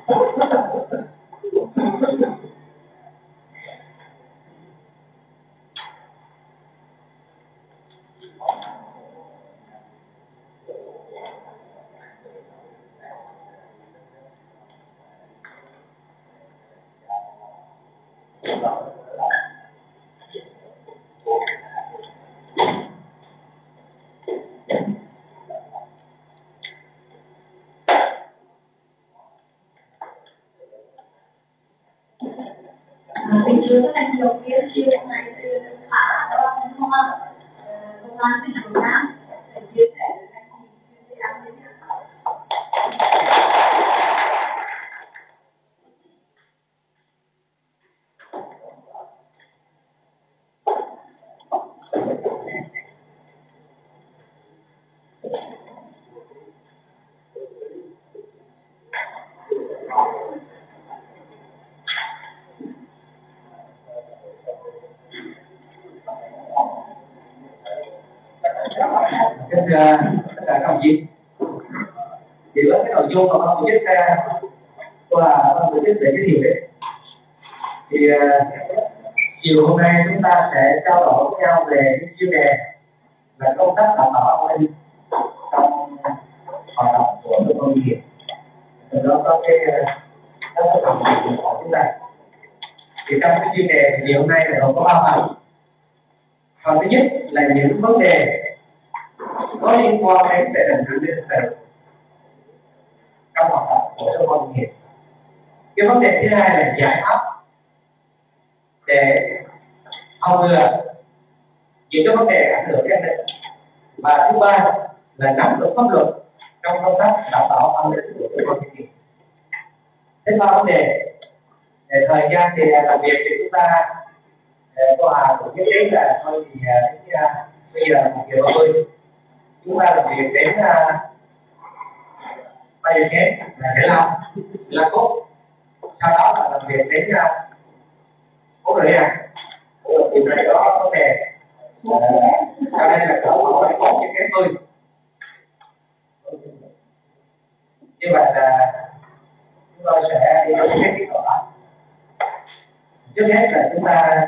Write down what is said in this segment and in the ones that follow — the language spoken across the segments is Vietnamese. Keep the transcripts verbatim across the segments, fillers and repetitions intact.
Bình thường các anh nhiều kia chia này từ thả đó không không công an thì Việt Nam để chia sẻ với anh chị ăn như thế nào. Xin tất cả các đồng chí, thì với cái nội dung mà ban tổ chức và ban tổ chức để giới thiệu đấy, thì uh, chiều hôm nay chúng ta sẽ trao đổi với nhau về cái chuyên đề là công tác đảm bảo an ninh trong hoạt động của cơ quan doanh nghiệp. Từ đó có cái các cái hoạt động của chúng ta. Thì trong cái chuyên đề thì hôm nay là gồm có ba phần. Phần thứ nhất là những vấn đề có liên quan đến tình hình an ninh trật tự trong hoạt động của cơ quan doanh nghiệp. Cái vấn đề thứ hai là giải pháp để phòng ngừa những cái vấn đề ảnh hưởng đến an ninh, và thứ ba là nắm vững pháp luật trong công tác đảm bảo an ninh của cơ quan doanh nghiệp. Thế ba vấn đề. Để thời gian thì làm việc thì chúng ta qua tổ chức đến là thôi thì đến bây giờ một giờ ba mươi chúng ta làm việc đến ba giờ kém là để làm là tốt, sau đó là làm việc đến bốn rưỡi à điều này có vấn đề cho nên là cỡ khoảng bốn giờ kém mươi. Như vậy là chúng tôi sẽ đi đến cái kết quả. Trước hết là chúng ta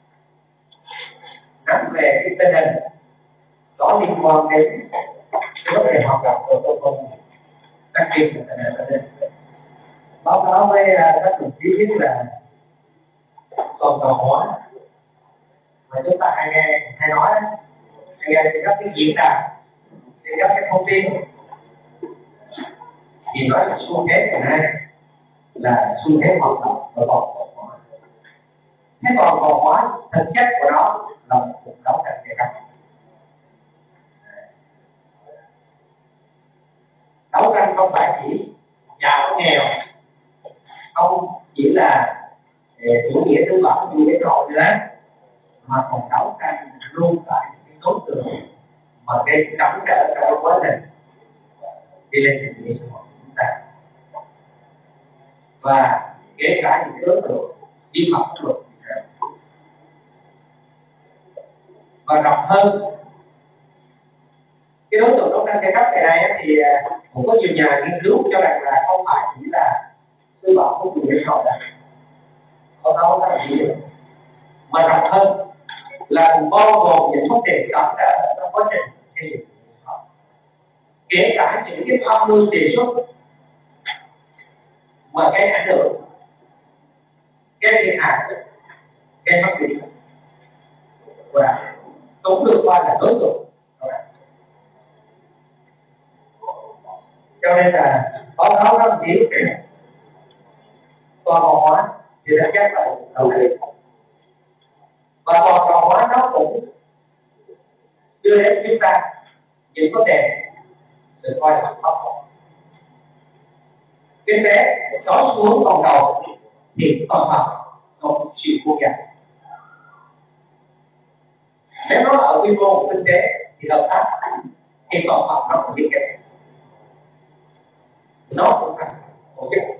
nắm về cái tình hình có liên quan đến cái vấn đề hoạt động của cơ quan đặc biệt là tình hình an ninh. Báo cáo với các đồng chí biết là toàn cầu hóa mà chúng ta hay nghe hay nói hay nghe trên các cái diễn đàn, trên các cái thông tin thì nói là xu thế hiện nay là xu thế hoạt động của toàn cầu hóa. Thế toàn cầu hóa thực chất của nó là một cuộc đấu tranh giai cấp. Đấu tranh không phải chỉ giàu nghèo, không chỉ là chủ nghĩa tư bản, chủ nghĩa nội nữa, mà còn đấu tranh luôn tại những đối tượng mà gây cản trở trong quá trình đi lên chủ nghĩa xã hội của chúng ta, và kể cả những đối tượng vi phạm pháp luật. Và rộng hơn, cái đối tượng đấu tranh giai cấp ngày nay thì cũng có nhiều nhà nghiên cứu cho rằng là không phải chỉ là tư bản của chủ nghĩa xã hội, có đâu là gì mà rộng hơn là cũng bao gồm những vấn đề cản trở trong quá trình xây dựng, kể cả những cái tham mưu đề xuất mà cái ảnh hưởng, cái thiệt hại, cái phát triển và cũng được coi là đối tượng. Cho nên là báo cáo các đồng chí toàn cầu hóa thì đã chắc là đầu tiên, và toàn cầu hóa nó cũng đưa đến chúng ta những vấn đề được coi là pháp luật. Kinh tế có xuống toàn cầu thì toàn cầu không chịu thua kém. Nếu nó ở quy mô của kinh tế thì hợp tác thì toàn cầu nó cũng bị kém. Nó cũng thành tổ chức.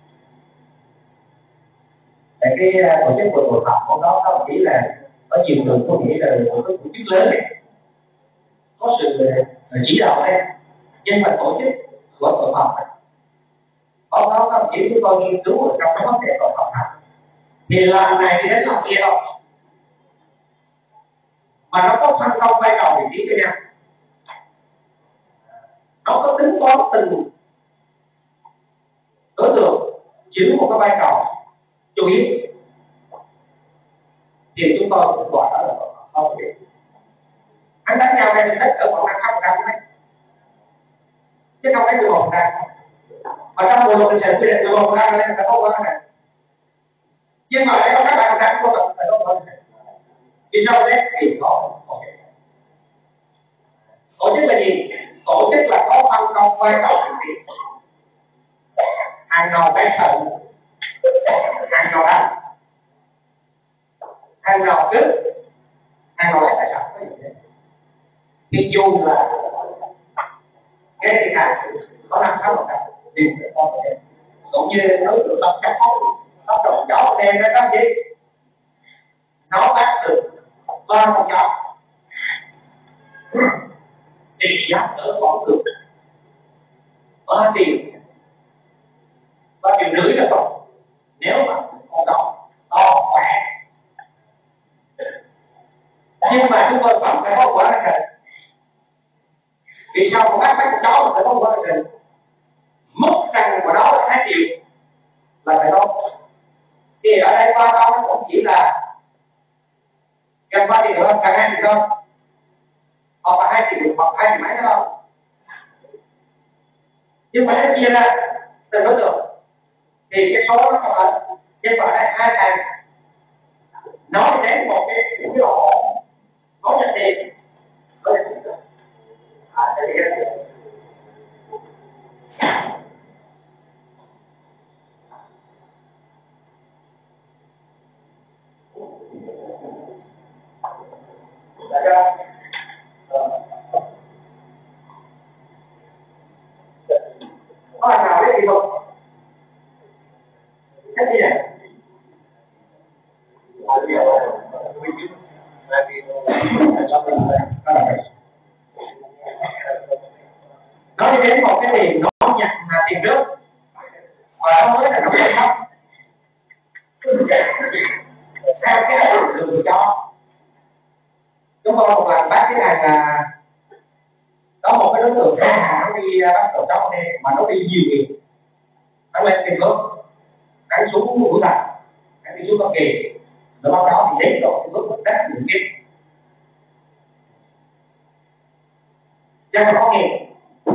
Tại cái tổ chức của tội phạm của nó không chỉ là có nhiều người có nghĩa là một cái tổ chức lớn này, có sự chỉ đạo đây, nhưng mà tổ chức của tội phạm này báo cáo các chỉ chúng tôi nghiên cứu ở trong cái vấn đề cộng đồng này thì làm này thì đến làm kia đâu mà nó có phân công vai trò vị trí với nhau, nó có tính toán từng đối tượng chịu một cái vai trò chủ yếu thì chúng tôi cũng gọi đó là không biết anh đánh nhau đây hết ở khoảng năm không trăm đấy chứ không phải từ một trăm mà trong bộ luật hình sự quy định từ một trăm lên là không có này nhưng mà để có các bạn khác có phải không có này vì sao đấy thì có tổ chức là gì? Tổ chức là có phân công vai trò thực hiện hàng nào cái thận hàng nào đánh hàng nào cướp hàng nào lấy tài sản thì dù là cái thiệt hại có năm sáu phần trăm thì có thể cũng như đối tượng tập chấp nó trồng chó đen nó có gì nó bắt được ba con chó thì giá ở khoảng được ba tiền ba triệu rưỡi là còn nếu mà con chó to khỏe nhưng mà chúng tôi vẫn phải có quả là trời vì sao không bắt bắt chó mà phải có quả là trời mức răng của nó là hai triệu là phải không thì ở đây ba con nó cũng chỉ là gần ba triệu hơn gần hai triệu không hoặc là hai triệu hoặc hai triệu mấy đó không nhưng mà nó chia ra từng đối tượng thì cái số nó còn là trên vào đây hai thằng nói đến một cái cái lỗ nói là tiền nói là tiền à cái gì đó là cho có anh nào biết gì không cái gì này nói đến một cái tiền nó nhận là tiền nước và nó mới là nó phải thấp theo cái đường cho chúng tôi một lần bắt cái này là có một cái đối tượng khác nó đi bắt tổ chó này mà nó đi nhiều việc nó lên tiền nước đánh xuống mũi thẳng đánh đi xuống con kỳ nó báo cáo thì đến rồi bước một cách nhiều biết dân có nghe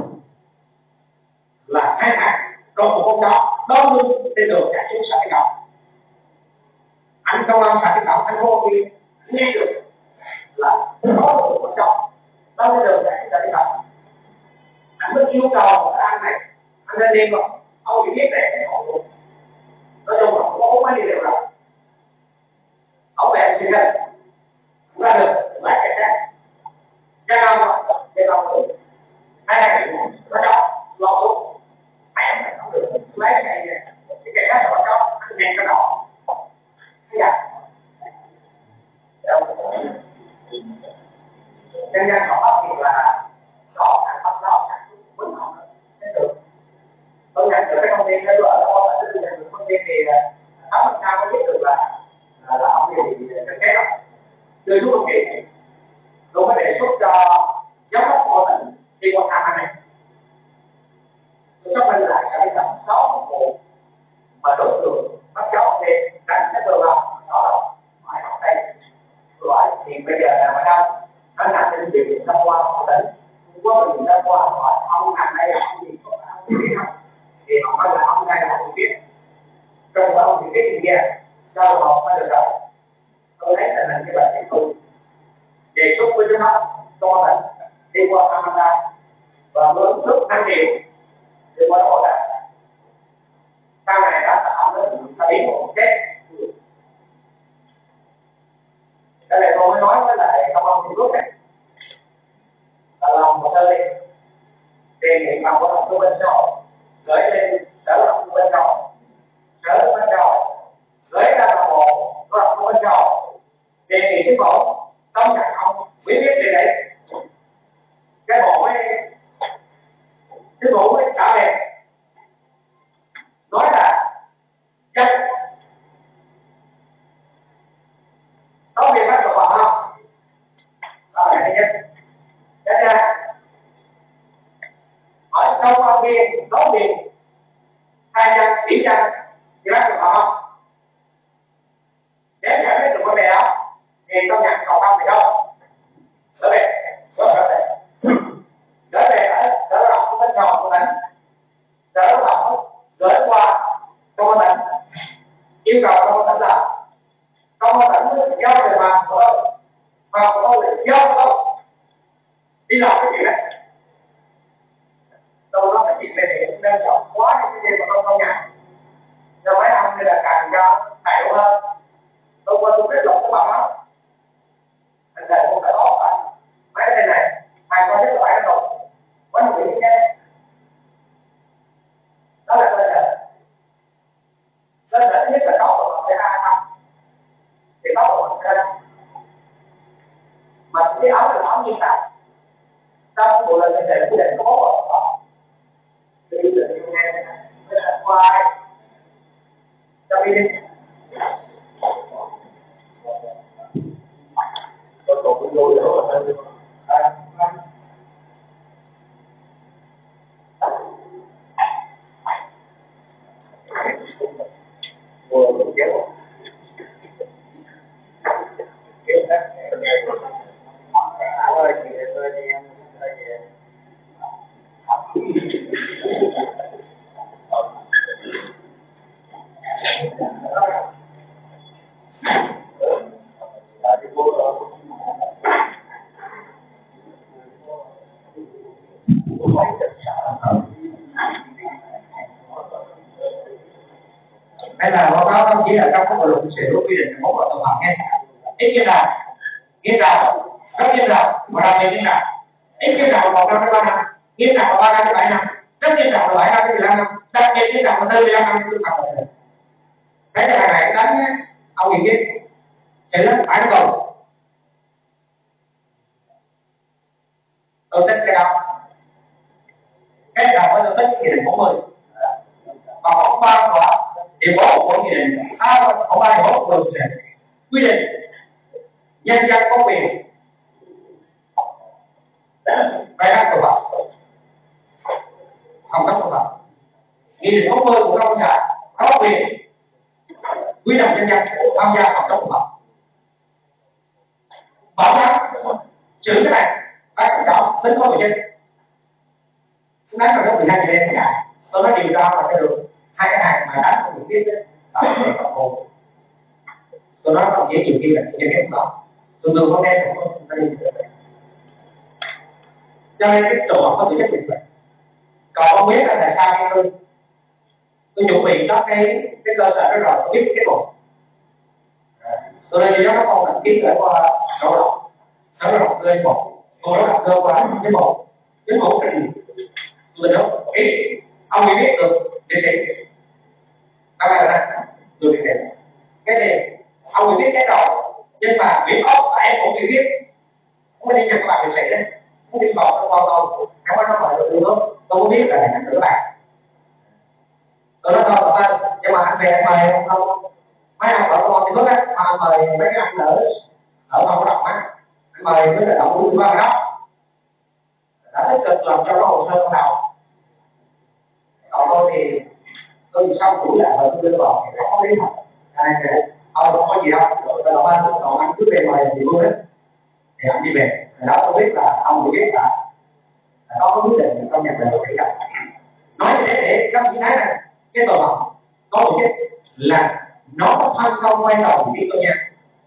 là hai thằng có một con chó đó luôn trên đường chạy xuống sạch cái cổng anh công an sạch cái cổng anh vô kia nghe được là có một con chó đó trên đường chạy xuống sạch cái cổng anh mới yêu cầu anh này anh lên đêm rồi ông chỉ biết để họ luôn nói chung là không có mấy điều rồi ông bè xin lên ra được lại cái khác cái nào mà cái nào được hai ngày nó cho lo luôn mẹ mày không được lấy cái này cái cái khác là cho anh nghe cái đó thấy không nhân dân họ phát hiện là họ thành bắt đó thành quýnh họ thế được tôi nhận được cái thông tin đó ở đó là tôi nhận được thông tin thì sáu phần trăm mới biết được là là, là ông gì cần kết rồi đưa xuống công ty rồi mới đề xuất cho giám đốc của tỉnh đi qua thăm anh này tôi xác minh lại sẽ tầm sáu một vụ mà đối tượng bắt chó thì đánh cái tường lòng đó là ngoài học đây loại thì bây giờ là ở đâu anh làm trên điều kiện thông qua của tỉnh không có điều kiện thông qua hỏi ông làm đây là ông gì không biết không thì họ nói là ông đây là không biết trong đó ông thì biết gì kia sao họ mới được rồi tôi thấy tình hình như vậy thì tôi đề xuất với chúng nó cho tỉnh đi qua thăm anh và mượn nước năm triệu đi qua đó là sau này đã tạo nên ta biến một chết đây là tôi mới nói với lại công an Trung Quốc này là lòng một nơi đề nghị phòng của lòng thương binh xã hội gửi lên sở lòng thương binh xã hội sở thương binh xã hội gửi ra đồng bộ của lòng thương binh xã hội đề nghị chính phủ công nhận ông quý biết về đấy cái bộ mới chính phủ mới trả về này nhé. Thế ra ở trong quan viên nói việc hai trăm chỉ trăm thì bác được không? Nếu giải quyết được vấn đề đó thì công nhận cầu không thì đâu. Trở về, trở về, trở về ở trở lại bên tròn của tỉnh, trở lại gửi qua công an tỉnh, yêu cầu công an tỉnh là công an tỉnh giao về mặt của tôi, mà của tôi là giao của tôi đi làm cái chuyện này. Tôi nói cái chuyện này thì cũng đơn giản quá những cái gì mà tôi không nhận. Cho mấy ông đây là càng cho thầy đúng hơn. Tôi qua tôi biết lộn cái bằng đó. Thành ra cũng phải tốt phải. Mấy cái này, thầy coi biết loại nó rồi. Có một điểm nhé. Đó là cơ sở. Cơ sở thứ nhất là tốt của mình hai năm. Thì tốt của mình ra. Mà cái áo là áo như thế. Trong bộ lần này quy định có bốn bộ đó. Thì quy định như nghe. Quy định qua ai. Cho đi đi. Tôi còn cũng vô nữa mà thôi. Vừa được kéo. Kéo hết. Ôi, chị ơi, đi em. Đây là báo cáo không chỉ là trong các bộ luật hình sự quy định một loại tội phạm nha. Ít như nào, nghiêm trọng, rất nghiêm trọng, và đặc biệt nghiêm trọng. Ít nghiêm trọng là một năm đến ba năm, nghiêm trọng là ba năm đến bảy năm, rất nghiêm trọng là bảy năm đến mười lăm năm, đặc biệt nghiêm trọng là từ mười lăm năm đến mười lăm năm. Cái này này đánh ông gì kia, chỉ là phải nó cầu. Tôi thích cái đó. Cái đầu tôi thích nghị định bốn mươi. Và khoảng ba của điều bốn của nghị định à, khoảng ba điều bốn của luật định quy định nhân dân có quyền khai thác tội phạm, phòng chống tội phạm. Nghị định bốn mươi của công xã có quyền quy động nhân dân tham gia phòng chống tội phạm. Bảo đảm xử cái này phải có trọng tính có người dân. Chúng đánh vào cái mười hai giờ đêm cả. Tôi nói điều tra mà cho được hai cái hàng mà đánh không được biết đấy. Tôi nói không dễ nhiều khi là nhân dân đó. Tôi thường có nghe không có đi. Cho nên cái tổ hợp có thể chất định vậy. Còn không biết là tại sao khi tôi tôi chuẩn bị các cái cái cơ sở đó rồi tôi biết cái bộ. Tôi đây cho nó không cần ký gửi qua đổ đọc, đổ đọc lên bộ, tôi đổ đọc cơ qua cái bộ, cái bộ cái gì, tôi nói ý ông mới biết được để để các bạn là được để cái này ông mới biết cái đó, nhưng mà biết ốc em cũng chưa biết, không đi nhà các bạn được xảy đấy, không đi bỏ nó qua đâu, không có nó phải được đâu, tôi có biết là nhà các bạn. Tôi nói thôi thôi, nhưng mà anh về anh mời không không, mấy ông ở con thì bước á, mà mời mấy cái anh ở ở không đọc á, anh mời mấy cái động của qua đó, đã tích cực làm cho nó hồ sơ ban đầu. Còn tôi thì tôi xong tuổi là rồi tôi đưa vào thì không có lý thật, này thì thôi không có gì đâu, tôi làm ăn còn anh cứ về mời thì luôn đấy, thì anh đi về, đó tôi biết là ông cũng biết là có cái quyết định trong nhà đời phải gặp. Nói như thế để các chị thấy này, cái tội phạm có một cái là nó phân công vai trò của cái cơ nhân,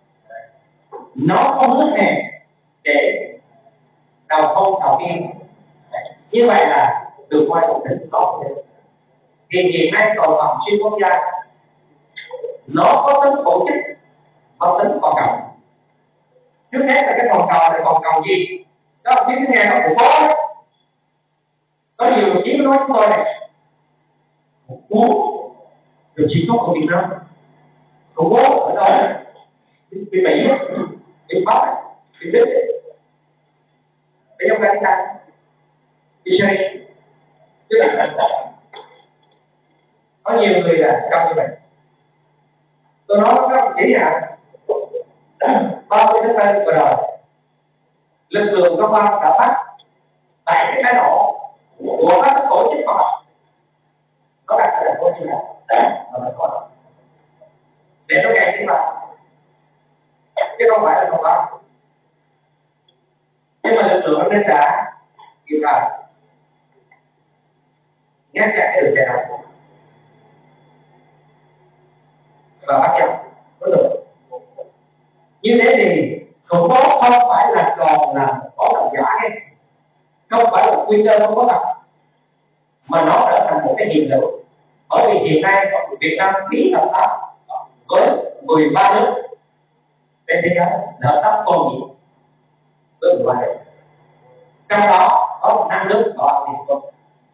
nó không hứa hẹn để đầu không đầu tiên, như vậy là được coi một tính có thể. Thì hiện nay tội phạm xuyên quốc gia nó có tính tổ chức và tính toàn cầu. Trước hết là cái toàn cầu là toàn cầu gì? Đó là cái nghe nó cũng có. Có nhiều đồng chí nói chúng tôi này, bố đồng chí có ở Việt Nam, của bố ở đâu? Bị Mỹ, bị Pháp, bị Đức, bị Afghanistan, bị Syria. Tức là có nhiều người là trong như vậy. Tôi nói các đồng chí là ba mươi tháng tư vừa rồi lực lượng công an đã bắt tại cái thái độ của các tổ chức hoạt động có đặt ở thành phố Hồ Chí Minh và thành phố để nó gây tiếng vang, chứ không phải là không có. Nhưng mà lực lượng an ninh đã kịp thời ngăn chặn cái đường dây này và bắt chậm đối tượng. Như thế thì khủng bố không phải là còn là có động giả hay không phải là nguy cơ không có thật, mà nó trở thành một cái hiện tượng. Bởi vì hiện nay Việt Nam ký hợp tác với mười ba nước trên thế giới là hợp tác toàn diện với mười ba nước, trong đó có năm nước có thành công.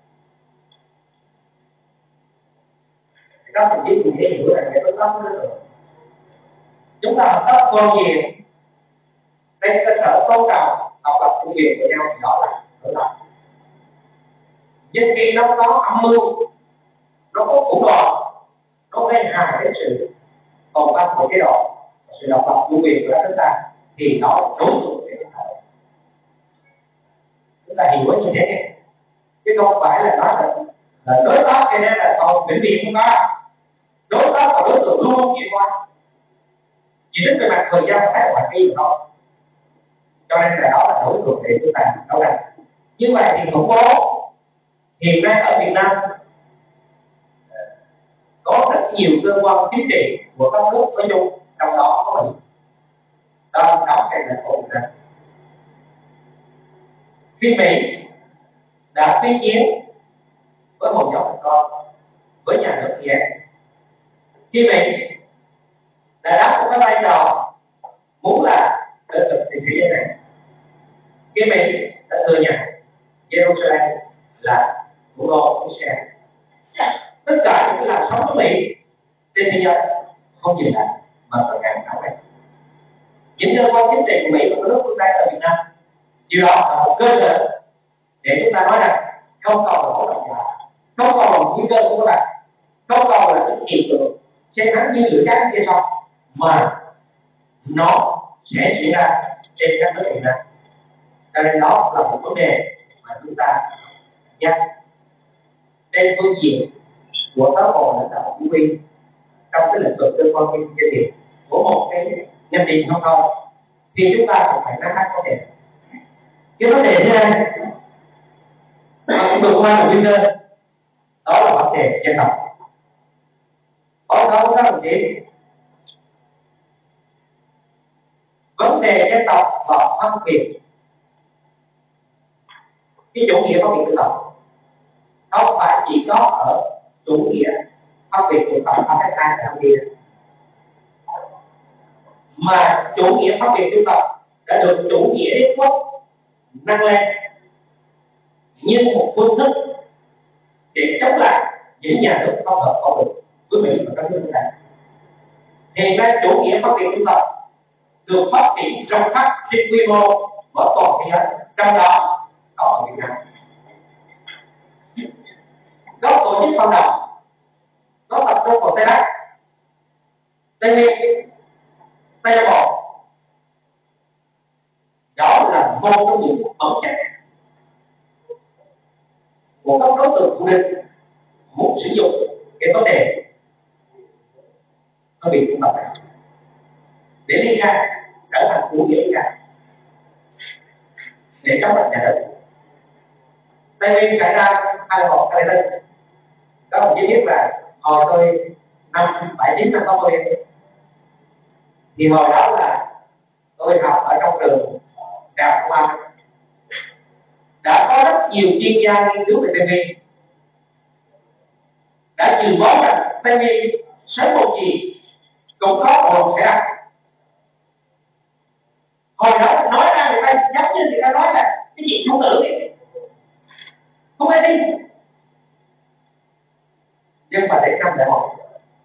Các đồng chí cùng dễ hiểu là cái đối tác với nước chúng ta hợp tác toàn diện trên cơ sở tôn trọng học tập kinh nghiệm của nhau thì đó là đối tác. Nhưng khi nó có âm mưu, nó có thủ đoạn, nó gây hại đến sự tồn tại của chế độ, sự độc lập chủ quyền của đất nước ta, thì nó là đối tượng để chúng ta chúng ta hiểu như thế này, chứ không phải là nói là, là đối tác cho nên là còn vĩnh viễn không có. Đối tác và đối tượng luôn luôn chuyển qua, chỉ đến về mặt thời gian và thái độ đi thôi. Cho nên là đó là đối tượng để chúng ta đấu tranh. Như vậy thì khủng bố hiện nay ở Việt Nam có rất nhiều cơ quan chính trị của các nước nói chung, trong đó có Mỹ đang đóng cạnh thành phố Việt Nam. Khi Mỹ đã tuyên chiến với một nhóm thành con với nhà nước Iran, khi Mỹ đã đóng một cái vai trò muốn là đỡ lực trên thế giới này, khi Mỹ đã thừa nhận Jerusalem là thủ đô của Israel, tất cả những làn sóng của Mỹ trên thế giới không dừng lại mà còn càng nóng lên. Những cơ quan chính trị của Mỹ và các nước phương Tây ở Việt Nam, điều đó là một cơ sở để chúng ta nói rằng không còn là hỗ trợ, không còn là nguy cơ của các bạn, không còn là những hiện tượng sẽ thắng như lửa cháy kia sau, mà nó sẽ diễn ra trên các nước Việt Nam. Cho nên đó là một vấn đề mà chúng ta nhắc trên phương diện của các bộ lãnh đạo chính quyền trong cái lĩnh vực cơ quan doanh nghiệp của một cái nhân định không không, thì chúng ta cũng phải nắm bắt vấn đề. Cái vấn đề thứ hai mà cũng được quan là nguy cơ, đó là vấn đề dân tộc. Báo cáo các đồng chí, vấn đề dân tộc và phân biệt cái chủ nghĩa phân biệt dân tộc không phải chỉ có ở chủ nghĩa phân biệt dân tộc ở cái hai năm kia, mà chủ nghĩa phân biệt dân tộc đã được chủ nghĩa đế quốc nâng lên như một phương thức để chống lại những nhà nước không hợp pháp luật với Mỹ và các nước khác. Hiện nay chủ nghĩa phân biệt dân tộc được phát triển rộng khắp trên quy mô ở toàn thế giới, trong đó có ở Việt Nam. Có tổ chức phản động, có tập trung vào Tây Bắc, Tây Nguyên, Tây Nam Bộ. Đó là một trong những ẩn chất của các đối tượng thù địch muốn sử dụng cái vấn đề phân biệt dân tộc này để liên ra trở thành chủ nghĩa ra để chống lại nhà nước. Tây Nguyên xảy ra hai một hai lên, các đồng chí biết là hồi tôi năm bảy chín năm sáu mươi thì hồi đó là tôi học ở trong trường đại học Công an, đã có rất nhiều chuyên gia nghiên cứu về Tây Nguyên đã dự báo rằng Tây Nguyên sớm một gì cũng có một sẽ ra. Hồi đó nói ra người ta giống như người ta nói là cái gì không tưởng ấy, không ai tin. Nhưng mà đến năm đại một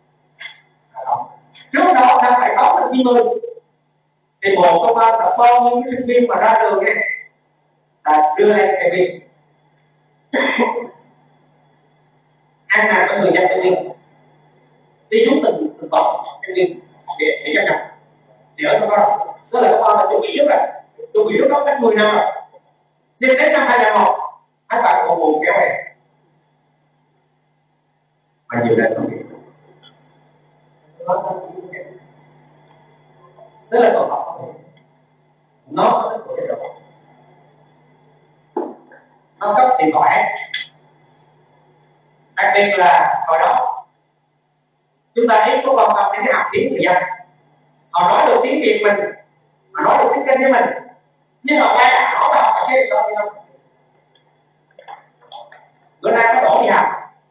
trước đó năm bảy tám năm chín mươi thì bộ công an đã bao nhiêu sinh viên mà ra trường này là đưa lên Tây Nguyên, an toàn cho người dân Tây Nguyên, đi xuống từng từng tộc Tây Nguyên để để cho nhập để ở trong đó. Đó là công an là chủ yếu rồi. tôi bị lúc đó cách mười năm rồi, nhưng đến năm hai nghìn một hai bạn còn buồn kéo này mà nhiều lần không biết tức là còn học không hiểu nó rất của cái độ nó cấp điện thoại đặc biệt là hồi đó chúng ta ít có quan tâm đến cái học tiếng người dân họ nói được tiếng Việt mình họ nói được tiếng Kinh với mình nhưng mà quay lại hỏi là họ sẽ sao đi đâu bữa nay có đổ đi học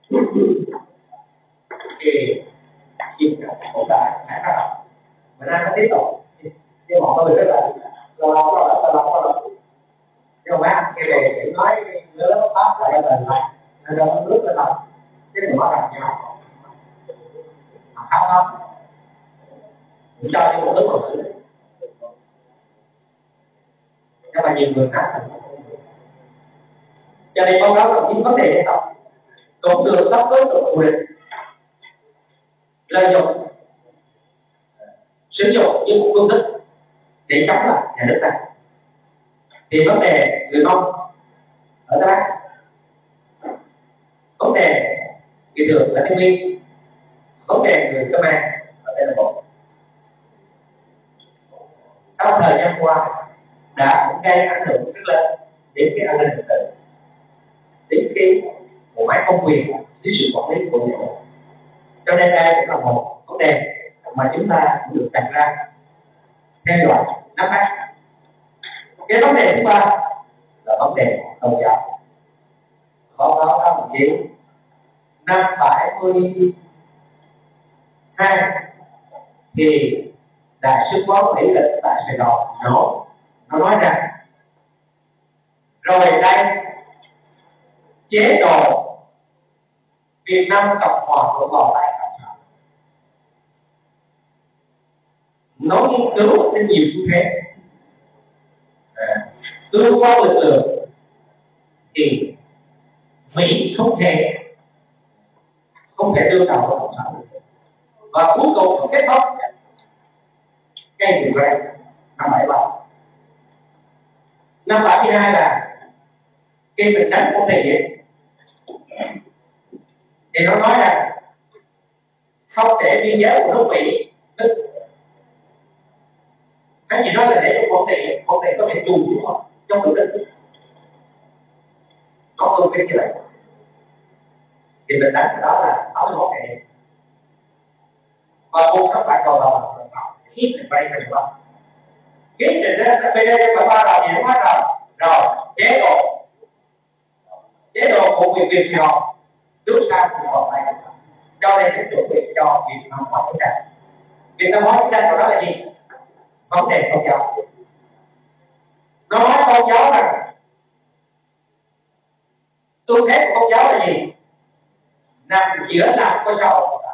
thì chịu một đại hãy ra học bữa nay nó tiếp tục nhưng họ tôi rất là lo lo lo lo lo lo nhưng mà cái này chỉ nói lớn pháp lại là lại nên nó nước lên lòng chứ đừng nói rằng nhau mà không không cũng cho những một nước còn xử nhưng mà nhiều người khác cho nên báo cáo là những vấn đề để học cộng được các đối tượng quyền lợi dụng sử dụng những phương thức để chống lại nhà nước này thì vấn đề người Mông ở Đắk Lắk, vấn đề người Thường ở Tây Nguyên, vấn đề người Khmer ở Tây Nam Bộ trong thời gian qua đã gây ảnh hưởng rất lớn đến cái an ninh trật tự, đến cái bộ máy công quyền, đến sự quản lý của nhà nước. Cho nên đây cũng là một vấn đề mà chúng ta cũng được đặt ra theo dõi nắm bắt. Cái vấn đề thứ ba là vấn đề tôn giáo. Có đó các đồng chí năm bảy mươi hai thì đại sứ quán Mỹ lịch tại Sài Gòn nó nó nói rằng rồi đây chế độ Việt Nam Cộng hòa của bò lại Cộng sản nó nghiên cứu trên nhiều xu thế đưa qua lực lượng thì Mỹ không thể không thể đưa tàu vào Cộng sản và cuối cùng kết thúc cây đường ray năm bảy ba năm bảy mươi hai là khi mình đánh của thầy vậy thì nó nói là không thể biên giới của nước Mỹ tức cái gì nói là để cho con thầy con thầy có thể trù đúng không trong nước đất có công cái như vậy thì mình đánh đó là sáu mươi mốt ngày và một các bạn đầu đầu hít được bay thành công hít được đó bây giờ phải ba đầu gì nó rồi rồi chế độ chế độ của quyền Việt Nam trước sau thì còn lại cho nên sẽ chuẩn bị cho Việt Nam hóa chiến tranh. Việt Nam hóa chiến tranh của nó là gì? Vấn đề tôn giáo. Nó nói tôn giáo rằng tu thế của tôn giáo là gì? Nằm giữa lòng của xã hội.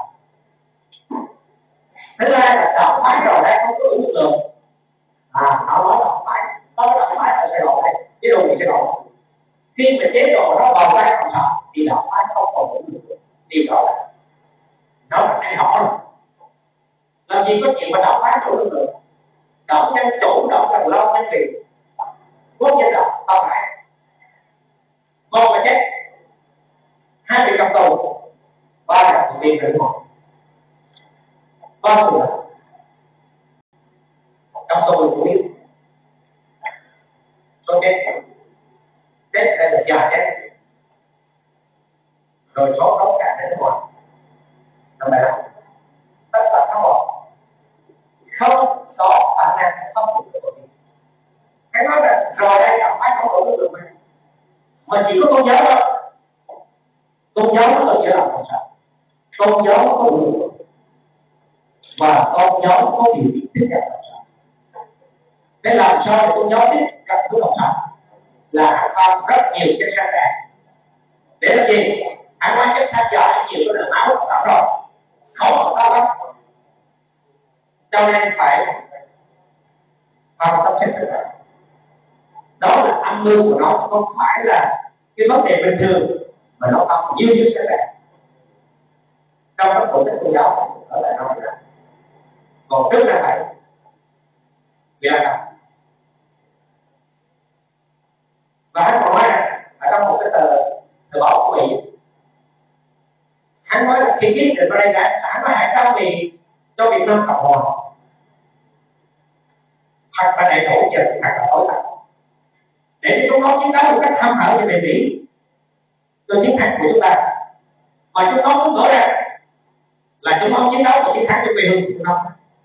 Thứ hai là đạo phái rồi đấy không có ứng lượng. À, họ nói đạo phái, đó là đạo phái ở Sài Gòn đây, chế độ gì Sài Gòn. Khi mà chế độ nó vào tay cộng sản thì đạo phái không còn ứng lượng. Điều đó là nó là hay hỏi rồi. Làm gì có chuyện mà đạo phái không ứng lượng. Đạo nhân chủ, đạo thần lo nhân quyền. Quốc dân đạo, tao phải. Một là chết. Hai bị cầm tù. Ba là tù viên nữ một. Ba tù là trong tù là tù viên. Số chết. Chết đây là già chết. Rồi số đóng cả đến ngoài. Năm bảy năm. Tất cả các bọn không có khả năng không được được được. Cái nói là rồi đây chẳng phải không được được mình. Mà chỉ có tôn giáo thôi. Tôn giáo nó là chỉ là cộng sản. Tôn giáo nó có lực lượng. Và tôn giáo có điều kiện tiếp nhận cộng sản. Để làm sao để tôn giáo tiếp cận với cộng sản là có rất nhiều chất sáng đạn. Để làm gì? Hãy nói chất sáng giỏi nhiều cái đường máu cộng sản rồi. Không có sao lắm. Cho nên phải vào tâm chất thực hành. Đó là âm mưu của nó, không phải là cái vấn đề bình thường mà nó không nhiều như thế này. Trong các tổ chức tôn giáo ở lại nói là còn trước ra phải vì là Và hắn còn nói rằng ở trong một cái tờ tờ báo của Mỹ, hắn nói là khi quyết định vào đây là hắn nói hãy trao vì cho Việt Nam Cộng hòa hoặc là đại thổ trực hoặc là tối thật để chúng nó chiến đấu một cách tham khảo về bền bỉ cho chiến thắng của chúng ta, mà chúng nó muốn nói rằng là chúng nó chiến đấu và chiến thắng cho quê hương của chúng nó.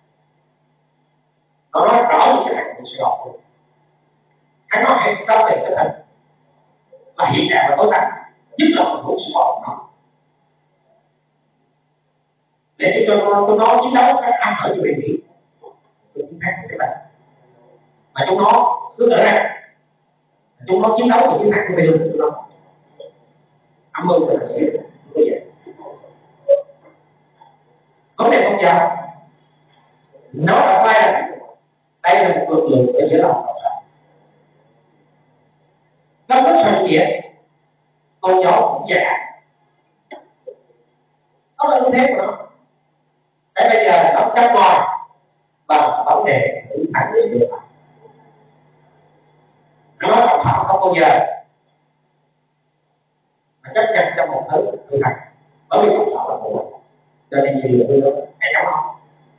Nó nói rõ những cái hành động sự học. Hắn nói hãy trao về cái thành là hiện đại và tối tân, nhất là một sự học của nó, để cho nó chúng nó chiến đấu các tham khảo về bền bỉ cho chiến thắng của chúng ta. Mà chúng nó cứ ở đây, chúng nó chiến đấu và chiến thắng của quê hương của chúng nó. Cảm ơn các bạn đã theo dõi. Vấn đề phong trào nó đã quay là đây là một lực lượng ở giữa lòng cộng sản. Nó rất hoàn thiện, tôn giáo cũng giả. Nó là như thế của nó. Thế bây giờ nó chăm lo bằng vấn đề thử thách để được. Nó nói cộng sản không bao giờ mà chấp nhận trong một thứ thử thách, bởi vì cộng sản là của cho nên nhiều người đưa hay chống không,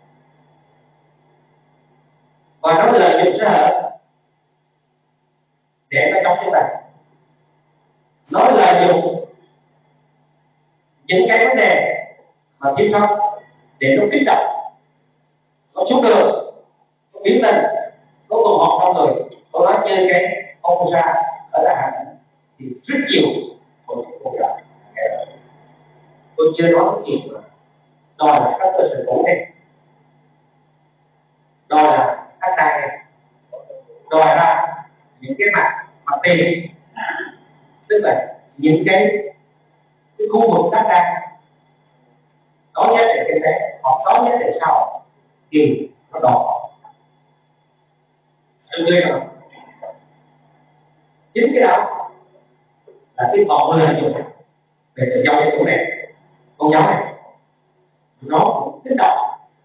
và nó lợi dụng sơ hở để nó chống chúng ta. Nó lợi dụng những cái vấn đề mà thiếu sót để nó kích động, nó xuống đường, nó biến lên, nó tụ họp đông người. Tôi nói chơi cái ông ra ở là Hà Nội thì rất nhiều của cuộc đời. Tôi chưa nói cái gì mà đòi là các cơ sở cũ này, đòi là các đài này, đòi ra những cái mặt mặt tiền, tức là những cái, cái khu vực đất đai có giá trị kinh tế hoặc có giá trị xã hội thì nó đòi tự nhiên rồi. Chính cái đó là cái bọn lợi dụng về tự do cái chủ này, con giáo này, nó cũng kích động,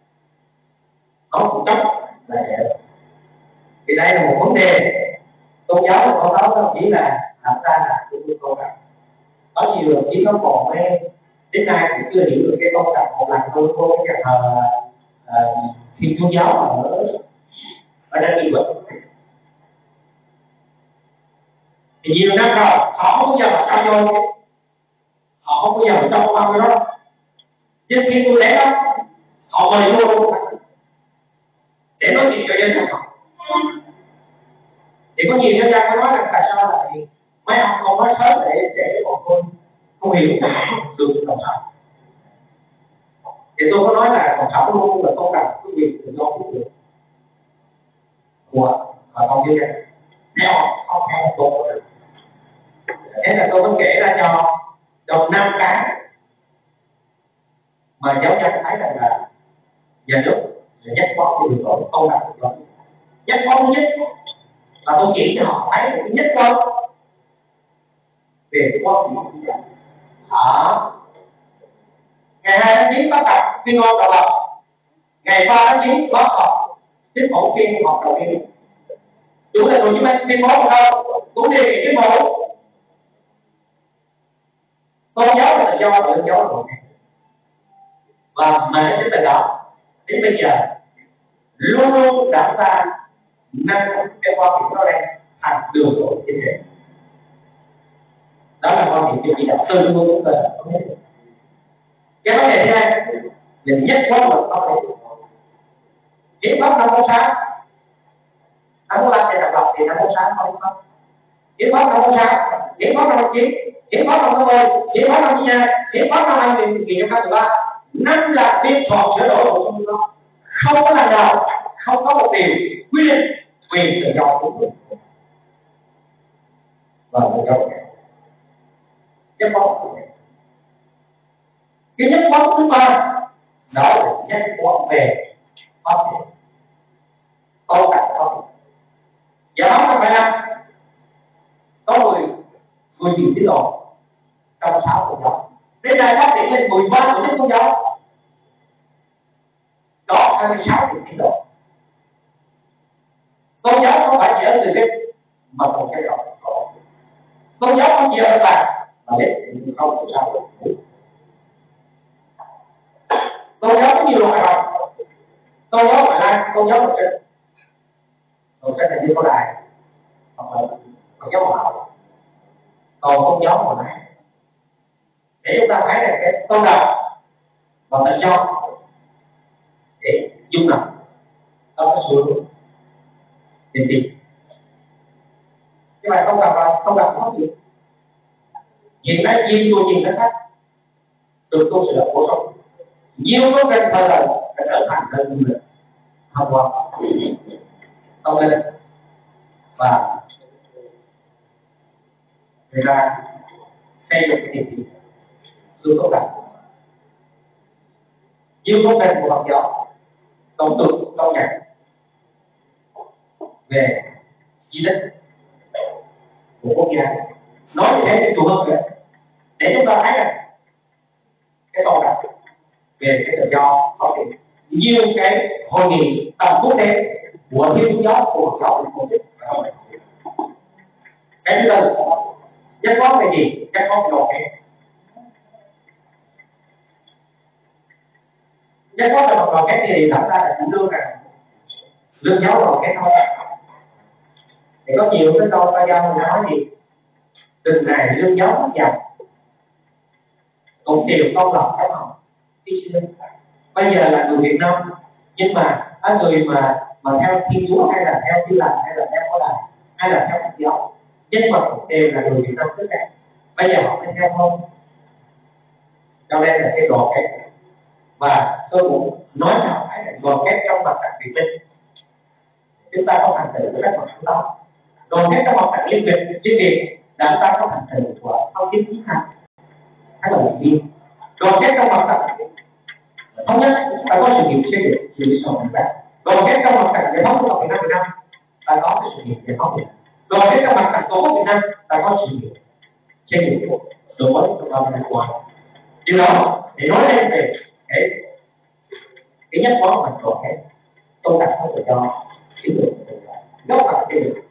nó cũng chống lại vậy. Thì đây là một vấn đề tôn giáo của con đó, nó chỉ là làm ra là tôi tôi câu rằng có nhiều đồng chí nó còn với đến nay cũng chưa hiểu được cái câu rằng một lần tôi có cái nhà thờ thiên chúa giáo ở ở đây gì vậy. Thì nhiều năm rồi họ không bao giờ mà trao dồi, họ không bao giờ mà trao bao cái đó. Nhưng khi tôi lấy đó họ mời vô để nói chuyện cho dân dân họ. Thì có nhiều dân dân có nói rằng tại sao là gì mấy ông không nói sớm để để bọn tôi không hiểu được cộng sản. Thì tôi có nói là cộng sản luôn là tôn trọng cái việc tự do của người của họ không như vậy. Theo không theo tôi. Thế là tôi có kể ra cho cho năm cái mà giáo dân thấy rằng là nhà nước là nhất quán của đường lối tôn trọng của nhất quán thứ nhất là tôi chỉ cho họ thấy một cái nhất quán về cái quan điểm ở ngày hai tháng chín bắt đầu tuyên ngôn độc lập, ngày ba tháng chín bắt đầu chính phủ phiên họp đầu tiên. Chủ tịch Hồ Chí Minh tuyên bố một câu cũng đề nghị chính phủ tôn giáo là tự do tự do của người, và mà đến từ đó đến bây giờ luôn luôn đảng ta nâng cái quan điểm đó lên thành đường lối chính trị. Đó là quan điểm chỉ đạo từ của chúng ta. Cái vấn đề thứ hai là nhất quán luật pháp lý. Hiến pháp năm bốn sáu năm bốn lăm thì độc lập thì năm bốn sáu không có. Hiến pháp năm bốn sáu, hiến pháp năm chín, hiến pháp năm mươi, hiến pháp năm chín, hiến pháp năm hai nghìn không trăm mười ba, năm là biên soạn sửa đổi của chúng ta. Không có lần nào, không có một điều quy định quyền tự do của người và tự do của nhất quán. Cái nhất quán thứ ba đó là nhất quán về pháp luật, tôn trọng pháp luật. Giải phóng năm bảy năm có mười mười nghìn tín đồ trong sáu tôn giáo, đến nay phát triển lên mười ba tổ chức tôn giáo, có hai mươi sáu nghìn tín đồ. Tôn giáo không phải chỉ ở từ cái mà còn cái đó. Tôn giáo không chỉ ở đất bạn mà để không có sao. Tôn giáo có nhiều loại rồi. Tôn giáo ngoại lai, tôn giáo nội sinh. Nội sinh là như có đài, hoặc là tôn giáo họ. Còn tôn giáo ngoại lai để chúng ta thấy là cái tôn đạo và tự do để dung nhập trong cái xu hướng tiền tiền. Nhưng mà không gặp là không gặp có gì. Hiện nay nhiều chùa nhiều cái khác được tu sửa bổ sung nhiều công trình thời đại đã trở thành đơn du lịch tham quan công lên và người ta xây dựng cái tiền tiền luôn tốt đẹp. Nhiều công trình của Phật giáo công tục công nhận về di tích của quốc gia nói như thế thì phù hợp nữa để chúng ta thấy rằng cái tôn đặt về cái tự do có thể nhiều cái hội nghị tầm quốc tế của thiên chúa giáo của Phật giáo của tổ cái thứ tư nhất quán về gì nhất quán về đoàn kết nhất quán về đoàn kết thì đặt ra là chủ trương rằng lương giáo đoàn kết thôi thì có nhiều cái câu ta giao người nói gì từng ngày lương giáo mất dần cũng đều công lập trong học bây giờ là người Việt Nam nhưng mà các người mà mà theo Thiên Chúa hay là theo Tin Lành hay là theo Có Lành hay là theo Phật giáo nhưng mà cũng đều là người Việt Nam tất cả bây giờ họ phải theo không cho nên là cái đoàn kết và tôi cũng nói nào phải là đoàn kết trong mặt trận Việt Minh chúng ta có thành tựu của các mặt đó đoàn kết trong mặt trận liên việt liên việt là chúng ta có thành tựu của không chính chiến hành hay là một viên đoàn kết trong mặt trận thống nhất ta có sự nghiệp xây dựng sự nghiệp sống đẹp đoàn kết trong mặt trận giải phóng của Việt Nam Việt Nam ta có cái sự nghiệp giải phóng Việt Nam đoàn kết trong mặt trận tổ quốc Việt Nam ta có sự nghiệp xây dựng đổi mới trong năm năm qua điều đó để nói lên về cái cái nhất quán của đoàn kết tôn đặt không tự do chiến lược gốc tập xây dựng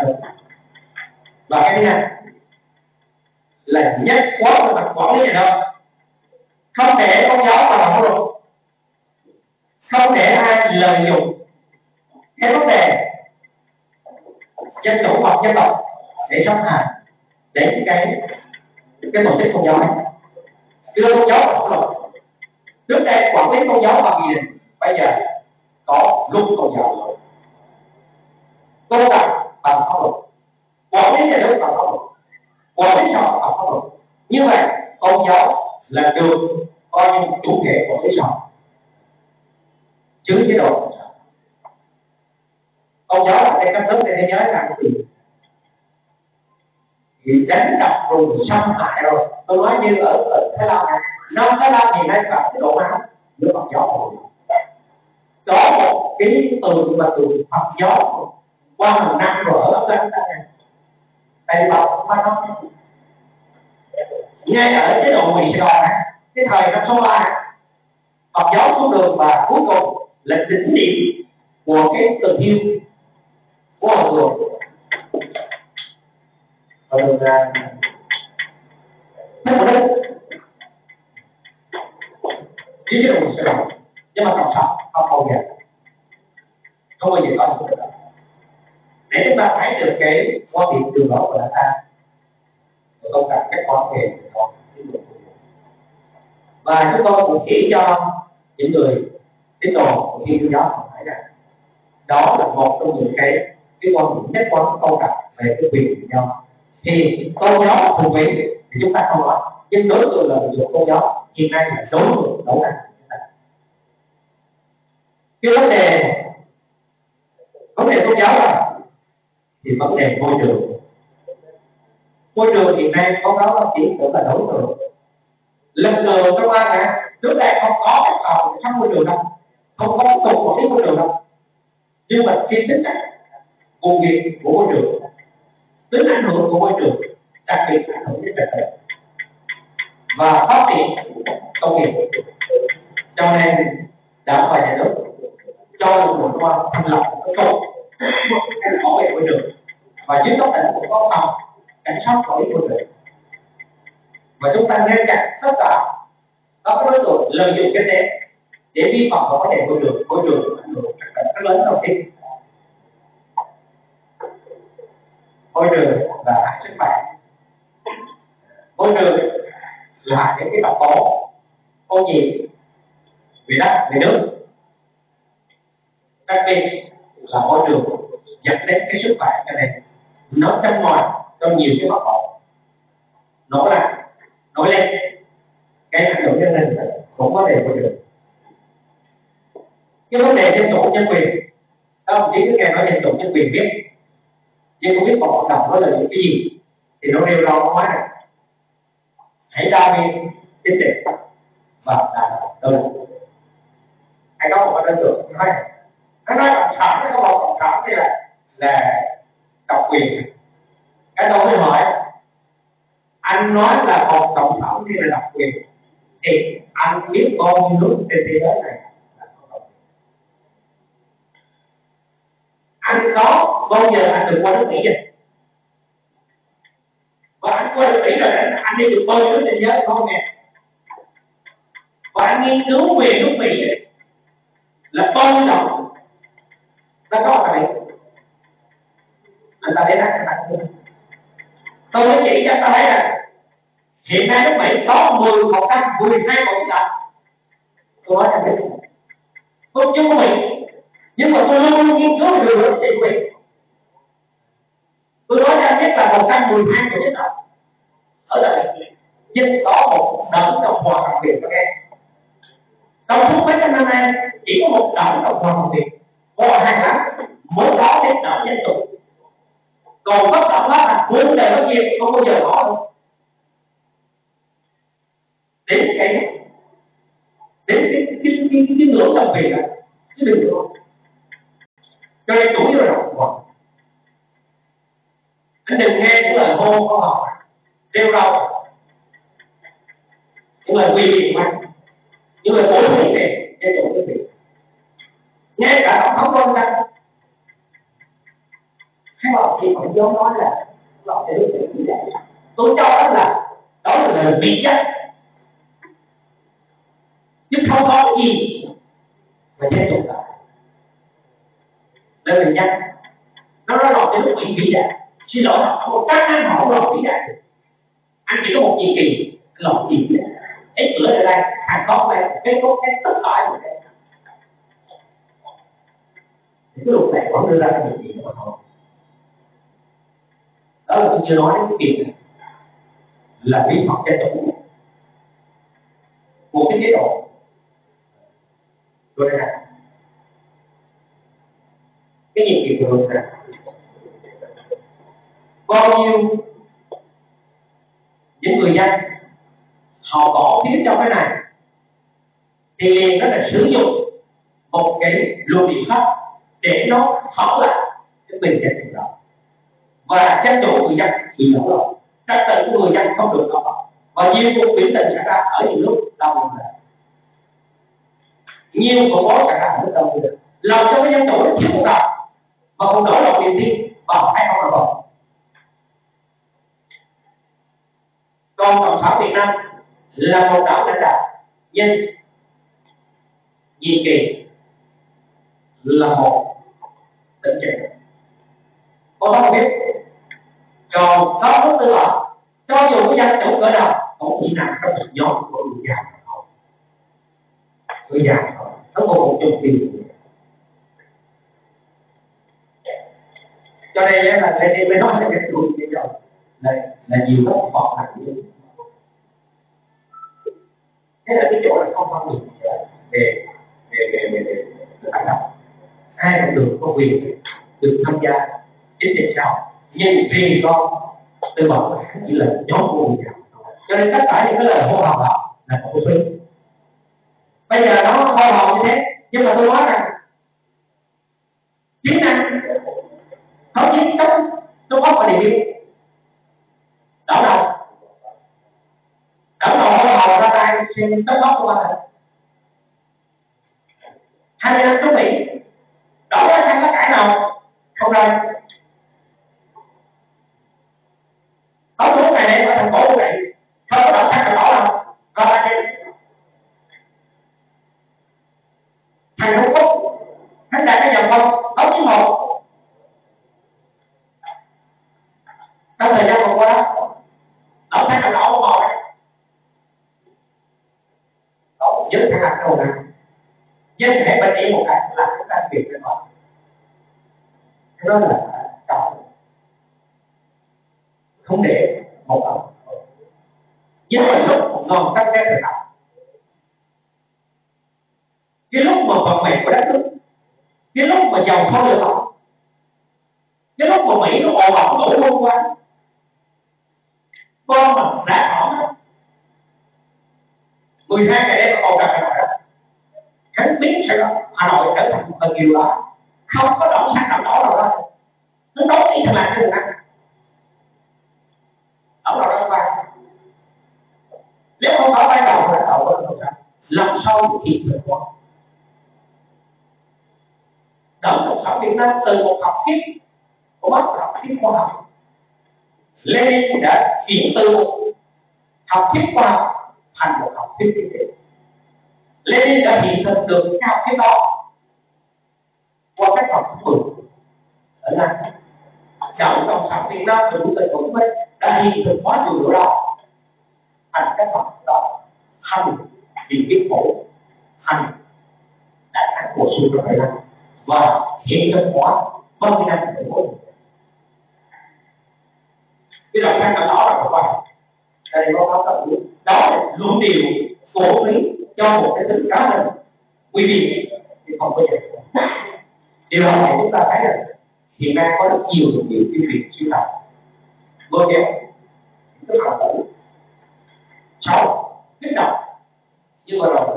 và cái thứ hai là nhất quán của mặt quản lý nhà nước không để tôn giáo vào pháp luật không để ai lợi dụng cái vấn đề dân chủ hoặc dân tộc để xâm hại đến cái cái tổ chức tôn giáo này đưa tôn giáo vào pháp luật trước đây quản lý tôn giáo bằng gì bây giờ có luật tôn giáo tôn trọng bằng pháp luật quản lý nhà nước bằng pháp luật quản lý xã hội bằng pháp luật như vậy tôn giáo là được coi như chủ thể của xã hội chứ chế độ tôn giáo là cái cấp nước để thế giới là cái gì thì đánh đập vùng xâm hại rồi tôi nói như ở, ở Thái Lan này năm Thái Lan hiện nay là cái độ máu giữa Phật giáo có một cái từ mà từ Phật giáo qua hàng năm rồi ở Afghanistan này tại vì Phật không nói ngay ở chế độ Mỹ Sài Gòn này cái thời năm số ba Phật giáo xuống đường và cuối cùng là đỉnh điểm của cái tình yêu của hòa thượng và đường là thế của đấy chứ chế độ Mỹ Sài Gòn nhưng mà cộng sản không bao giờ không bao giờ có được để chúng ta thấy được cái quan điểm đường lối của ta không cần cách quan hệ và chúng tôi cũng chỉ cho những người tín đồ của Thiên Chúa giáo thấy rằng đó là một trong những cái cái quan điểm nhất quán câu đặt về cái quyền tự do thì tôn giáo thuộc về thì chúng ta không nói nhưng đối tượng là một tôn giáo hiện nay là đối tượng đấu tranh cái vấn đề vấn đề tôn giáo là thì vấn đề môi trường môi trường hiện nay có đó là chỉ cũng là đối tượng lực lượng công an này trước đây không có cái tàu trong môi trường đâu không có cục một cái môi trường đâu nhưng mà khi tính chất vụ việc của môi trường tính ảnh hưởng của môi trường đặc biệt ảnh hưởng đến trật tự và phát triển công nghiệp cho nên đã phải nhà nước cho lực lượng công an thành lập một cái cục để bảo vệ môi trường và dưới góc độ cũng có phòng cảnh sát quản lý môi trường, và chúng ta ngăn chặn tất cả các đối tượng lợi dụng kinh tế để vi phạm vào vấn đề môi trường. Môi trường ảnh hưởng rất lớn đầu tiên. Môi trường là sức khỏe, môi trường là những cái độc tố ô nhiễm về đất, về nước, đặc biệt là môi trường dẫn đến cái sức khỏe. Cho nên nó trong ngoài trong nhiều cái hoạt động nổi lên nổi lên cái ảnh hưởng đến nền cũng có đề môi trường. Cái vấn đề dân chủ nhân quyền, các ông chí cứ nghe nói dân chủ nhân quyền biết, nhưng không biết họ hoạt động đó là những cái gì, thì nó nêu ra nói này: hãy đa viên chính trị và đa đơn. Hay có một cái đối tượng nói nó nói cộng sản, nó có một cộng sản thì là là độc quyền. Cái tôi mới hỏi anh nói là một cộng sản thì là độc quyền, thì anh biết bao nhiêu nước trên thế giới này là không độc quyền? Anh có bao giờ anh được qua nước Mỹ vậy? Và anh qua được Mỹ rồi anh đi được bao nhiêu nước trên thế giới không nghe? Và anh nghiên cứu về nước Mỹ là tôn trọng nó có tại anh ta để đặt đặt tôi mới chỉ cho ta thấy là hiện nay nước Mỹ có mười phần trăm, mười hai tổ chức đảng. Tôi nói cho biết tôi chưa có Mỹ, nhưng mà tôi luôn luôn nghiên cứu về luật trị quyền. Tôi nói cho biết là một trăm mười hai tổ chức đảng ở đây, nhưng có một đảng Cộng hòa đặc biệt các em. Trong suốt mấy trăm năm nay chỉ có một đảng Cộng hòa đặc biệt, qua hai tháng mới có đến đảng dân chủ. Còn tất cả các là muốn đời nó kia không bao giờ có đâu. Đến cái đến cái cái cái cái, cái ngưỡng đặc biệt là chứ đừng được. Cho nên chủ yếu là độc quyền. Anh đừng nghe những lời hô của họ rêu rao, những lời quy biện mạnh, những lời bối rối về cái chủ cái việc. Nghe cả tổng thống Donald Trump, hay họ thì họ giống nói là họ sẽ đối tượng như vậy. Tôi cho đó là đó là lời bị chất, chứ không có gì mà chế tụng cả. Lời bình dân nó nói là cái lúc bị vĩ đại, xin lỗi họ không có chắc chắn họ không làm vĩ đại được. Anh chỉ có một nhiệm kỳ làm gì vĩ đại, ấy cửa ở đây hàng có đây cái có cái tất cả như thế. Thì cái lúc này vẫn đưa ra cái nhiệm kỳ của họ. Đó là tôi chưa nói cái việc này là vi phạm chế độ một cái chế độ rồi đây này, cái nhiệm kỳ của tôi này bao nhiêu những người dân họ bỏ phiếu cho cái này thì liền đó là sử dụng một cái luật biện pháp để nó thỏa lại cái quyền dân chủ đó, và dân chủ người dân bị đổ lỗi, trật tự của người dân không được đảm bảo, và nhiều cuộc biểu tình xảy ra ở nhiều nước đông nam á, nhiều khủng bố xảy ra ở nước đông nam á, làm cho cái dân chủ nó thiếu một đầu và không đổi lòng niềm tin vào hai không là một. Còn cộng sản Việt Nam là một đảng lãnh đạo nhưng nhiệm kỳ là một tỉnh trưởng. Có đó biết còn có nước tư bản cho dù cái dân chủ cỡ nào cũng chỉ nằm trong một nhóm của người già thôi, người già thôi, nó có một chung tiền. Cho nên là lên đây mới nói là cái chuyện như vậy là là nhiều các họ làm như thế. Là cái chỗ là không quan điểm về về về về về tác động, ai cũng được có quyền được tham gia chính trị xã hội, nhưng riêng con tư bảo chỉ là nhóm của người già. Cho nên tất cả những cái lời hô hào đó là không phí. Bây giờ nó hô hào như thế, nhưng mà tôi nói rằng chiến năng không chiến chống nó có phải điều gì đảo đầu đảo đầu hô hào ra tay xin tất đó của bạn hai mươi năm chống Mỹ đảo ra sang cái cãi nào không đây. trong thời gian vừa qua ở cái nào đó mò đấy đó giới hạn hạt đầu này giới hạn bên ý một cái là chúng ta việc lên đó cái đó là trọng không để một đồng nhưng mà lúc một ngon các cái thời đại cái lúc mà vận mệnh của đất nước cái lúc mà dòng sông lửa bỏng cái lúc mà Mỹ nó ồ ẩm đổ luôn qua con mà đã hỏng mười hai ngày đêm ồ gặp Hà Nội đó hắn biết sẽ Hà Nội trở thành một tầng nhiều đó không có động sản nào đó đâu đó nó đốt đi thành là cái đường ăn ở đâu đó qua nếu không có vai trò của lãnh đạo của cộng sản làm sao hiện thực hóa đảng cộng sản Việt Nam từ một học thuyết của bác học thuyết khoa học Lenin đã chuyển từ một học thuyết khoa học thành một học thuyết kinh tế. Lenin đã hiện thực được cái học thuyết đó qua cách học mười ở Nga. Đảng cộng sản Việt Nam từ chủ tịch Hồ Chí Minh đã hiện thực hóa điều đó thành cách học đó thành điện biên phủ thành đại thắng của xuân của Việt Nam và hiện thực hóa bao nhiêu năm của thành phố. Cái đoạn văn đó là một đây có báo cáo đó là luận điều cổ lý cho một cái tính cá nhân quý vị thì không có gì. Điều đó thì chúng ta thấy là hiện nay có rất nhiều luận điều chuyên biệt siêu tập vô kéo tức là tử sau kích động nhưng mà rồi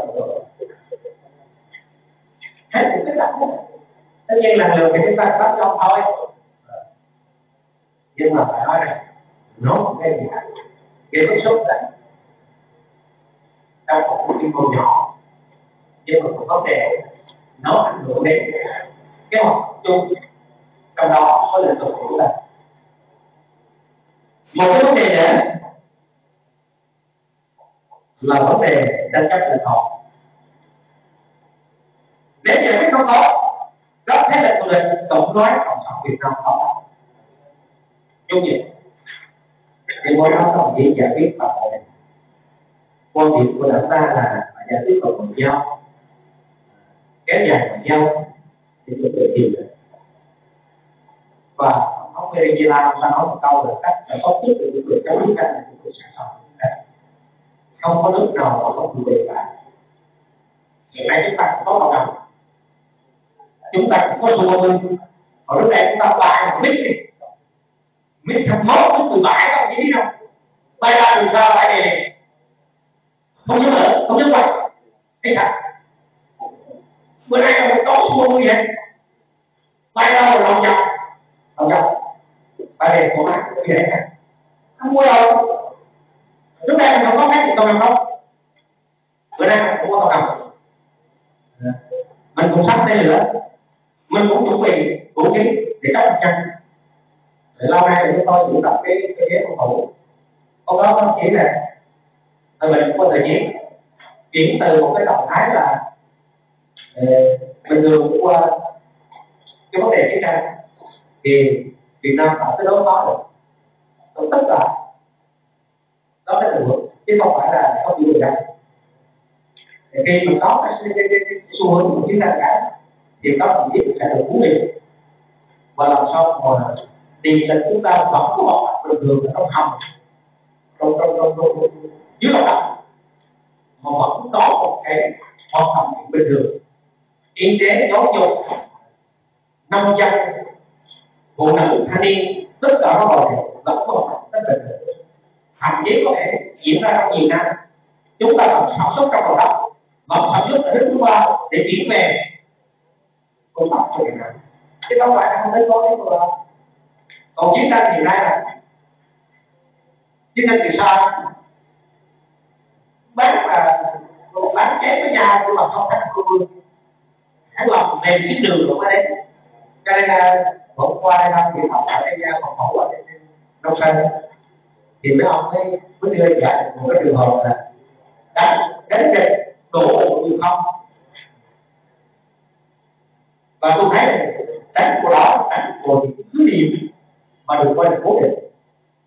hết cũng kích động tất nhiên là lừa thì chúng ta bắt trong thôi nhưng mà phải nói này nó một cái gì gây bức xúc là trong một cái quy mô nhỏ nhưng mà một vấn đề nó ảnh hưởng đến cái hoạt chung trong đó có lĩnh vực của là một cái vấn đề nữa là vấn đề tranh chấp lãnh thổ. Nếu giải quyết không có đó thế là tôi định tổng nói cộng sản Việt Nam đó chung gì thì mỗi đó đồng chí giải quyết bằng này quan điểm của đảng ta là giải quyết bằng ngoại giao kéo dài ngoại giao thì tôi tự hiểu được và ông Venezuela ta nói một câu là cách là tốt nhất để chúng tôi chống chiến tranh là chúng tôi sẵn sàng không có nước nào mà không chịu đề cả hiện nay chúng ta cũng có cộng đồng chúng ta cũng có xu hướng ở lúc này chúng ta bài một mít đi mít thành mốt mít từ bãi các ông chỉ biết không bay ra từ xa bãi này không nhớ nữa không nhớ quay thấy thật bữa nay là một có xu hướng vậy bay ra rồi lòng dọc lòng dọc bay này của mắt như thế này không mua đâu lúc này mình không có cái gì cộng đồng không bữa nay mình cũng có cộng đồng mình cũng sắp tên lửa mình cũng chuẩn bị vũ khí để chống mặt trận lâu nay chúng tôi cũng tập cái cái ghế phòng thủ có đó không chỉ là mình cũng có thời gian chuyển từ một cái động thái là bình thường qua cái vấn đề chiến tranh thì Việt Nam đã tới đối phó được còn tất cả đó là được chứ không phải là không chịu được đâu khi mà có cái, cái, cái, cái, cái xu hướng của chiến tranh cả thì các đồng chí sẽ được huấn luyện và làm sao mà tiền lực chúng ta vẫn có hoạt động bình thường trong hầm trong trong trong trong dưới lòng đất mà vẫn có một cái hoạt động bình thường y tế giáo dục nông dân phụ nữ thanh niên tất cả các loại vẫn có hoạt động rất bình thường thậm chí có thể diễn ra trong nhiều năm chúng ta vẫn sản xuất trong lòng đất vẫn sản xuất ở nước thứ ba để chuyển về công tác cho Việt Nam chứ không phải là không đến có cái rồi còn chiến tranh hiện nay là chiến tranh từ xa bán là bán chém với nhau nhưng mà không thành công hắn làm mềm chiến đường rồi mới đến cho nên là hôm qua đây năm thì học ở đây ra phòng mẫu ở trên Đông Sơn thì mấy ông ấy mới đưa giải một cái trường hợp là đánh đánh địch đổ bộ đường không và tôi thấy đánh của đó đánh của cứ điểm mà được coi là cố định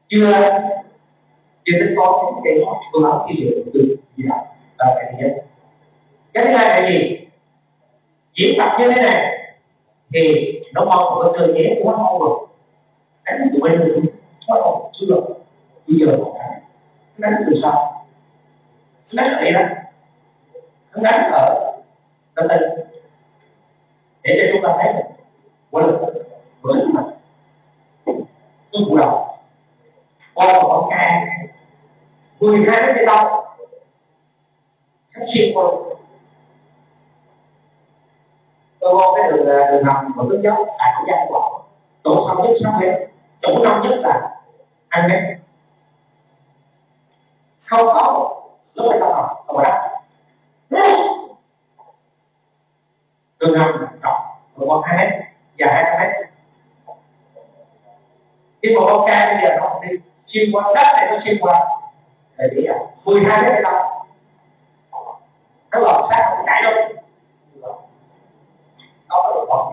chưa chưa đến có những cái phương án khi sử dụng từ gì đó là cái thứ nhất. Cái thứ hai là gì? Diễn tập như thế này thì nó mong một cái cơ chế quá mong rồi đánh tụi bên được quá mong chưa được bây giờ một cái đánh từ sau đánh ở đây đó nó đánh ở tâm tinh để cho chúng ta thấy được quá lực với mình cái vụ đầu qua một con ca mười hai cái đâu nó xuyên qua tôi vô cái đường đường hầm của nước dốc tại cái giai đoạn chỗ sau nhất sáu mét chỗ năm nhất là hai mét không có lúc này tao học không có đắt đường hầm rộng một hai mét dài hai mét nhưng mà con ca bây giờ nó không đi xuyên qua đất này nó xuyên qua để biết à mười hai mét đâu nó lọt sát không chạy đâu nó có được không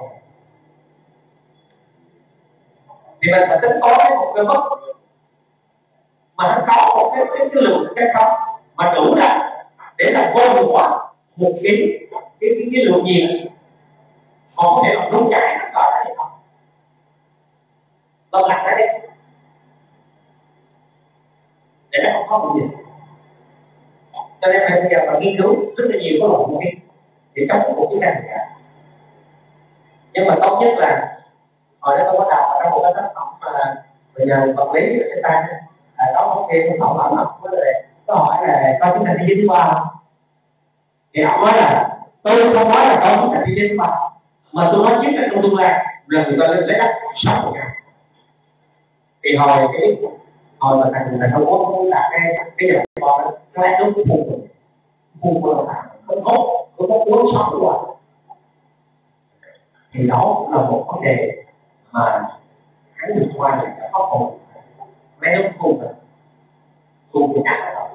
thì mình phải tính toán cái một cái mức mà nó có một cái cái, cái lượng cái không mà đủ ra để làm vô hiệu quả một cái cái cái, cái lượng gì còn có thể là đúng chạy nó có hay không nó đặt ra đấy để nó không có một gì cho nên là bây giờ mà nghiên cứu rất là nhiều cái loại mô hình thì trong một cái ngành cả nhưng mà tốt nhất là hồi đó tôi có đọc ở trong một cái tác phẩm mà bây giờ vật lý ở trên tay à, có một cái tác phẩm ẩn học với lại có hỏi là có chứng thành thế giới thứ ba thì ông nói là tôi không nói là có chứng thành thế giới thứ ba mà tôi nói chứng thành trong tương lai là người ta lên lấy đất sáu một ngàn thì hồi cái hồi mà thằng thằng không có không đạt cái cái giờ con nó lại đúng cái phù phù của nó không tốt không có cuốn sáu rồi thì đó là một vấn đề mà hắn được qua để khắc phục mấy lúc cùng rồi cùng với cả rồi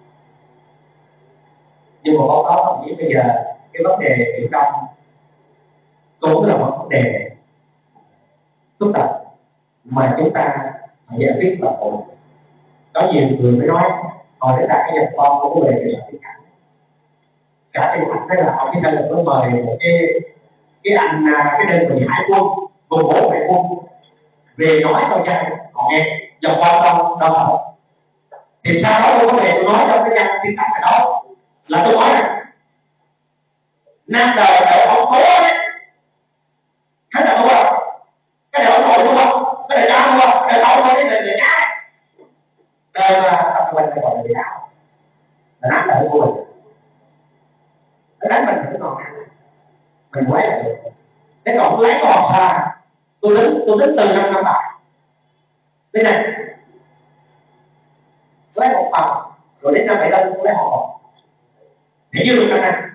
nhưng mà báo cáo không biết bây giờ cái vấn đề biển đông cũng là một vấn đề phức tạp mà chúng ta phải giải quyết là ổn. Có nhiều người mới nói hồi đến đặt cái nhập con của người để làm cảnh cả trên mặt đó là họ cái thân có mời một cái cái anh cái đơn vị hải quân gồm bốn hải quân về nói cho cha họ nghe dòng quan tâm đâu họ thì sau đó tôi có thể tôi nói cho cái dân thiên tài đó là tôi nói là năm đời đời ông cố đấy thấy là đúng không cái đời ông nội đúng không cái đời cha đúng không đời ông thôi cái đời đời cha đời mà tập quanh cái gọi là gì nào là nát đời của mình nó đánh mình cũng còn mình quay lại được thế còn lấy còn xa tôi tính tôi tính từ năm năm bảy đây này lấy một phòng rồi đến năm bảy lên tôi lấy họ để dư được năm này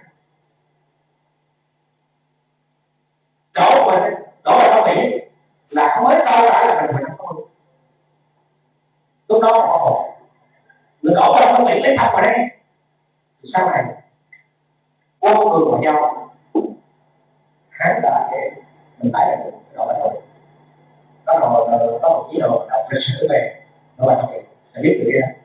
đổ mình đổ vào tao nghĩ là không mới tao đã là mình mình không lúc đó họ hồn người đổ vào tao nghĩ lấy thật vào đây thì sau này qua con người của nhau hắn đã để mình tái lại được đó là rồi đó là có một chế độ đọc lịch sử về đó là thôi sẽ biết được kia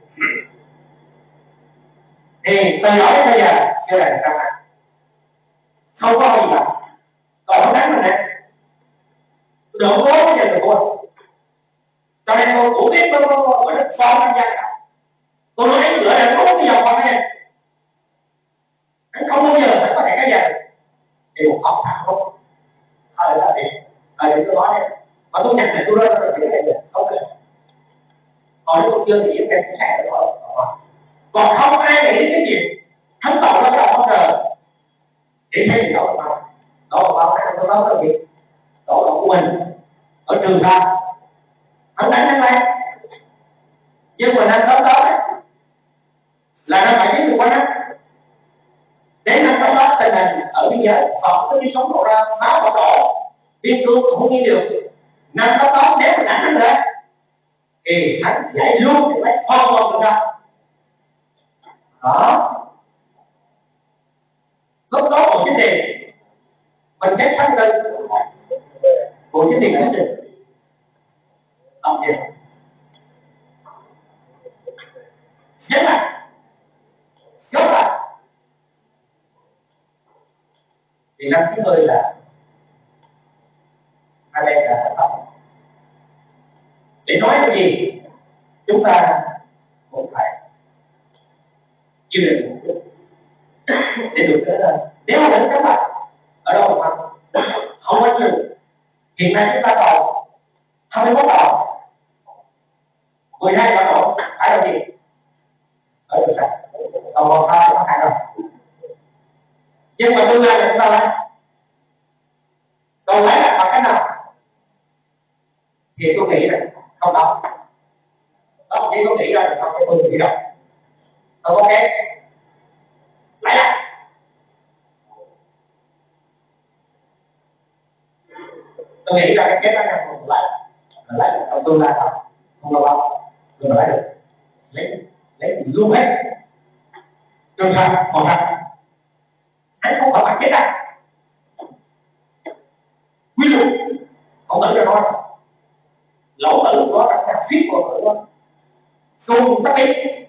thì từ đó đến bây giờ chưa là sao này không có gì cả còn đánh mình này độ cố bây giờ được rồi cho nên tôi cũng biết tôi có rất con tham gia cả tôi nói đến nữa là có cái dòng con này anh không bao giờ phải có thể cái gì thì một học thẳng không hay là gì à để tôi nói này mà tôi nhận này tôi rất là cái này không được còn nếu tôi chưa thì những cái sẽ được rồi còn không ai nghĩ cái gì thánh tổ nó là không ngờ để thấy gì đó là bao đó là bao cái tôi nói là gì đó là của mình ở trường sa hắn đánh hắn lên nhưng mà năm đó đó là nó phải biết được quan đó đến năm đó đó tình hình ở biên giới họ có đi sống lộ ra máu họ đổ biên cương cũng không nghe được năm đó đó nếu mà đánh hắn ra thì hắn dạy luôn thì phải phong phong được ra đó lúc đó một vấn đề mình chết thắng lên một vấn đề chính trị làm gì thì năm chín mươi là hai bên đã thành công. Để nói cái gì chúng ta cũng phải chưa định để được tới đây. Nếu mà đến các bạn ở đâu mà không có chịu, hiện nay chúng ta còn hai mươi mốt tàu, mười hai tàu nổ phải là gì ở được sạch tàu còn hai có hai rồi, nhưng mà tương lai là chúng ta lấy còn lấy là bằng cách nào thì tôi nghĩ là không đâu đó, chỉ có nghĩ ra là không có tôi nghĩ đâu không có cái lấy lại. Tôi nghĩ ra cái kết nó đang còn lại là lấy được trong tương lai không không lâu đâu tôi mà lấy được lấy lấy luôn hết trường hợp còn thật anh không phải kết này ví dụ ông tử cho nói lỗ tử có các nhà thuyết của tử đó cùng tất biến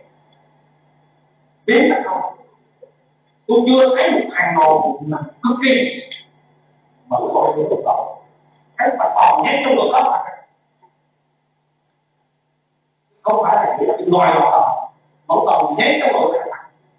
biến tất không. Tôi chưa thấy một hàng ngồi mà cực kỳ mở hội của tục độ thấy mà còn nhét trong ngực đó không phải là chỉ là ngoài lọt tàu vẫn còn nhét trong ngực đó.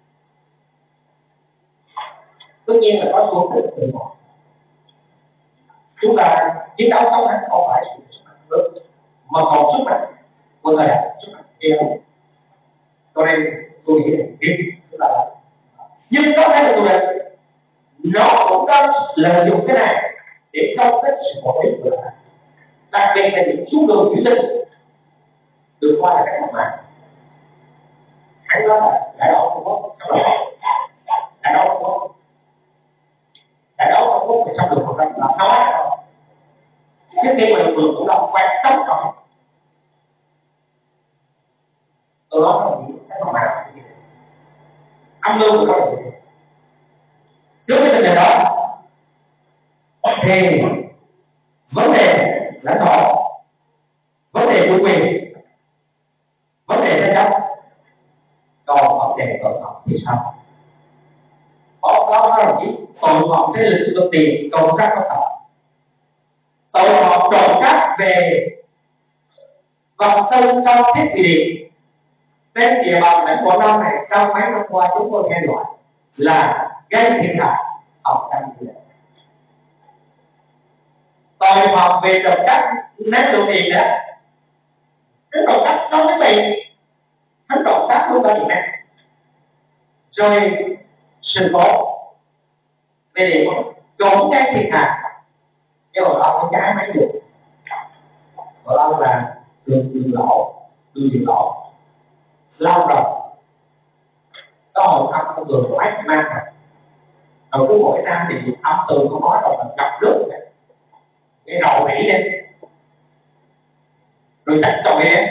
Tất nhiên là có xuống từ từ một chúng ta chiến đấu sống hắn không phải sự sức mạnh lớn mà còn sức mạnh của thời đại sức mạnh kia. Cho nên tôi nghĩ là việc chúng ta làm nhưng có thể là tôi định nó cũng có lợi dụng cái này để công kích sự quản lý của nó, đặc biệt là những xuống đường thủy sinh được qua là cái mặt mạng hắn nói là đại đấu không có đại đấu không có đại đấu không có thì xong được một lần làm nói đâu trước khi mà lực lượng cũng đâu quan trọng rồi tôi nói là cái mặt mạng âm mưu của nó là gì trước cái tình hình đó thì vấn đề lãnh thổ, vấn đề chủ quyền, vấn đề tranh chấp, còn vấn đề tội phạm thì sao? Có có các đồng chí tội phạm thế lực cực tiền còn rất có tội, tội phạm trộm cắp về vật tư trong thiết bị điện trên địa bàn tỉnh Quảng Nam này trong mấy năm qua chúng tôi nghe nói là gây thiệt hại học trăm tỷ. Tội phạm về trộm cắp ném lượng tiền đó, cái trộm cắp trong cái tiền, hắn trộm cắp không có gì hết, rồi sự cố về điện trộm cái thiệt hại, nhưng mà họ không trái mấy được, họ lâu là đường đường lỗ, đường đường lỗ, lâu rồi, có một âm không đường của ách mang rồi, rồi cứ mỗi năm thì âm tường không nói rồi mình gặp nước này. Cái đầu nảy lên rồi đặt cho bé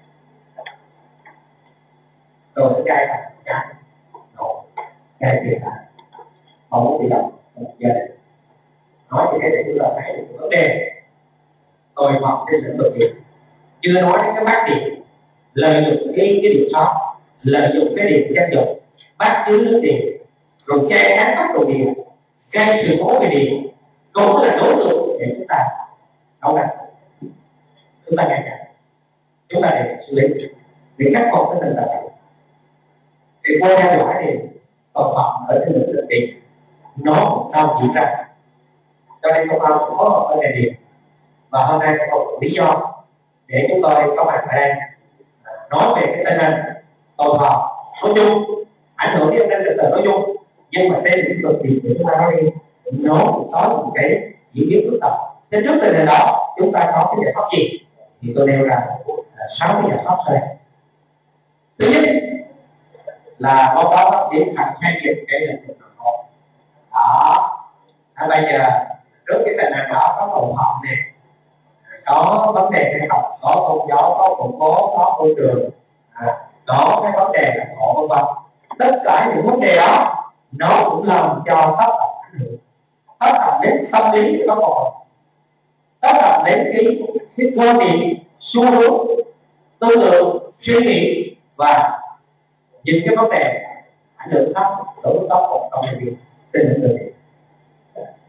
rồi cái gai thành gai rồi gai kia là không có bị động một gia đình nói thì cái này chúng ta thấy được vấn đề tôi học trên lĩnh vực điện chưa nói đến cái bát điện lợi dụng cái cái điện sót lợi dụng cái điện gia dụng bắt chứa nước điện rồi che chắn các đồ điện gây sự cố về điện cũng là đối tượng để chúng ta đấu tranh, chúng ta ngăn chặn, chúng ta để xử lý để khắc phục cái tình trạng này. Thì qua theo dõi thì tội phạm ở trên lĩnh vực điện nó cũng đang diễn ra, cho nên công an cũng phối hợp với ngành điện và hôm nay có một lý do để chúng tôi có mặt ở đây nói về cái tình hình tội phạm nói chung ảnh hưởng đến an ninh trật tự nói chung, nhưng mà trên lĩnh vực điện chúng ta nói đi nó cũng có một cái diễn biến phức tạp. Thế trước tình hình đó chúng ta có cái giải pháp gì thì tôi nêu ra là sáu cái giải pháp sau đây. Thứ nhất là báo cáo phát triển thành hai nghiệp cái lĩnh vực nội bộ đó. À, bây giờ trước cái tình hình đó có tội phạm này, có vấn đề dân tộc, có tôn giáo, có khủng bố, có môi trường, à, có cái vấn đề là khổ vân vân. Tất cả những vấn đề đó nó cũng làm cho tác động ảnh hưởng, tác động đến tâm lý của các con, tác động đến cái cái quan niệm, xu hướng, tư tưởng, suy nghĩ và những cái vấn đề ảnh hưởng thấp đối với các con trong việc tình hình thực hiện.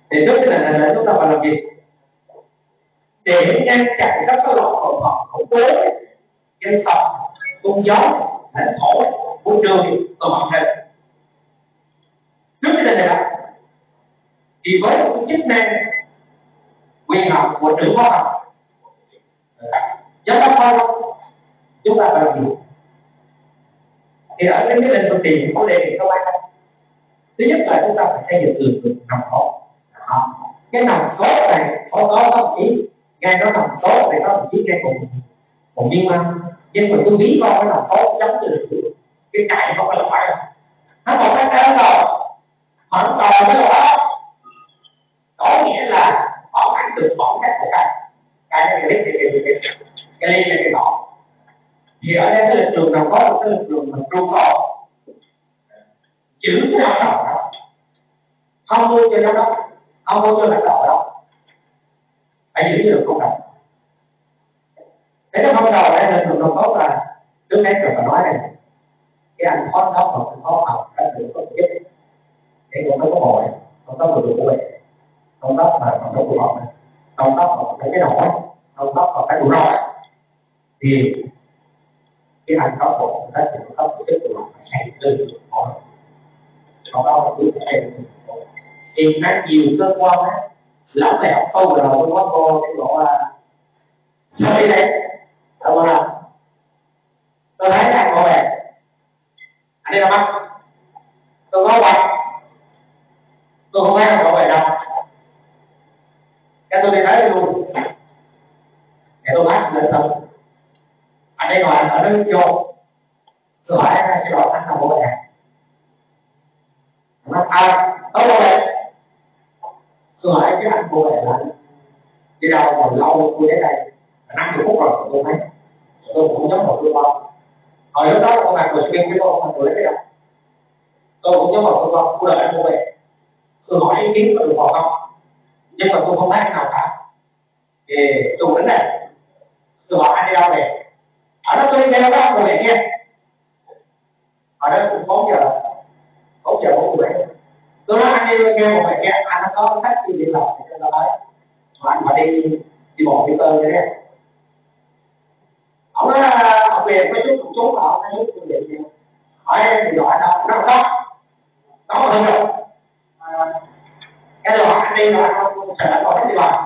Thì trước cái này là chúng ta phải làm gì để ngăn chặn các cái loại tội phạm khủng bố, dân tộc, tôn giáo, lãnh thổ, môi trường, tội phạm này. Trước cái này là thì với một chức năng quyền học của trưởng khoa học, giáo dục khoa chúng ta phải làm gì? Thì ở cái lĩnh vực tiền có đề nghị các bạn. Thứ nhất là chúng ta phải xây dựng từ từ nòng cốt. Cái nòng cốt này có có có chỉ ngay nó nòng cốt này có chỉ ngay cùng cùng nhưng mà nhưng mà tôi ví von cái nòng cốt giống như là cái cạnh không phải là phải nó còn cái cái rồi hoàn toàn cái đó có nghĩa là họ ảnh được bọn cách của cái cái này cái cái cái cái cái này cái đó thì ở đây cái lực trường nào có một cái lực trường mình trung có giữ cái nào đó không mua cho nó đó không mua cho lãnh đạo đó phải giữ được công đồng. Thế cái phong trào đây là trường nào tốt là trước hết rồi phải nói này cái anh khó học hoặc khó học đã tự có giúp để cũng không có hội không có người của mình không có mà không có phù hợp không có phải cái nổi không có phải đủ rồi thì cái anh có một cái sự có một cái sự thành tư họ họ có một cái thì nó nhiều cơ quan á lắm lẻo câu rồi tôi có cô cái bộ là sao đi đấy đâu mà tôi thấy là cô này anh đi đâu không tôi có quay tôi không thấy là cô này đâu cái tôi đi thấy luôn để tôi bắt lên không anh đây ngồi ở đó vô tôi hỏi anh cái đó anh là bố này nó à tốt rồi tôi hỏi cái anh bố này là đi đâu mà lâu tôi đến đây năm mươi phút rồi tôi thấy tôi cũng giống một tôi con hồi lúc đó con bạn tôi xuyên cái con tôi lấy cái đâu tôi cũng giống một tôi con tôi là anh bố về tôi hỏi ý kiến có được không nhưng mà tôi không thấy nào cả thì tôi đến đây tôi hỏi anh đi đâu về ở đó tôi đi đâu đó rồi về kia ở đó cũng bốn giờ bốn giờ bốn mươi bảy tôi nói anh đi nghe một bài kia anh nó có khách đi điện thoại cho nó nói mà anh phải đi đi bộ đi tơ như thế ông nói ông về mấy chút chút họ mấy chút tôi điện hỏi thì gọi đâu nó có có hơn rồi cái rồi anh đi rồi anh không sợ có cái gì rồi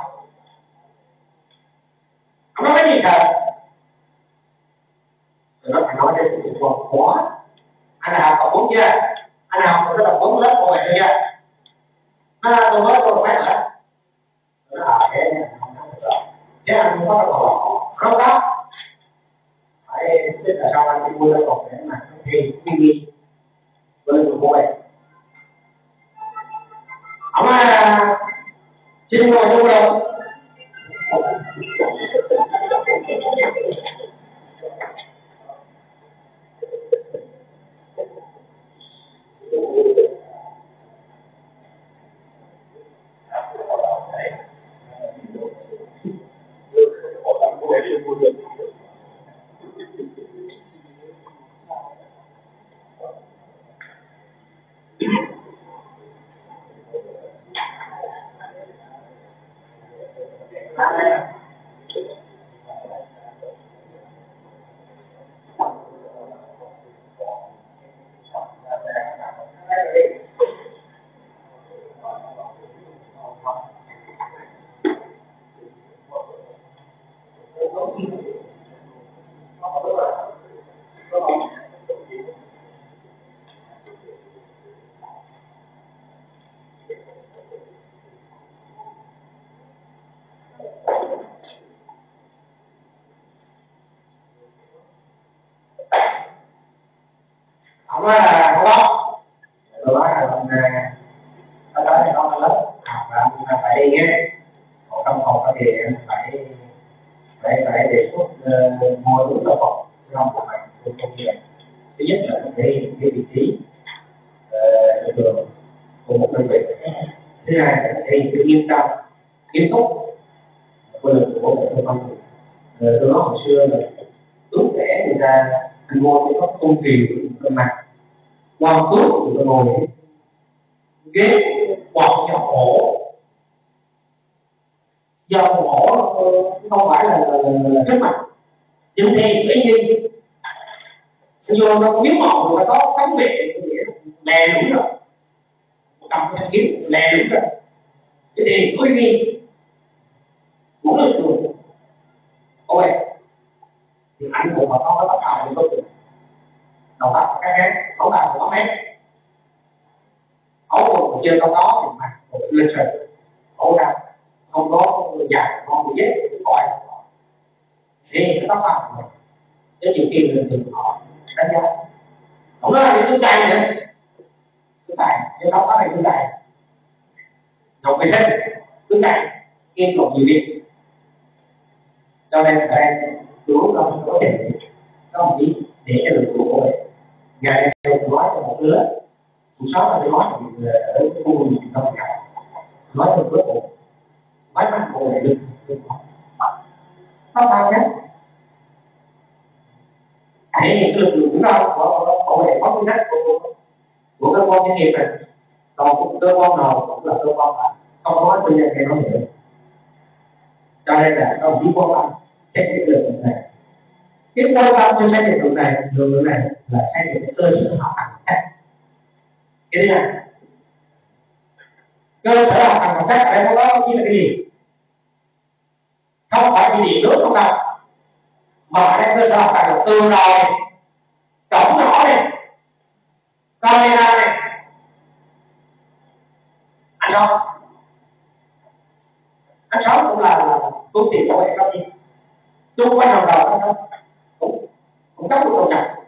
ông nói cái gì trời rồi nó phải nói cái sự của quá anh nào học bốn chưa anh nào học có đọc bốn lớp của mày chưa nó tôi nói tôi phải nữa nó là thế chứ anh không có đọc không có phải tức là sao anh đi mua lớp học để mà thì đi đi với người cô này ông à xin ngồi chung đâu ông nói là không có tôi nói là ông ở đó thì con lớp học là ông phải đi nghe còn trong phòng thì phải phải phải đề xuất mua đúng tập học trong phòng này của công việc thứ nhất là cái cái vị trí trường của một đơn vị thứ hai là cái sự yên tâm nghiêm túc của lực của một cơ quan tôi nói hồi xưa là lúc trẻ người ta anh mua cái có công kỳ bên mặt quan tước người ta ngồi ghế quạt cho cổ giờ một ổ không phải là là, là, là trước mặt nhưng thì tự nhiên vô nó miếng màu rồi nó có tấm bệ lè lủng rồi một cầm cái thanh kiếm lè lủng rồi cái gì quý vị cũng được rồi ôi thì ảnh hưởng mà không có tất cả những câu chuyện đầu tắt cái cái khẩu tàng của mấy ấu còn chưa có có thì mặt lịch sử ấu ra không có dài không có dễ coi thì cái tóc tàng này cái nhiều khi mình thường họ đánh giá không nói là những tương tài nữa tương tài cái tóc này tương tài đồng với hết tương tài kiên trùng nhiều việc cho nên ở đây chú không có thể có ý để cho được của cô ấy ngày nay nói cho một đứa cuộc sống là nói ở khu vực miền Đông cả nói cho cuối cùng mấy mắt cô này được nó sao nhé hãy những lực lượng cũng đâu của cô này có cái của của cơ quan doanh nghiệp này còn cơ quan nào cũng là cơ quan không có tư nhân hay nói nữa cho nên là các ông chí quan tâm xét cái lượng này cái quan tâm cho xét cái lượng này lượng này là xét cái cơ sở hạ tầng cái thứ này cơ sở hạ tầng cách ở đây nó có như là cái gì không phải cái gì nước không đâu mà ở đây cơ sở hạ tầng là tường rào này cổng nhỏ này camera này anh không anh sáu cũng là phương tiện của hệ thống chung quanh đồng đầu anh không cũng cũng rất là trọng trọng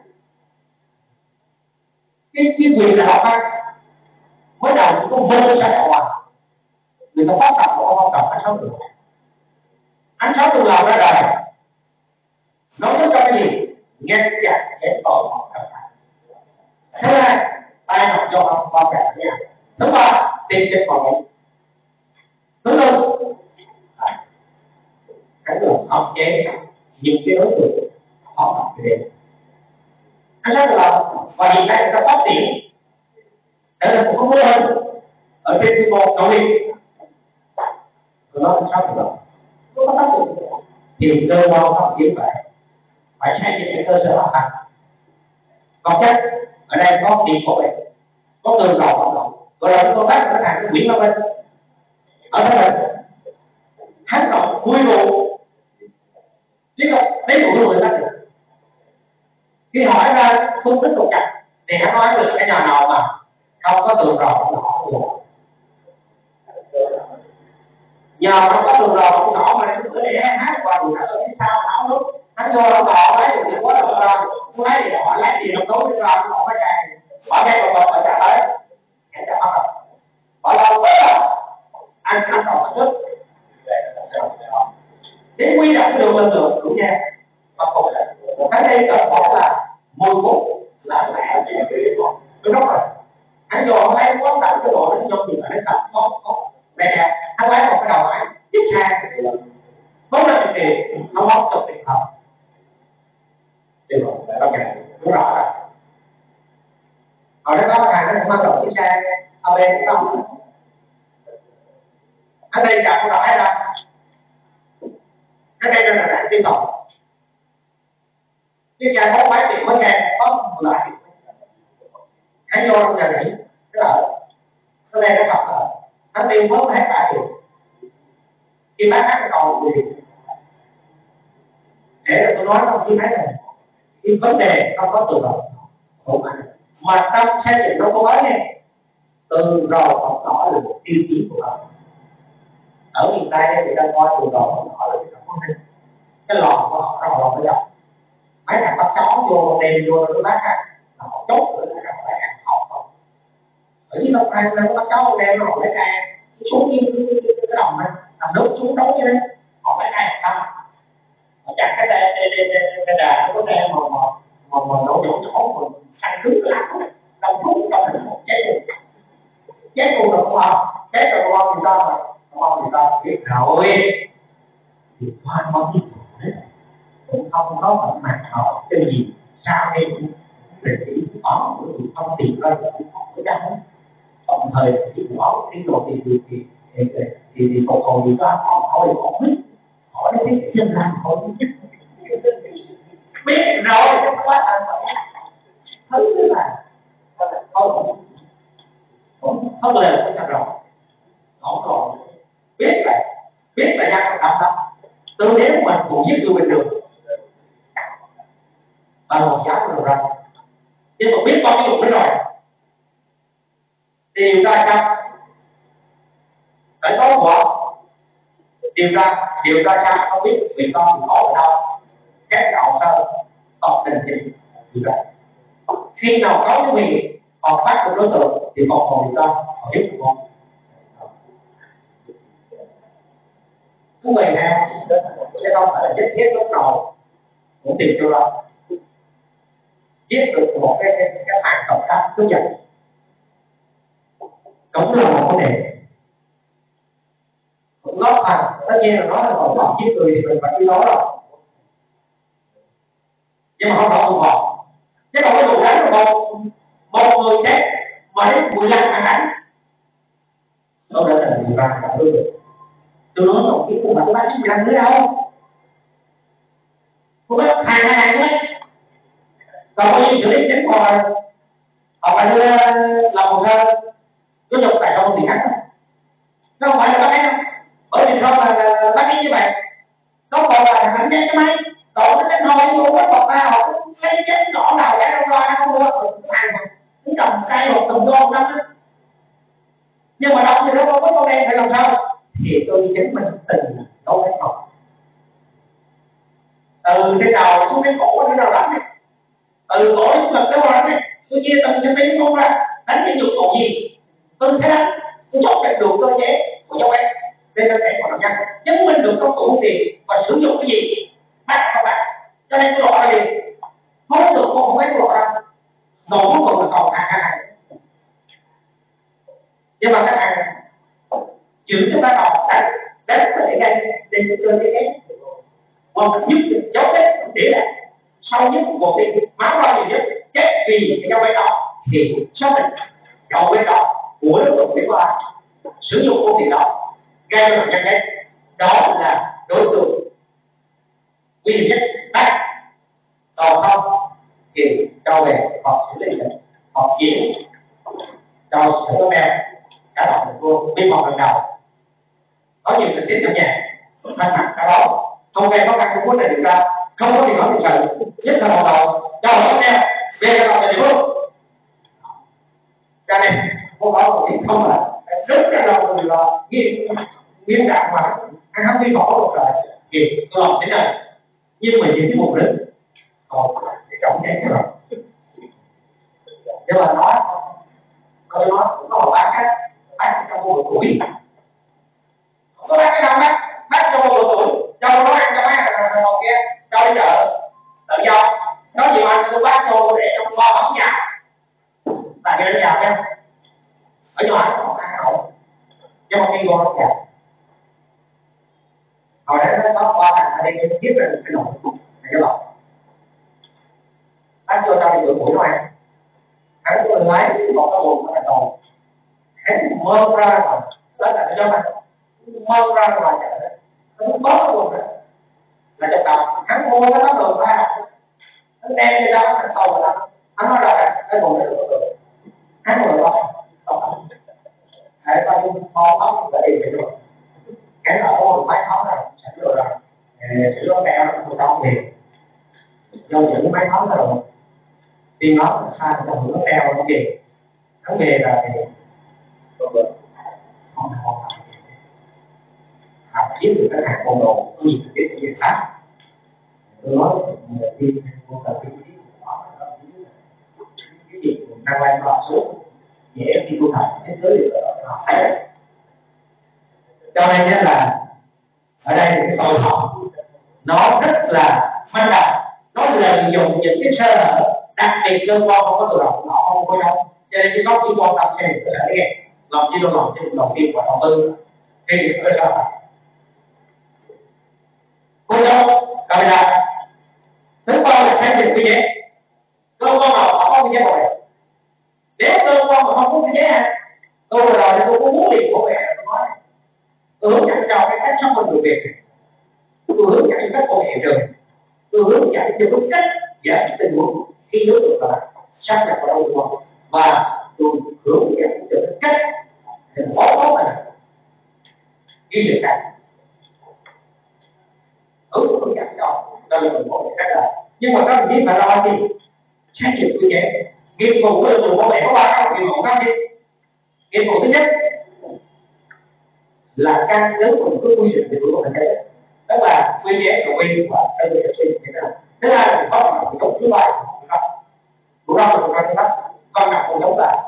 cái cái quyền là học anh mới đầu cũng có vô cái sai đạo hòa người ta phát tập của ông đọc anh sáu được anh sáu được làm ra đời nói cho cái gì nghe cái dạng để tội học tập thứ hai tai học cho ông qua cả nhà thứ ba tiền trên phòng ấy thứ tư cái đường học chế những cái đối tượng họ học cái đấy anh nói là và hiện nay người ta phát triển đây là một cái mô hình ở trên quy mô nội địa rồi nó làm sao được nó có tác dụng thì cơ quan phát triển phải phải xây dựng cái cơ sở hạ tầng còn chắc ở đây có tiền của mình có tường rào hoạt động gọi là chúng tôi bắt cái thằng cái Nguyễn Văn Minh ở đây là hát động vui vụ chứ không lấy đủ người ta được khi hỏi ra phương thức trục chặt thì hắn nói được cái nhà nào mà không có tường rào không nhỏ nhờ không có tường rào không nhỏ mà cứ để hát qua thì nó ở phía sau não lúc hắn vô nó bỏ lấy được quá là ra không lấy thì họ lấy gì nó tối đi ra họ phải càng bỏ ngay vào một trả tới hãy trả bắt đầu bỏ lâu quá anh ăn còn chút để quy động đường lên đường đúng nha và còn là một cái đây cần bỏ là mười phút là lẻ thì tôi nói rồi anh vô ông lấy quán đánh cái bộ nó trong gì mà nó tập có có nè anh lấy một cái đầu anh tiếp sang có rất là tiền nó bóc cho tiền hợp được rồi ok đúng rõ rồi ở đó có thằng nó cũng bắt đầu tiếp sang ở bên cũng không ở đây gặp nó nói ra ở đây là đại tiên tổng chứ nhà có mấy tiền mới nghe có lại hãy vô trong nhà nghỉ cái ở cái này nó gặp ở nó tiêu mất hết cả tiền khi bán các cái cầu thì để tôi nói không chỉ thấy này cái vấn đề không có từ đầu mà trong xây dựng nông thôn mới này từ đầu học rõ là một tiêu chí của họ ở miền Tây thì ta coi từ đầu học rõ là cái không hình cái lò của họ nó lò cái dọc mấy thằng bắt chó vô đèn vô nó lát ha họ chốt rồi các bạn ăn học không ở dưới đông ai nó bắt chó đèn nó lấy ra xuống như cái đồng này nằm nước xuống đấu như thế họ phải ăn không họ chặt cái đè cái đè cái đà nó có đè mà mà mà mà nổ chỗ chỗ mà thành cứng lắm đồng rút trong thành một cháy cháy cùng đồng hồ cháy rồi con thì sao mà con thì sao biết rồi thì khoan con biết cũng không có mặt mặt họ cái gì sao đây cũng để chỉ có cũng không tìm ra cũng không có đâu đồng thời chỉ có cái độ thì thì thì thì thì phục hồi gì đó họ hỏi họ biết hỏi đến cái chân làm họ biết biết rồi cái quá thành thứ thứ là không không không lời không thành rồi không còn biết là biết là nhân động đó tôi nếu mình cũng giết người bình thường và một giáo được rồi nhưng mà biết bao nhiêu rồi điều tra chăng phải có quả điều tra điều tra chăng không biết vì con có ở đâu các cậu sơ còn tình trình điều tra khi nào có cái gì còn bắt được đối tượng thì còn còn điều tra họ biết được không thú vị ha chứ không phải là chết chết lúc đầu cũng tìm cho ra giết được một cái cái, cái hàng tổng tác cứ vậy cũng là một vấn đề cũng góp phần tất nhiên là nói là còn góp giết người thì mình phải đi nói rồi nhưng mà không phải không còn chứ còn cái vụ đánh là một một người chết mà đến mười lăm thằng đánh nó đã thành mười ba thằng được tôi nói một cái vụ mà tôi đánh mười lăm nữa đâu tôi có hàng hai hàng nữa còn bao nhiêu xử lý chính rồi họ phải đưa làm một hơn cứ dục tại trong thì khác nó không phải là bác ấy bởi vì không là bác ấy như vậy nó còn là thằng đánh cái máy còn cái đánh thôi nhưng mà có ta họ cũng lấy chết rõ nào cái đâu ra không được cũng hàng mà cũng trồng cây một tùm lum lắm á nhưng mà đâu thì nó không có con đen phải làm sao thì tôi chính mình tình đâu phải học từ cái đầu xuống cái cổ nó nào đánh này từ cổ xuống ngực nó đánh này tôi chia từng cái tiếng không ra đánh cái dụng cụ gì tôi sẽ đánh tôi chốt được đường cơ chế của cháu em nên cơ thể của nạn nhân chứng minh được công cụ gì và sử dụng cái gì bắt các bạn cho nên tôi gọi là gì không được không phải tôi gọi là nổ cuối cùng là còn hàng hàng nhưng mà các bạn giữ cho ta đọc đánh đánh có thể gây nên cơ chế ép hoặc giúp dấu vết để là sau nhất một cái máu ra nhiều nhất chết vì cái dấu vết đó thì xác định dấu vết đó của đối tượng liên quan sử dụng phương tiện đó gây ra nạn nhân chết đó là đối tượng nguy hiểm nhất đấy còn không thì cho về họ xử lý họ chuyển cho sở mèo cả đọc được vô biên phòng lần đầu có nhiều tình tiết trong nhà thay mặt cả đó không nghe có căn cứ này điều tra không có gì nói thực sự nhất là một đầu cho họ nghe về cái đầu là địa phương cho nên không phải một tiếng không là rất là đầu người là nghiêm nghiêm trọng mà anh không đi bỏ được rồi thì tôi làm thế này nhưng mà những cái mục đích còn thì trọng nhé rồi nhưng mà nói tôi nói cũng có một bác khác bác trong một tuổi không có bác cái đâu bác bác trong một tuổi cho nó ăn cho mấy thằng kia cho đi chợ tự do có gì anh tôi bác cho để trong kho ấm nhà tại vì nó giàu nha ở ngoài nó còn ăn hậu cho một khi ngon nhà hồi đấy nó có ba thằng ở đây nó biết là cái nồi này cái lọc bác cho cho đi bữa mũi nó ăn hắn tôi lấy một cái bụng nó là nồi hắn mơ ra rồi đó là nó cho ăn mơ ra ngoài chợ nó muốn bớt cái bụng đó là trong đầu hắn mua nó có đường ra hắn đem đi đâu hắn sầu rồi hắn nói là cái bụng này được được hắn ngồi đó hãy ta đi kho tóc để đi về rồi cái là có một máy tháo này sẽ được rồi chỉ có kẹo nó trong tiền do những máy tháo này rồi tiên nó là sai trong nó kẹo nó kì nó kì là thì không được không không học chiếm được cái hạt con đồ có gì cái gì khác tôi nói khi không cần cái gì đó cái gì cũng đang quay vào xuống dễ khi tu tập thế giới được học cho nên là ở đây cái tội học nó rất là manh động nó lợi dụng những cái sơ hở đặc biệt cơ quan không có tự động họ không có đâu cho nên cái góc chỉ quan tâm xem cái là nghe lòng chỉ đâu lòng trên đầu tiên và đầu tư cái gì ở đó cô đâu camera thứ ba là xem được cái gì cơ quan nào họ có cái gì nếu cơ quan mà không có cái gì tôi rồi tôi cũng muốn liền của mẹ tôi nói tôi giải thích tình huống khi đối tượng là sát nhập vào đâu đúng và tôi hướng dẫn cho cách để bó bó này ghi được cảnh hướng hướng dẫn cho cho lực lượng bảo vệ cách là nhưng mà các đồng chí phải lo gì xét duyệt quy chế nghiệp vụ của lực lượng bảo vệ có ba cái nghiệp vụ khác đi nghiệp vụ thứ nhất là căn cứ vào cái quy định về của bộ y tế tức là quy chế nội quy và đơn vị thực hiện thế nào thứ hai là có một cái thứ ba của nó là một cái thứ con nào cũng giống là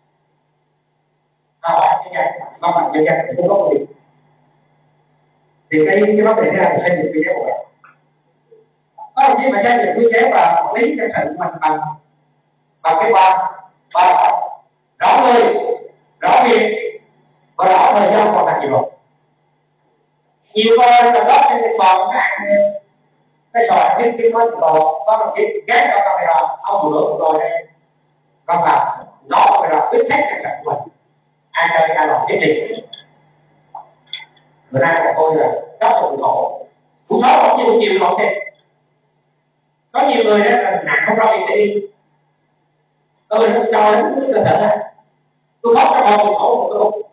nào bạn như vậy mà bạn như vậy cũng có gì thì cái cái vấn đề này là xây dựng quy chế bộ vệ có đồng chí mà xây dựng quy chế và quản lý nhân sự của mình bằng bằng cái ba ba rõ người rõ việc và rõ thời gian hoàn thành nhiệm vụ nhiều con là đó trên cái bò cái cái sỏi cái cái mới đồ có một cái ghét cho camera ông một lửa một rồi đây con là nó phải là biết hết cái cảnh của mình ai chơi ai làm cái gì bữa nay là tôi là rất là khổ cũng nói không nhiều nhiều lộn thiệt có nhiều người đó là nặng không đâu thì đi tôi nó cho đến cái cơ thể này tôi khóc cho họ khổ một tôi không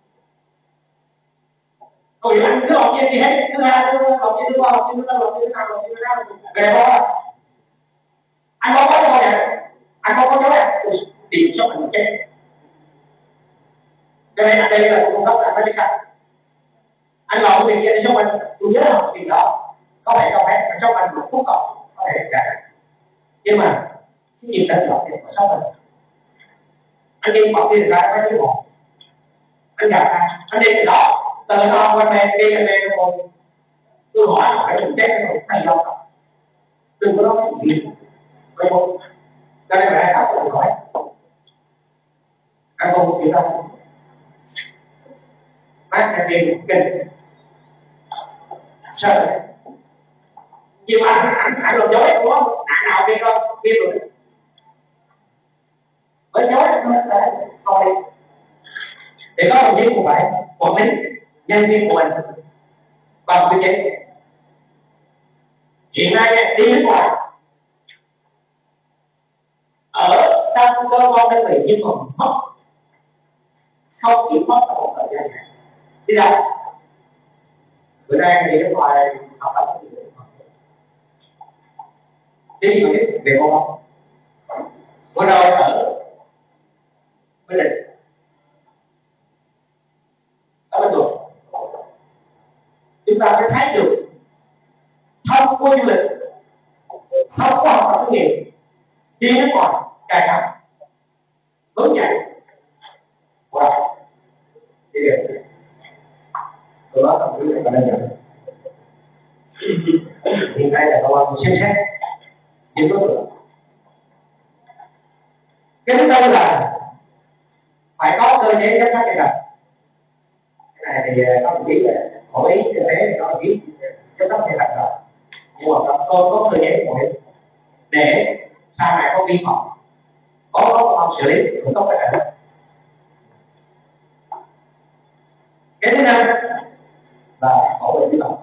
tôi anh cứ học gì hết thứ hai thứ học gì thứ ba học gì thứ ba học gì thứ năm học gì thứ năm về đó anh không có cho vậy anh không có cho vậy tìm cho mình chết cho nên ở đây là cung cấp là phải đi sao anh làm cái việc gì cho mình tôi nhớ học chuyện đó có thể cho phép cho mình một phút cộng có thể trả nhưng mà cái việc đánh lọc thì có sáu mình anh đi học đi ra cái thứ một anh gặp anh đi từ đó từ đó qua bên đi bên bên một tôi hỏi hỏi đừng chết cái một thay đâu đừng có nói gì vậy một cho nên là các bạn hỏi anh không chịu đâu bác anh đi kinh sao vậy nhưng mà anh anh lừa dối của nạn nào đi không biết rồi với dối nó thôi thì có một viên cũng vậy quản lý nhân viên của mình bằng quy chế hiện nay đi nước ngoài ở trong cơ quan đơn vị nhưng còn mất không chỉ mất một thời gian này đi đâu bữa nay đi nước ngoài học tập đi mà biết về không bữa rồi ở Mỹ Đình ở bên tuần chúng ta sẽ thấy được thông qua du lịch thông qua học tập kinh nghiệm đi nước ngoài cài đặt hướng dẫn wow đi được tôi nói tổng quý là đơn giản hiện nay là công an xem xét những đối tượng cái thứ tư là phải có cơ chế giám sát cây trồng cái này thì có một ý là mỗi ý như thế thì có ý giám sát cây trồng rồi nhưng mà tôi có cơ chế mỗi để sau này có vi phạm có có không xử lý cũng có cái này cái thứ năm là bảo vệ bí mật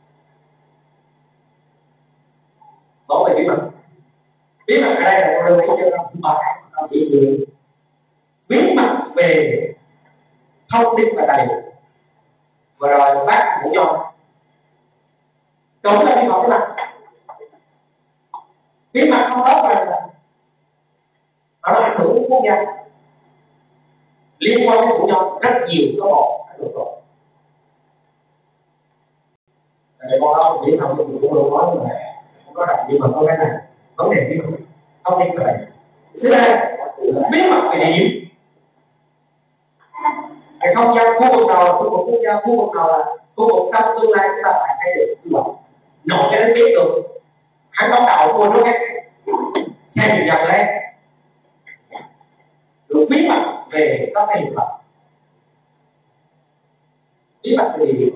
bảo vệ bí mật bí mật ở đây là tôi lấy cho năm ba năm chỉ vì bí mật về thông tin và tài liệu vừa rồi bác cũng cho đúng là bí mật cái mặt bí mật không đó là nó ảnh hưởng đến quốc gia liên quan đến của nhau rất nhiều cơ hội ảnh hưởng rồi để con đó chỉ không cũng cũng đâu nói là không có đặt nhưng mà có cái này vấn đề bí mật không biết vậy thứ hai bí mật về địa điểm cái không gian khu vực nào là khu vực quốc gia khu vực nào là khu vực trong tương lai chúng ta phải thay đổi quy hoạch nổi cho đến biết được hắn có đầu của nó cái theo dần dần lên được bí mật về các cái hiện vật bí mật về địa điểm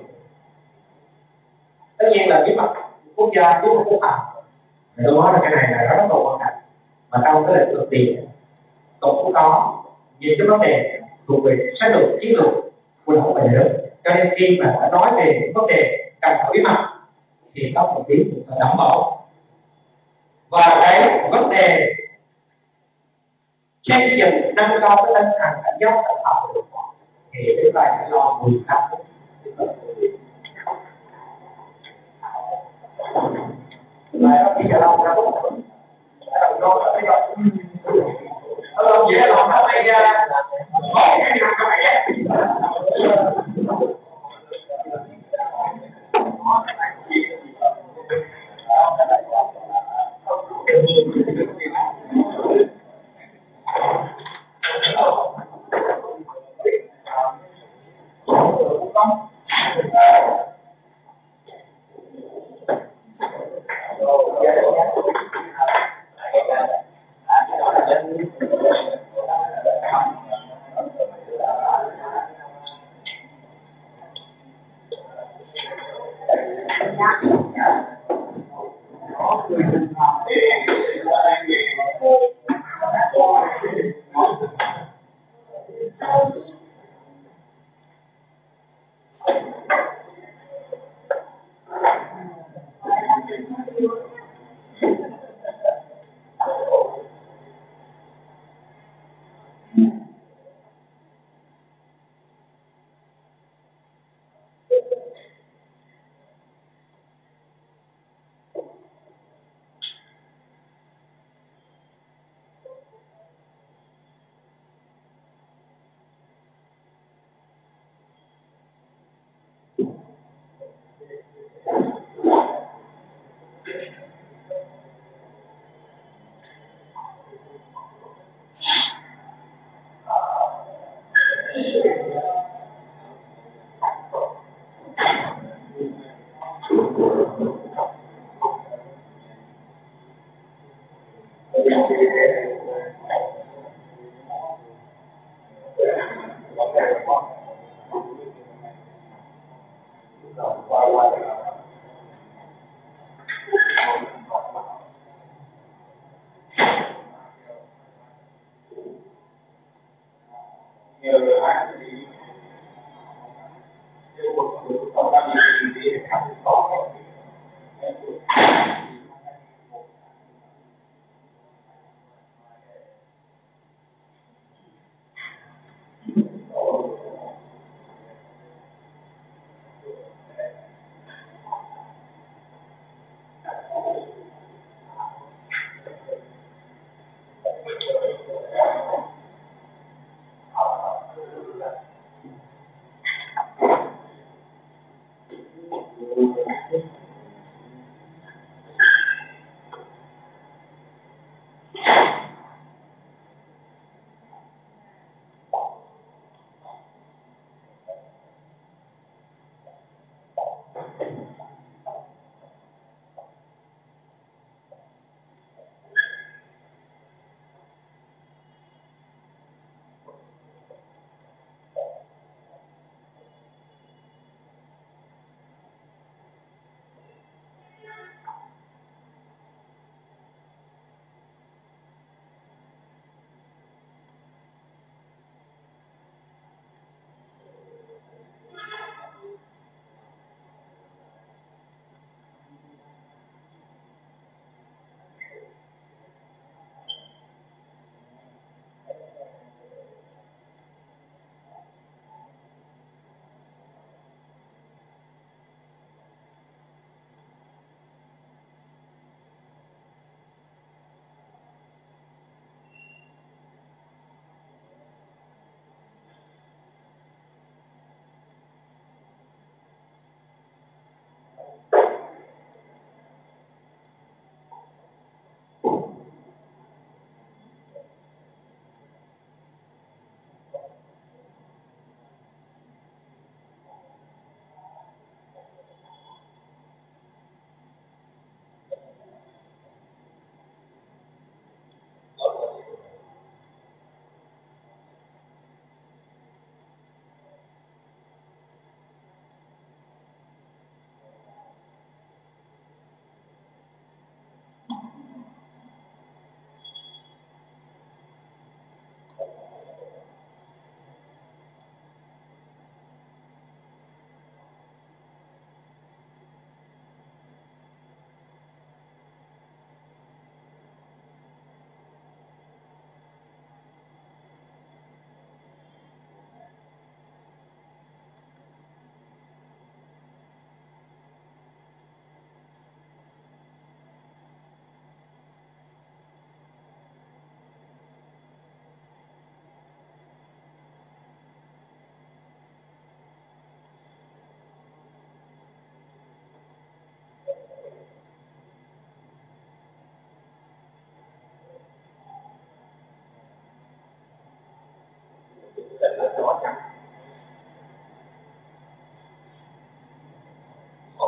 tất nhiên là bí mật quốc gia bí mật quốc phòng tôi nói là cái này là rất là quan trọng mà trong cái lĩnh vực tiền cũng có những cái vấn đề thuộc về sách lược chiến lược quân hậu về nước cho nên khi mà đã nói về vấn đề cần phải bí mật thì có một tí đảm bảo và cái vấn đề xây dựng nâng cao cái tinh thần cảnh giác tập hợp của họ thì chúng ta phải lo mười năm lại nó chỉ là lòng ra lòng nó là cái lòng nó lòng dễ lòng nó lại ra bỏ cái điều nó lại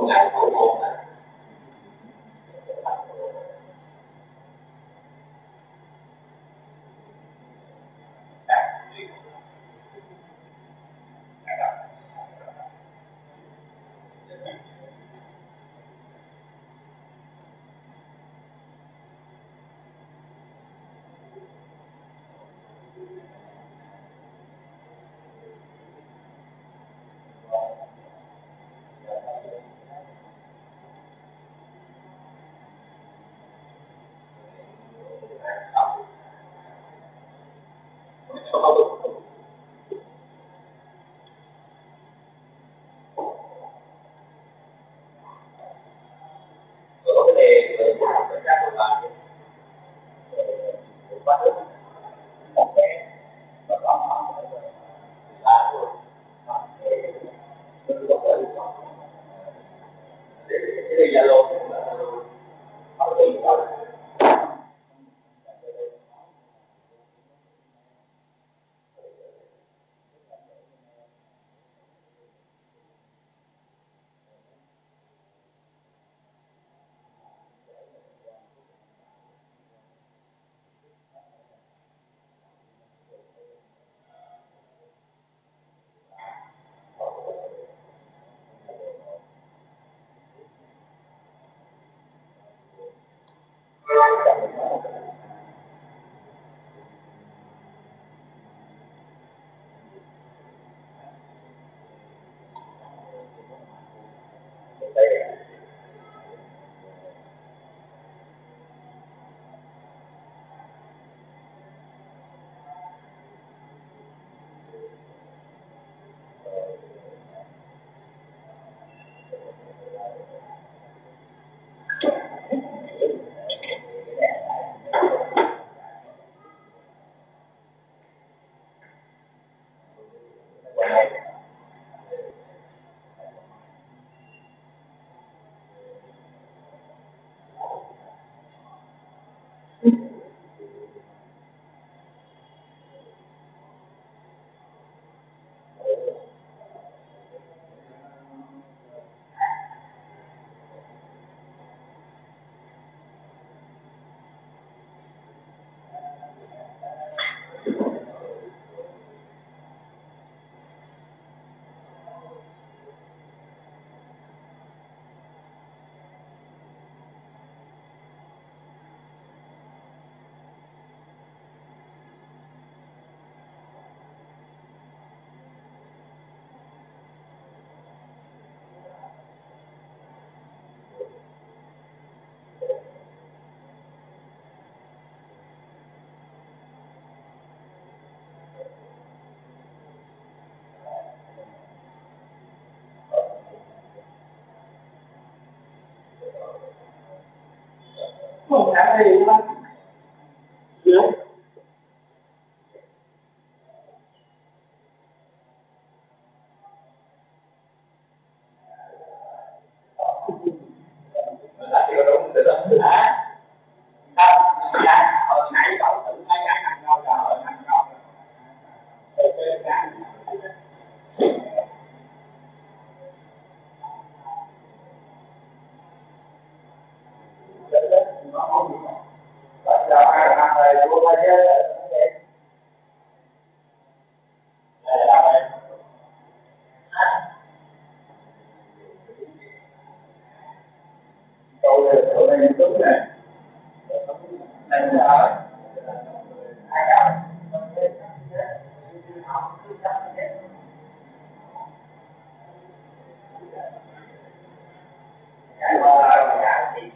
Một tháng thì mà dưới là điều đúng từ đó từ hả không dạ hồi nãy cậu tự thấy cái nằm đâu rồi nằm đâu ok cái nó không bắt đầu hai năm rồi vô qua chứ câu này câu này đúng này này là ai cả cái mà cả thì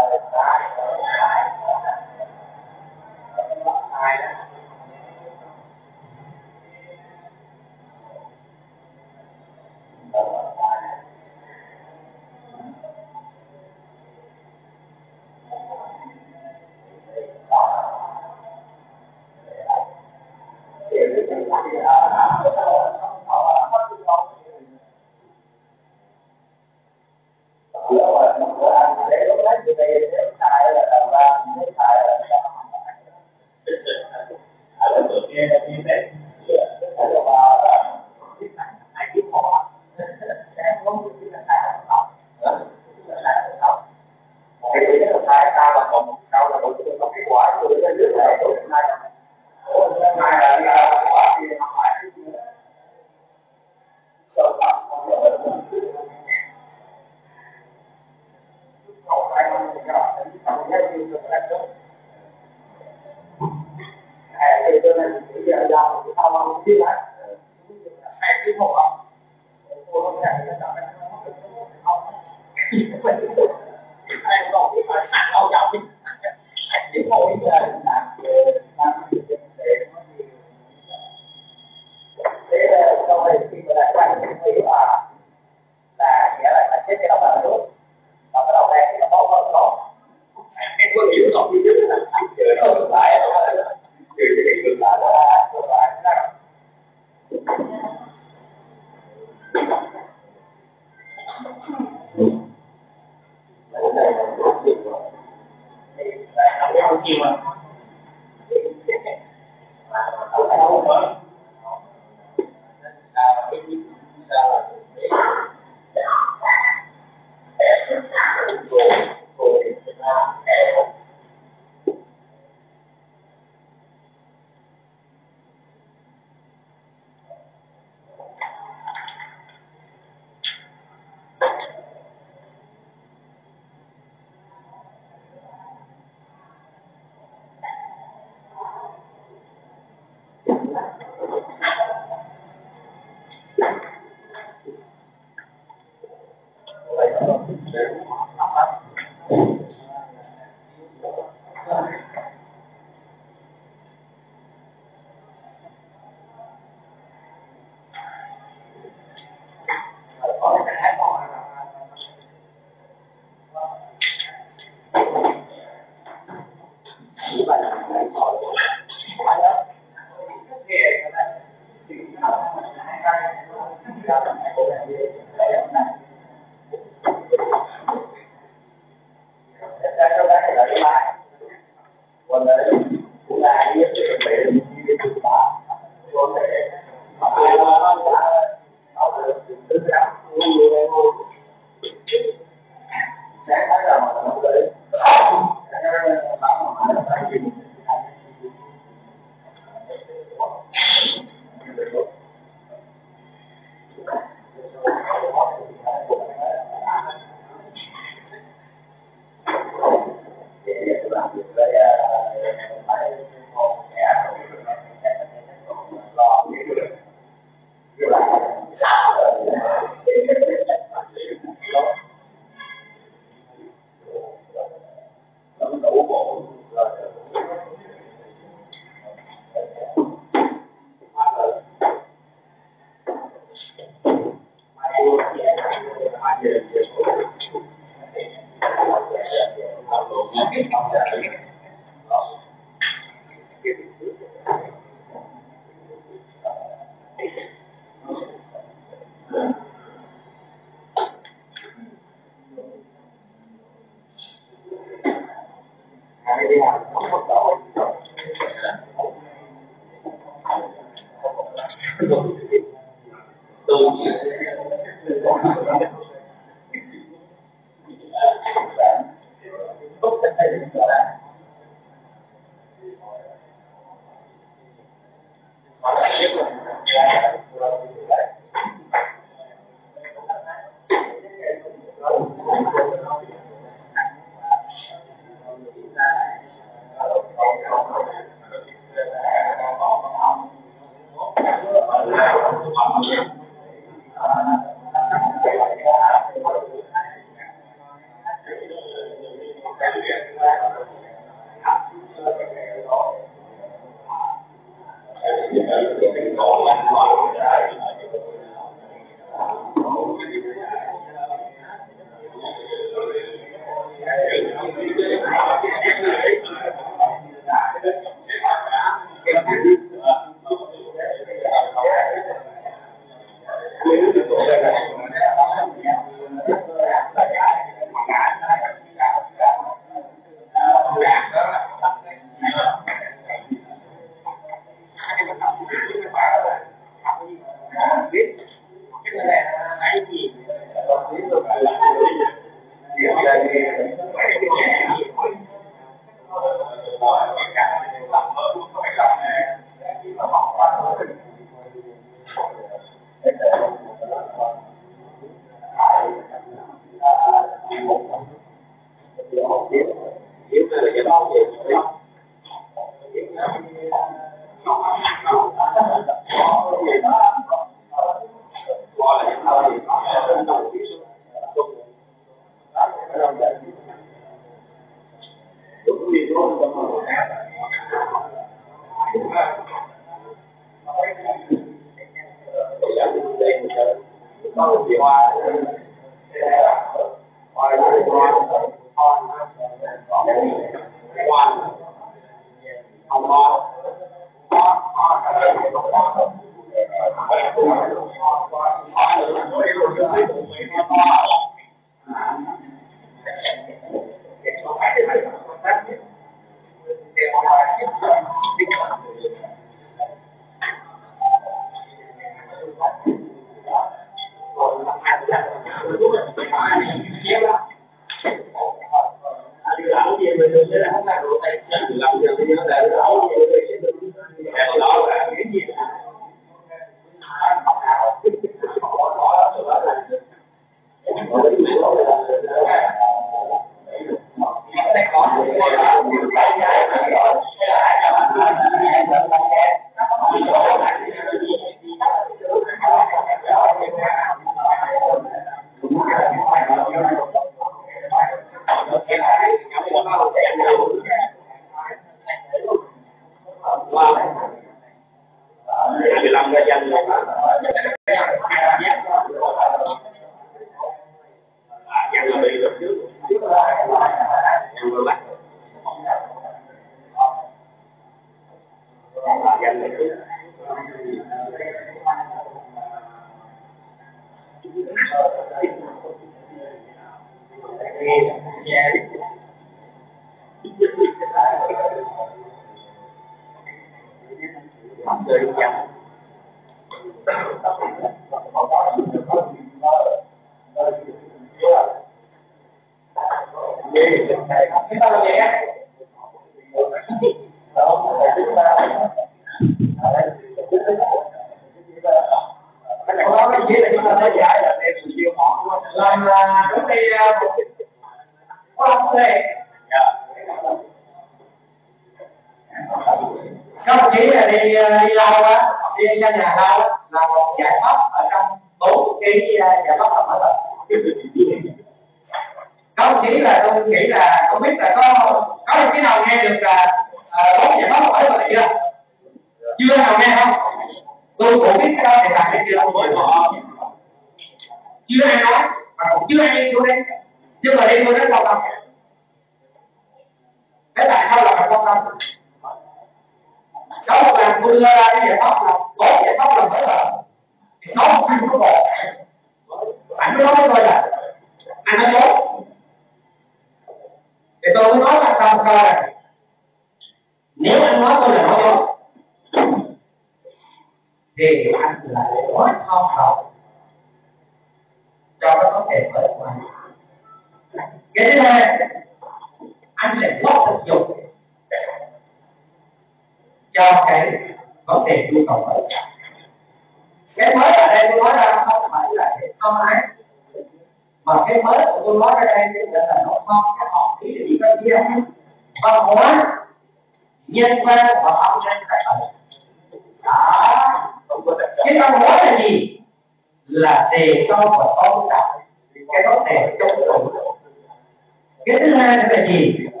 Cái thứ hai là gì?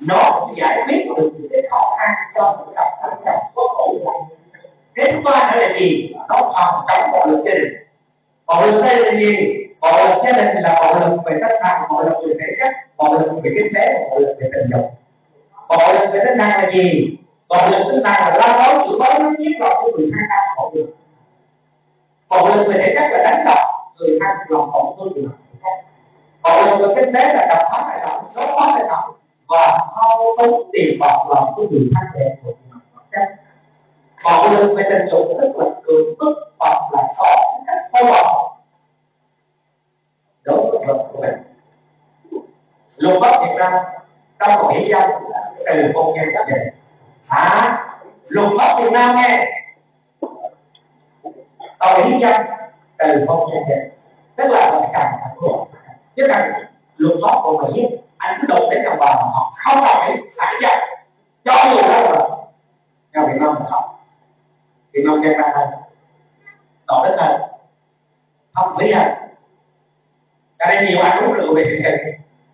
nó cũng giải quyết được những cái khó khăn cho những cặp vợ chồng có khổ. Cái thứ ba nữa là gì? Nó phòng chống bạo lực gia đình. Bạo lực gia đình là gì? Bạo lực gia đình là bạo lực về tinh thần, bạo lực về thể chất, bạo lực về kinh tế, bạo lực về tình dục. Bạo lực về tinh thần là gì? Bạo lực tinh thần là la lối, chửi bới, nó giết lọc của người tham gia bạo lực. Bạo lực về thể chất là đánh đập người tham lòng tổn thương người khác. Bạo lực về kinh tế là đập phá tài sản, đốt phá tài sản và thao túng tiền bạc lòng của người tham gia của người khác. Bạo lực về tình dục tức là cưỡng bức hoặc là có cách thô bạo đối với luật của mình. Luật pháp Việt Nam trong một hiến dân từ hôn nhân gia đình. À, luật pháp Việt Nam nghe tàu hiến dân từ hôn nhân gia đình, tức là mình cần phải luật, chứ cần luật pháp của Mỹ anh cứ đụng đến chồng bà họ không đồng ý phải dân cho dù đó là theo Việt Nam mà không. Việt Nam gây ra hơn, đạo đức hơn, không lý hơn. Cho nên nhiều anh uống rượu về tình hình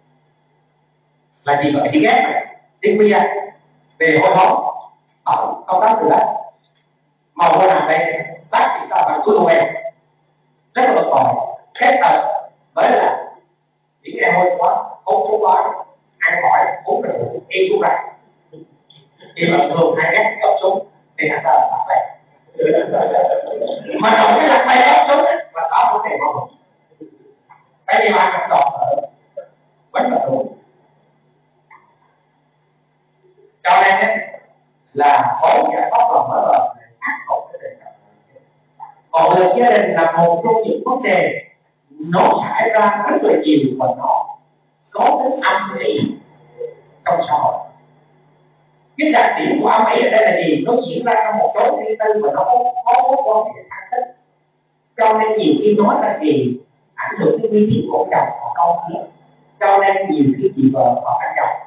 là gì vậy? Thì ghét này, tiếng bia, về hôi hóng, không không tắt từ đó. Màu hôi làm đây, tắt thì sao phải cứ hôi em, rất là bực bội, kết hợp với là những em hôi quá, hút thuốc quá, ăn khỏi, uống rượu, y cũng vậy. Khi mà thường hay ghét góc súng thì hắn ta là lạc lệ. Mà đồng cái lạc lệ góc súng là đó có thể bỏ. Cái gì mà anh không đọc ở vẫn là đúng. Cho nên là có giải pháp lòng mở rộng để khắc phục cái tình trạng. Bạo lực gia đình là một trong những vấn đề nó xảy ra rất là nhiều và nó có tính âm ỉ trong xã hội. Cái đặc điểm của âm ỉ ở đây là gì? Nó diễn ra trong một số riêng tư và nó có có mối quan hệ thân thích. Cho nên nhiều khi nói là gì ảnh hưởng đến uy tín của chồng và con kia. Cho nên nhiều khi chị vợ họ ăn chồng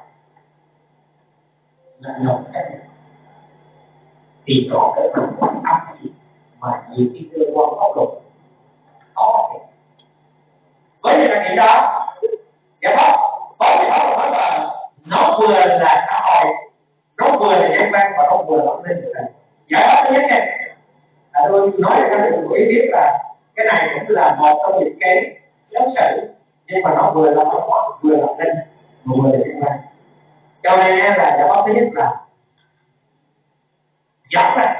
là nhộn cái này thì có cái phần quan âm gì mà nhiều khi cơ quan pháp luật có thể với những đặc điểm đó giải pháp có giải pháp nói là nó vừa là xã hội, nó vừa là nhân văn và nó vừa là an ninh. Giải pháp thứ nhất này là tôi nói cho các bạn biết là cái này cũng là một trong những cái giáo sử, nhưng mà nó vừa là văn hóa vừa là an ninh vừa là nhân văn. Cho nên là giải pháp thứ nhất là giọng này,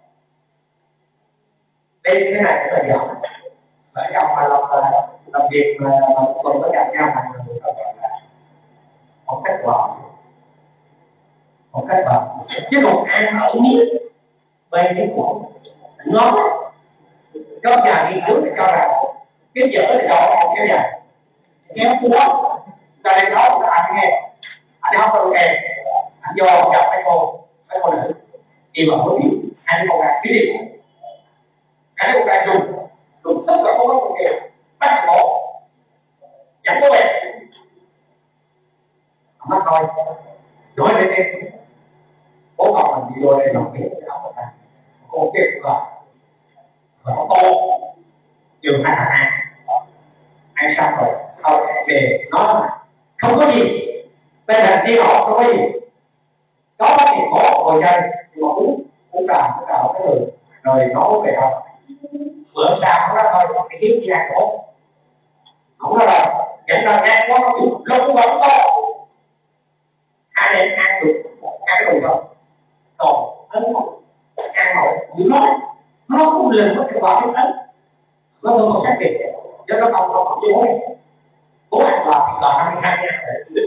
đây cái này là giọng ở trong mà làm làm việc mà còn có gặp nhau hàng người ta gọi là một cách vợ, một cách vợ, chứ còn ăn ở miếng bên cái của nó các nhà nghiên cứu thì cho rằng cái dở thì đó là cái dài kéo quá, cho nên đó là anh nghe anh học đâu nghe anh vô gặp mấy cô mấy cô nữ thì mà có điều anh cô gái cái gì anh cô gái dùng dùng tất cả các công nghệ bắt bộ chẳng có vẻ mắt thôi nói lên em bố con mình đi vô đây làm việc cái áo của ta cô kia cũng là và có cô trường hai thằng ăn ăn xong rồi không về nó không có gì bên thành kia họ không có gì có thì có ngồi chơi nhưng mà uống uống trà uống trà cái người rồi nó về đâu bữa sau nó thôi nó phải kiếm gì ăn cổ không có đâu dẫn ra nghe quá nó chịu lúc vẫn có hai đêm ăn được ăn cái đồ không còn ấn một ăn một những nói nó không lần mất cái vào cái ấn nó không có xác định cho nó không không không chối bố ăn vào vào hai mươi hai nha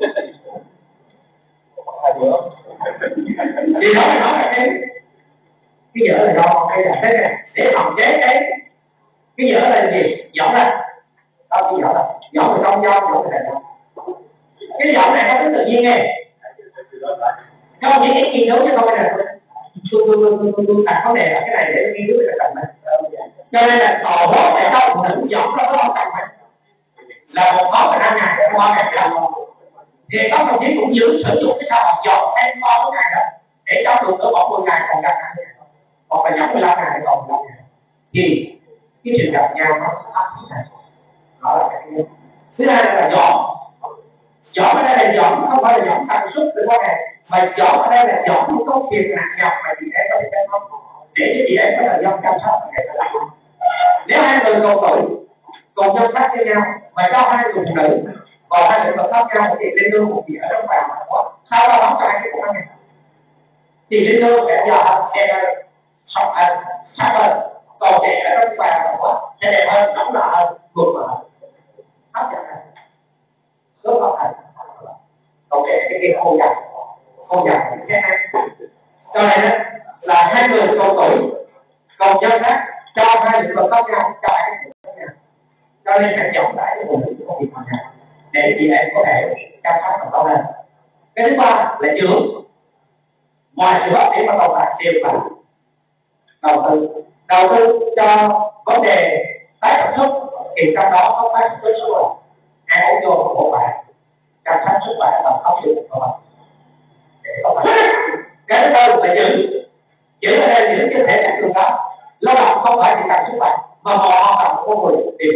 hai bữa thì đó là nó là cái cái dở là do hay là thế này để phòng chế cái cái dở là gì giọng ra đó cái dở là giọng là trong do giọng là đâu cái giọng này nó tự nhiên nghe không những cái nghiên cứu chứ không phải là tôi tôi tôi tôi tôi đặt vấn đề là cái này để nghiên cứu về cần này cho nên là tò hốt này đâu nữ giọng đó nó không cần phải là một món là năm ngày qua ngày là thì các đồng chí cũng giữ sử dụng cái sao học giọng thêm ba bốn ngày đó để cho được cỡ khoảng mười ngày còn gặp ngày còn phải giống mười lăm ngày còn gặp ngày thì cái sự gặp nhau nó thấp như này đó là cái thứ hai là giọng Dõm ở đây là dõm không phải là dõm cảm xúc từ quan hệ, mà dõm ở đây là dõm những công việc nặng nhọc mà chị em có thể xem không, để cho chị em có thời gian chăm sóc và để làm. Nếu hai người cùng tuổi cùng chăm sóc cho nhau mà cho hai người phụ nữ và hai người hợp tác nhau thì lên lương một chị ở trong vàng có sao đó đóng cho hai cái công này thì lên lương sẽ giờ em học hành sáng hơn, còn trẻ ở trong vàng có sẽ đẹp hơn, đóng là hơn, vượt mà hấp dẫn hơn, rất là thành. Còn trẻ cái kia không dành không dành những cái hay, cho nên là hai người cùng tuổi cùng chăm sóc cho hai lĩnh vực khác nhau, cho hai cái khác nhau, cho nên hãy chọn lại cái vùng công việc hàng ngày để chị em có thể chăm sóc và tốt hơn. Cái thứ ba là chữa, ngoài chữa để mà còn lại đều là đầu tư, đầu tư cho vấn đề tái sản xuất thì trong đó có tái sản xuất sức khỏe, ăn uống vô của bộ bạn, chăm sóc sức khỏe và phát triển của bạn để có thể. Cái thứ tư là giữ, giữ ở đây giữ cơ thể các trường đó, lao động không phải chỉ cần sức khỏe mà họ cần con người điều.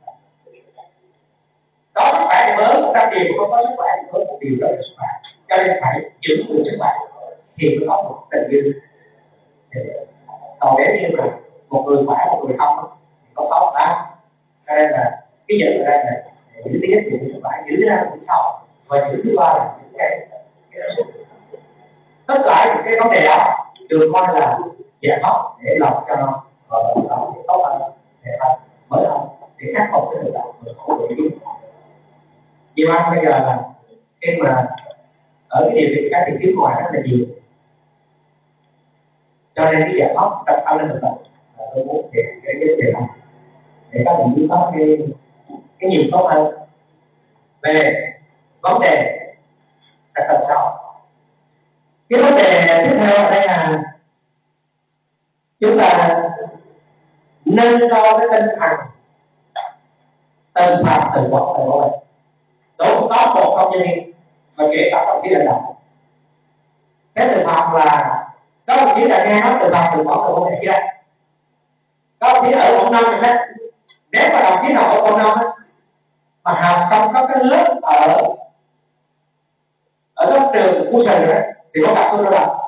Có sức khỏe thì mới một trăm điều, không có sức khỏe thì mới một điều đó là sức khỏe, cho nên phải giữ được sức khỏe thì mới có một tình dư. Còn nếu như là một người khỏe một người không thì có tốt đó, cho nên là cái giữ ở đây là giữ thứ nhất thì sức khỏe, giữ ra thứ sau và giữ thứ ba là những cái tất cả những cái vấn đề đó được coi là giải pháp để làm cho nó tốt hơn, để mới hơn, để khắc phục cái tình trạng khổ của chúng. Nhiều anh bây giờ là khi mà ở cái điều kiện các thị trường ngoài rất là nhiều, cho nên cái giải pháp tập an ninh trật tự tôi muốn để cái vấn đề này để các đồng chí có cái cái nhìn tốt hơn về vấn đề trật tự xã hội. Cái vấn đề tiếp theo ở đây là chúng ta nâng cao cái tinh thần tự phạt tự quản tự bảo vệ. Đúng, có một công nhân viên mà kể cả đồng chí lãnh đạo. Cái tự phạt là các đồng chí là nghe nói tự phạt tự quản tự bảo vệ chưa? Các đồng chí ở quận năm này đấy, nếu mà đồng chí nào ở quận năm mà học trong các cái lớp ở ở các trường khu sở đấy thì có gặp tôi đó là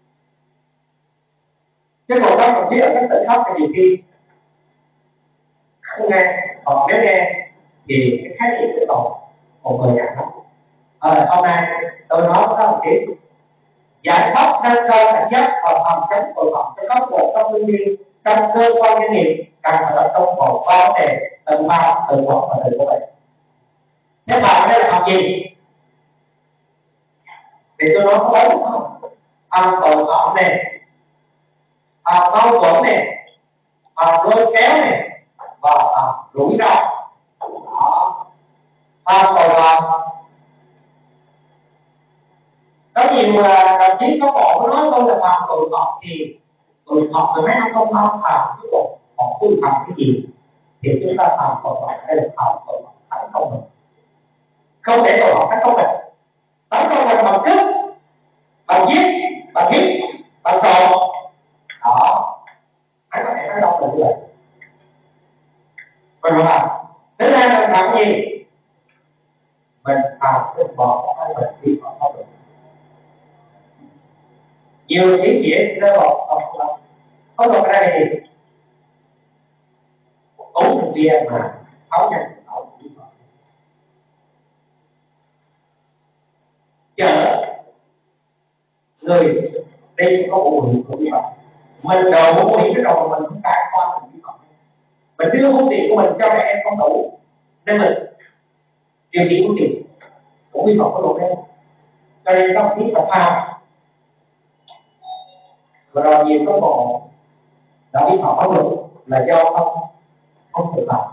chứ còn các đồng chí ở các tỉnh khác thì nhiều khi không nghe, hoặc nếu nghe thì cái khái niệm sẽ còn một người nhận lắm. Ờ, hôm nay tôi nói với các đồng chí giải pháp nâng cao cảnh giác và phòng chống tội phạm cho các bộ công nhân viên trong cơ quan doanh nghiệp cần phải tập trung vào ba vấn đề tự phòng, tự quản và tự bảo vệ. Thế mà đây là học gì? Thì tôi nói có bốn không? Phòng tội phạm này, phòng mâu thuẫn này, phòng lôi kéo này và phòng rủi ro. Đó. Phòng tội phạm. Có nhiều đồng chí có bộ nói tôi là phòng tội phạm thì tội phạm thì mấy ông không không phạm chứ còn họ tôi phạm cái gì thì chúng ta phạm tội phạm hay là phạm tội phạm tấn công mình, không để tội phạm tấn công mình, tấn công mình bằng cướp, bằng giết, bằng hiếp, bằng trộm. Đó, anh có thể nói đâu được như vậy. Mình làm thứ hai mình làm cái gì? Mình làm cái bỏ hay mình đi vào pháp luật. Nhiều ý nghĩa rơi vào pháp luật. Pháp luật ở đây là gì? Uống một bia mà tháo nhận tháo đi vào. Chở người đi có bộ hữu của vi phạm. Mình đầu bộ hữu cái đầu mình cũng cãi qua mình vi phạm. Mình đưa phương tiện của mình cho các em không đủ nên mình điều khiển phương tiện cũng vi phạm pháp luật đấy. Cho nên các ông chí phải phạt. Và rồi nhiều cán bộ đã vi phạm pháp luật là do không không tự phạm.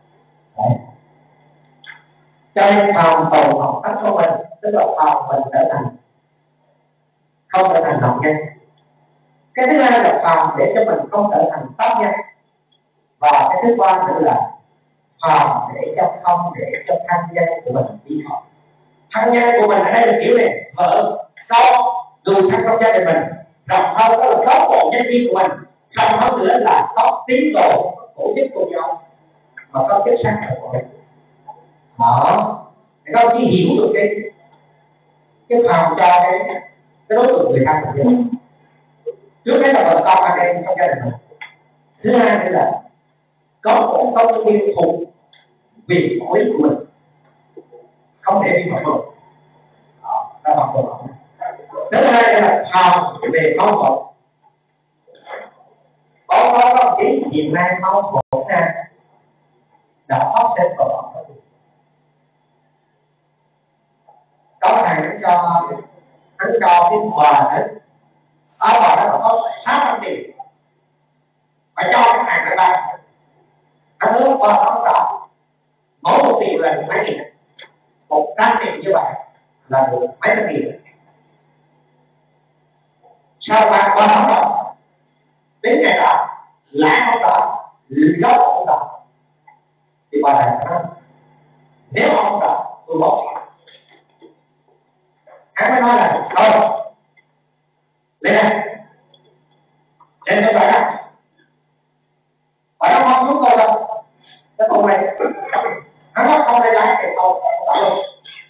Cho nên phòng tội phạm tấn công mình, tức là phòng mình trở thành không trở thành nạn nhân. Cái thứ hai là phòng để cho mình không trở thành tác nhân. Và cái thứ ba nữa là phòng để cho không để cho thân nhân của mình vi phạm. Thân nhân của mình ở đây là kiểu này, vợ, con, người thân trong gia đình mình, rộng hơn đó là cán bộ nhân viên của mình, rộng hơn nữa là có tín đồ, tổ chức của nhau mà có chức sắc của mình. Đó, thì các ông chỉ hiểu được cái cái phòng cho cái cái đối tượng người thân của mình. Trước hết là vợ con anh em trong gia đình mình. Thứ hai nữa là có một công tiêu thụ vì khối của mình, không thể đi vào phường ra vào phường. Thứ hai là phòng về máu thuẫn. Có có có chỉ hiện nay máu thuẫn ra đã phát sinh vào đó. Có thằng nó cho hắn cho cái quà đấy, áo quà đó có sáu trăm tiền, phải cho cái thằng này ba, hắn hứa qua không rõ, mỗi một tiền là mấy nghìn, một trăm tiền như vậy là được mấy trăm tiền. Sao bạn qua không rõ, đến ngày đó lãi không rõ, gốc không rõ, thì qua này nó nếu không rõ tôi bỏ tiền. Hắn mới nói là thôi lên đây lên tôi phải đó, phải nó không xuống tôi đâu, nó không này hắn nói không đây lái thì không phải luôn,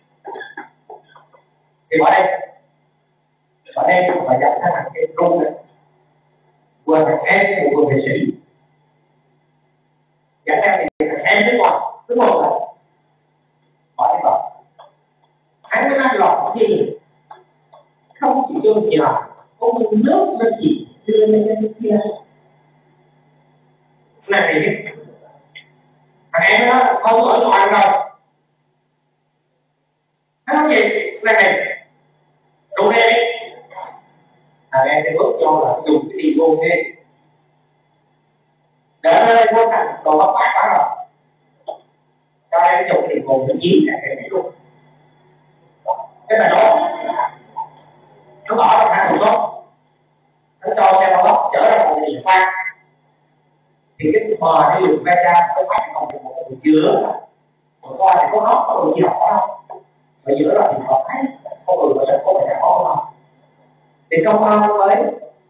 thì bỏ đây bỏ đây không phải dạy thằng cái rung này vừa thằng em vừa nghệ sĩ dạy em thì thằng em đứng ngoài đứng một rồi bỏ đi vào. Hắn mới nói lọt gì không chỉ cho gì nào có một nước nó chỉ đưa lên cái kia này thì thằng em nó không ở ngoài đâu. Hắn nói gì này này đủ đây đi, thằng em thì bước cho là dùng cái gì luôn đi để vô thành đồ bắt phát đó rồi cho em dùng cái gì luôn nó chiến này cái luôn cái này đó nó bỏ ra hai một số, nó cho xe nó chở ra một địa phương thì cái bờ nó dùng ve ra nó phát còn một cái giữa một coi thì có nó có đồ gì đó không, ở giữa là thì họ thấy có người nó sẽ có thể có không, thì công an mới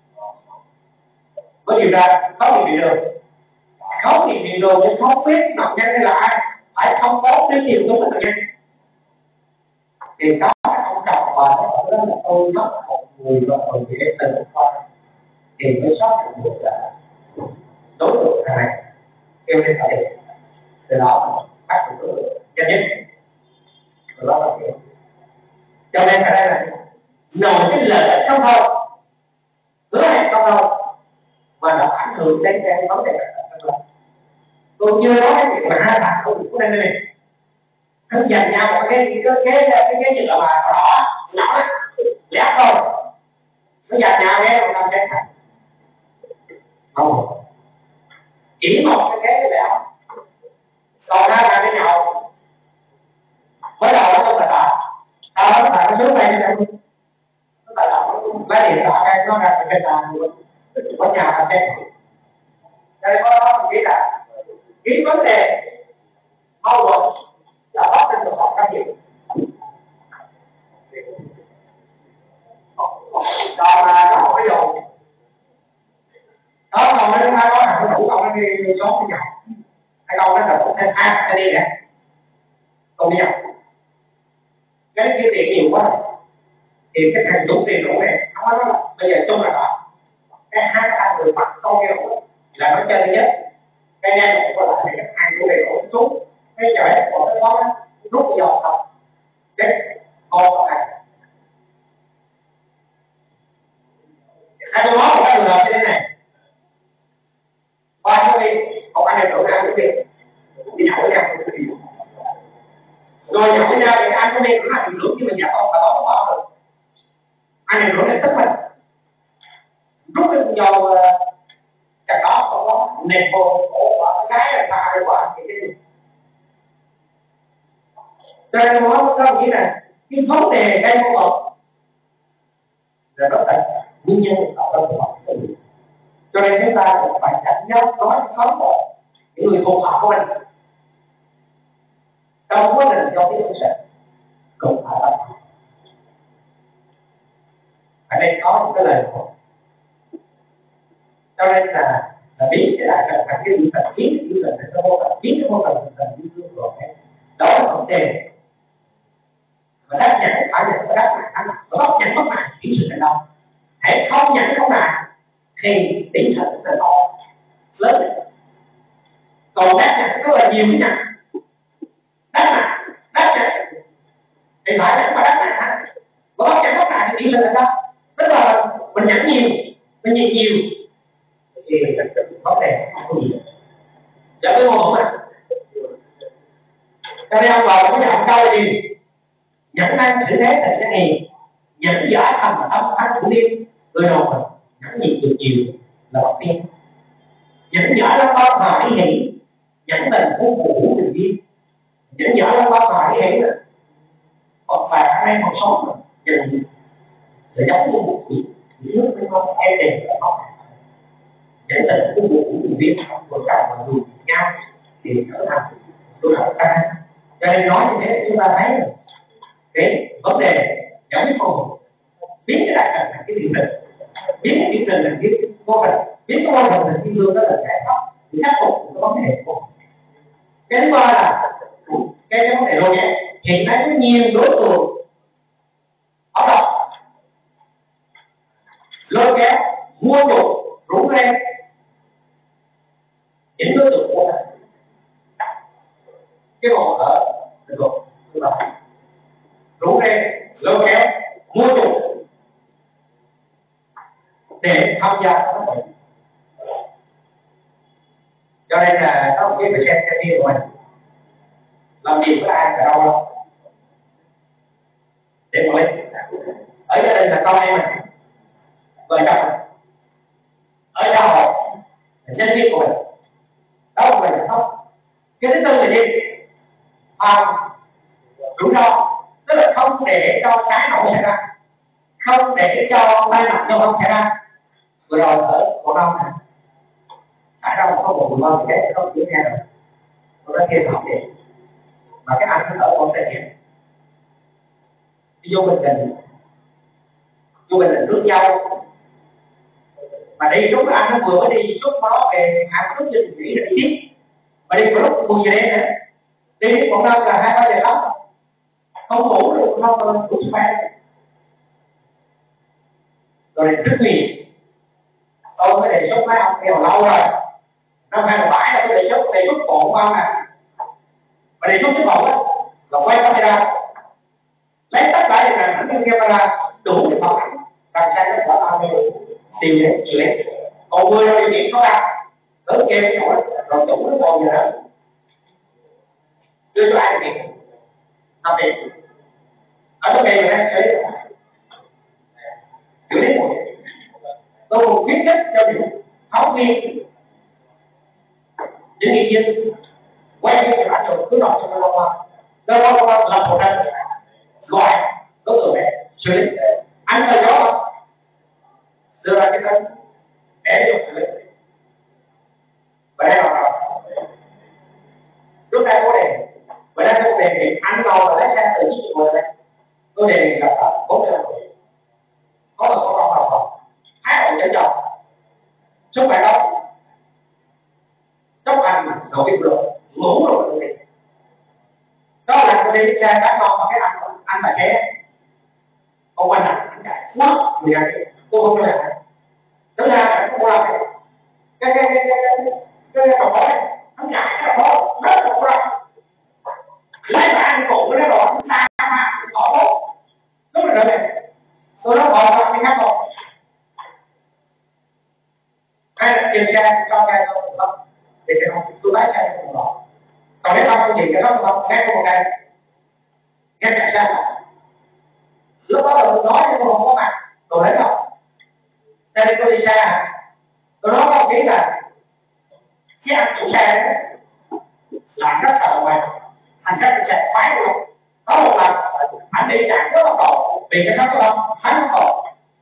mới điều tra có bị đường không bị bị đường nhưng không biết nạn nhân hay là ai phải không có cái nhiều đúng nạn nhân thì có ông chồng và nó đó là tôi mất một người và một người để từng con thì mới sót được là đối tượng này kêu lên phải được từ đó bắt được đối tượng nhanh nhất từ đó là hiểu. Cho nên ở đây là nổi cái lợi ích không thôi hứa hẹn không thôi mà nó ảnh hưởng đến cái vấn đề này. Tôi chưa nói cái chuyện mà hai bạn không của đây này hắn dành nhau một cái cái cái cái cái nhựa mà đỏ nhỏ lép thôi nó dành nhau cái một năm cái này không chỉ một cái cái lẻ còn hai bạn với nhau mới đầu nó không là đỏ sau đó bạn nó xuống này nó nó là đỏ lấy điện thoại cái nó ra cái sàn luôn có nhà bạn xem đây có đó chỉ là cái vấn đề mâu thuẫn là phát sinh trong các gì còn là nó không có dùng đó còn cái hai đó là nó đủ còn cái đi số cái nhau hay đâu nó là cũng thêm hai cái đi nè còn bây giờ cái cái tiền nhiều quá thì cái thằng đủ tiền đủ này nó nói là bây giờ chung là đó cái hai cái người bắt con kia là nó chơi nhất cái này cũng có lại cái hai đủ này cũng xuống cái trời của cái đó rút cái dòng không cái con này hai tôi nói một cái trường hợp như thế này ba chú đi một anh em tự ăn cái gì đi nhậu với nhau rồi nhậu với nhau thì anh có đi cũng là tình lưỡng nhưng mà giả con và đó có bao rồi anh em rửa lên tức mình rút cái dầu chặt đó không có nẹp vô cổ và cái gái là pha rồi quả thì cái gì cho nên nói với các ông chí này cái vấn đề gây mâu thuẫn là rất là nguyên nhân tạo ra mâu thuẫn. Cho nên chúng ta cũng phải cảnh giác nói xấu một những người thuộc họ của mình trong quá trình giao tiếp ứng xử cũng phải là ở đây có một cái lời của cho nên là là biết cái lại là cái gì cần biết cái gì cần nó vô cần biết cái vô cần cần biết cái vô đó là vấn đề và đáp nhận phải nhận và đáp nhận thắng và bóc nhận bất nạn chuyển sự thành công. Hãy không nhận không nạn thì tỷ lệ thành công lớn. Còn đáp nhận rất là nhiều cái nhận đáp nhận đáp nhận thì phải nhận và đáp nhận thắng và bóc nhận bất nạn thì tỷ lệ thành công. Tức là mình nhận nhiều mình nhận nhiều thì vấn đề không có gì. Dạ cái môn mà cho nên ông bà có nhận câu gì nhẫn năng thử thế thành cái này nhẫn giả thành là tâm thái của điên người nào mà nhẫn nhịn được nhiều là bậc tiên nhẫn giả là bao hòa ý hỷ nhẫn tình phú phụ tình duyên nhẫn giả là bao hòa ý hỷ Phật bà anh em học sống mà dần là giống như một quỷ nước với con em đẹp là không nhẫn tình phú phụ tình duyên của cả mọi người nhau thì trở thành tôi học ta cho nên nói như thế chúng ta thấy cái vấn đề giải quyết phòng biết cái đại cảnh là cái điều trình biết cái điều trình là cái vô hình biết cái vô hình là cái lương đó là giải pháp để khắc phục cái vấn đề của cái thứ ba là cái cái vấn đề lôi kéo hiện nay có nhiều đối tượng ở đâu lôi kéo mua chuộc rủ rê những đối tượng của mình cái còn ở được không chúng ta rủ rê lôi kéo mua chuộc để tham gia các hoạt động. Cho nên là các ông biết phải xem cái video của mình làm gì với ai ở đâu đâu để mà lên ở gia đình là con em mình vợ chồng mình ở xã hội là nhân viên của mình đó là mình không. Cái thứ tư là gì à, rủi ro tức là không để cho trái nổ xảy ra không để cho tai nạn giao thông xảy ra. Vừa rồi ở Quảng Đông này tại đâu mà có một người con chết không chịu nghe rồi tôi đã kêu học vậy mà cái anh nó ở con thể hiện đi vô Bình Định vô Bình Định nước dâu mà đi lúc anh nó vừa mới đi xuất đó về hàng nước dịch nghỉ rồi đi tiếp mà đi vào lúc mười giờ đêm nữa đi đến Quảng Đông là hai ba giờ lắm không ngủ được không ngủ spam rồi rất nhiều. Tôi mới đề xuất mấy ông kêu lâu rồi năm hai nghìn bảy là tôi đề xuất đề xuất bộ của ông nè mà đề xuất cái bộ á là quay camera lấy tất cả những hình ảnh trên camera đủ để phản ảnh làm sao nó trở thành điều để chịu lấy còn mười điều kiện có ra tới kêu cái nổi rồi đủ nó còn gì nữa đưa cho ai tiền năm tiền ở cái này này sẽ chịu lấy một tôi một khuyến khích cho những học viên những nghị viên quay cái hình ảnh rồi cứ đọc cho nó qua nó qua qua làm một lần loại đối tượng này xử lý anh là gió đưa ra cái tên để được xử lý và đây là lúc đây có đề và đây có đề nghị anh nào là lấy xe từ chiếc người này tôi đề nghị là bốn mươi lăm tuổi có là có con nào không hai hộ trở chồng sức khỏe đó chấp hành rồi cái được ngủ rồi được đó là tôi đi xe cá con mà cái anh anh tài xế ông anh này anh chạy nó vì vậy tôi không làm tức là tôi làm cái cái cái cái cái cái cái cái này nó chạy cái đó rất là khó lấy mà ăn cụ cái đó rồi chúng ta mà có tốt đúng rồi này tôi nói còn là cái khác không hay là tiền xe cho cái đó không để cái không tôi lái xe không đó còn nếu không thì cái đó không nghe một ngày nghe chạy ra lúc đó là tôi nói nhưng tôi không có mặt tôi thấy không cho nên tôi đi xe tôi nói không nghĩ là cái anh chủ xe làm rất là ngoài thành ra cái xe khoái luôn có một lần anh đi chạy rất là tốt vì cái đó không hắn không tốt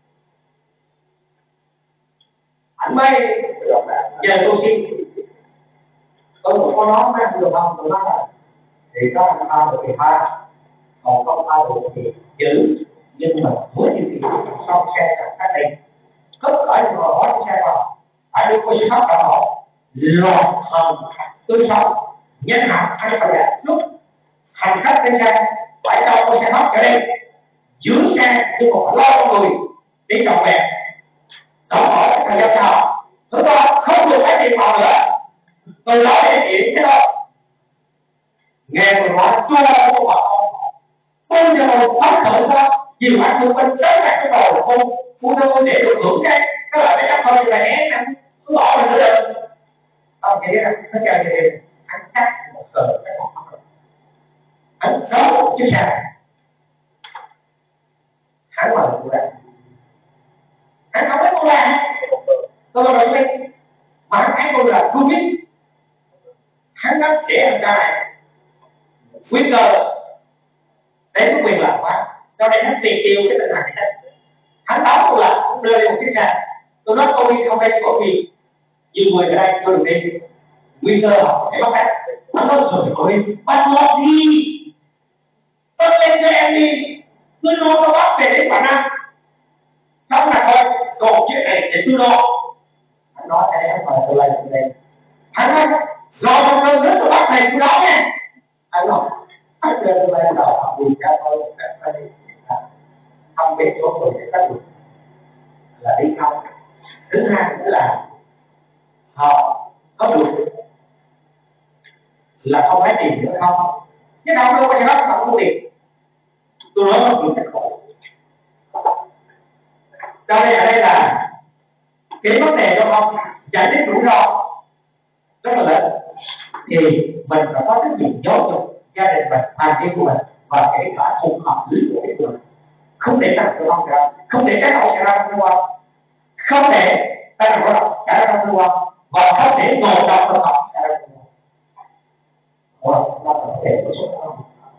anh mới giờ tôi xin tôi một con nói mà được không tôi nói là thì có anh ta được thì tha còn không tha được thì giữ nhưng mà với những cái xong xe là các đây cất khỏi rồi hỏi xe vào phải được có sự khóc đảm bảo lọt hầm tươi sống nhân hạt hay là lúc hành khách trên xe phải cho con xe hot ở đây dưới xe nhưng mà phải lo con người đi trọn vẹn. Đó hỏi thời gian sau thứ ba không được phải tiền họ nữa, tôi nói để chuyện thế đâu nghe tôi nói chua của họ tôi giờ một phát khởi ra nhiều bạn xung quanh tới lại cái đầu của cô cô đâu để được hưởng cái cái loại cái thôi là én anh cứ bỏ mình nữa được không vậy đó nó chơi gì anh cắt một tờ cái anh xấu một chiếc xe hắn mà cô ra hắn không biết cô ra tôi nói với mà hắn thấy tôi là không biết hắn rất trẻ hơn trai này nguy cơ để có quyền làm quá cho nên hắn tiền tiêu cái tình này hết hắn đóng tôi là cũng đưa lên một chiếc xe tôi nói tôi đi không đây có gì nhiều người ở đây tôi được đi nguy cơ họ sẽ bắt khách hắn nói rồi ơi bắt nó đi bắt lên cho em đi cứ nói nó bắt về đến Quảng Nam xong là thôi còn chuyện này để tôi lo hắn nói thế hắn mời tôi lên tôi lên hắn nói rồi một lần nữa tôi bắt thầy tôi đó nha anh nói anh chơi tôi lên đầu họ bùi cho tôi phải đi không biết số người sẽ có được là đi không. Thứ hai nữa là họ có được là không phải tiền nữa không cái đâu đâu có gì đó không có tiền tôi nói một chuyện thật khổ cho nên ở đây là cái vấn đề cho không giải thích rủi ro rất là lớn thì mình phải có trách nhiệm giáo dục gia đình mình hoàn cảnh của mình và kể cả cùng hợp lý của cái người không để tăng tử vong ra không để cái hậu xảy ra trong cơ không để tai nạn lao động xảy ra trong cơ quan và không để ngộ độc thực phẩm xảy ra trong cơ quan và nó có thể có số không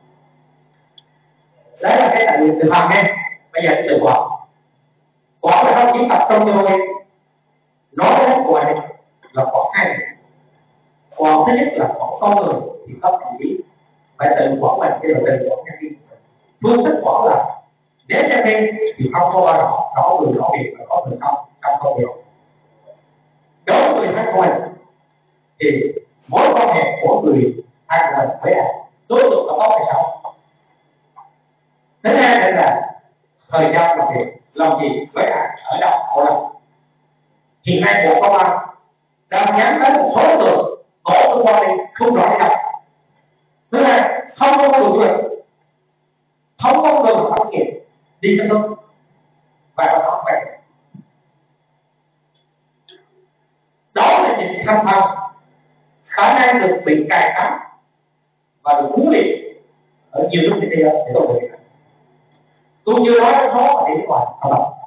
đấy là cái tài liệu từ hàng nghe bây giờ tự quản quản là không chỉ tập trung cho tôi nói đến của này là có hai còn thứ nhất là có con người thì có thể biết phải tự quản mình cái đầu tiên của nhân viên phương thức quản là nếu nhân viên thì không có bao rõ rõ người rõ việc và có người không trong công việc đối với người khác của mình thì mối quan hệ của người hai của mình với đối tượng có tốt hay xấu. Thứ hai là thời gian làm việc làm gì với ai ở đâu ở đâu. Hiện nay Bộ Công an đang nhắm tới một số người có cơ quan này không rõ đi đâu. Thứ hai không có đủ người không có người phát triển đi tới đâu và có tốt về đó là những thành phần khả năng được bị cài cắm và được huấn luyện ở nhiều nước trên thế giới để tôi được tôi chưa nói cái số mà đi nước ngoài không đâu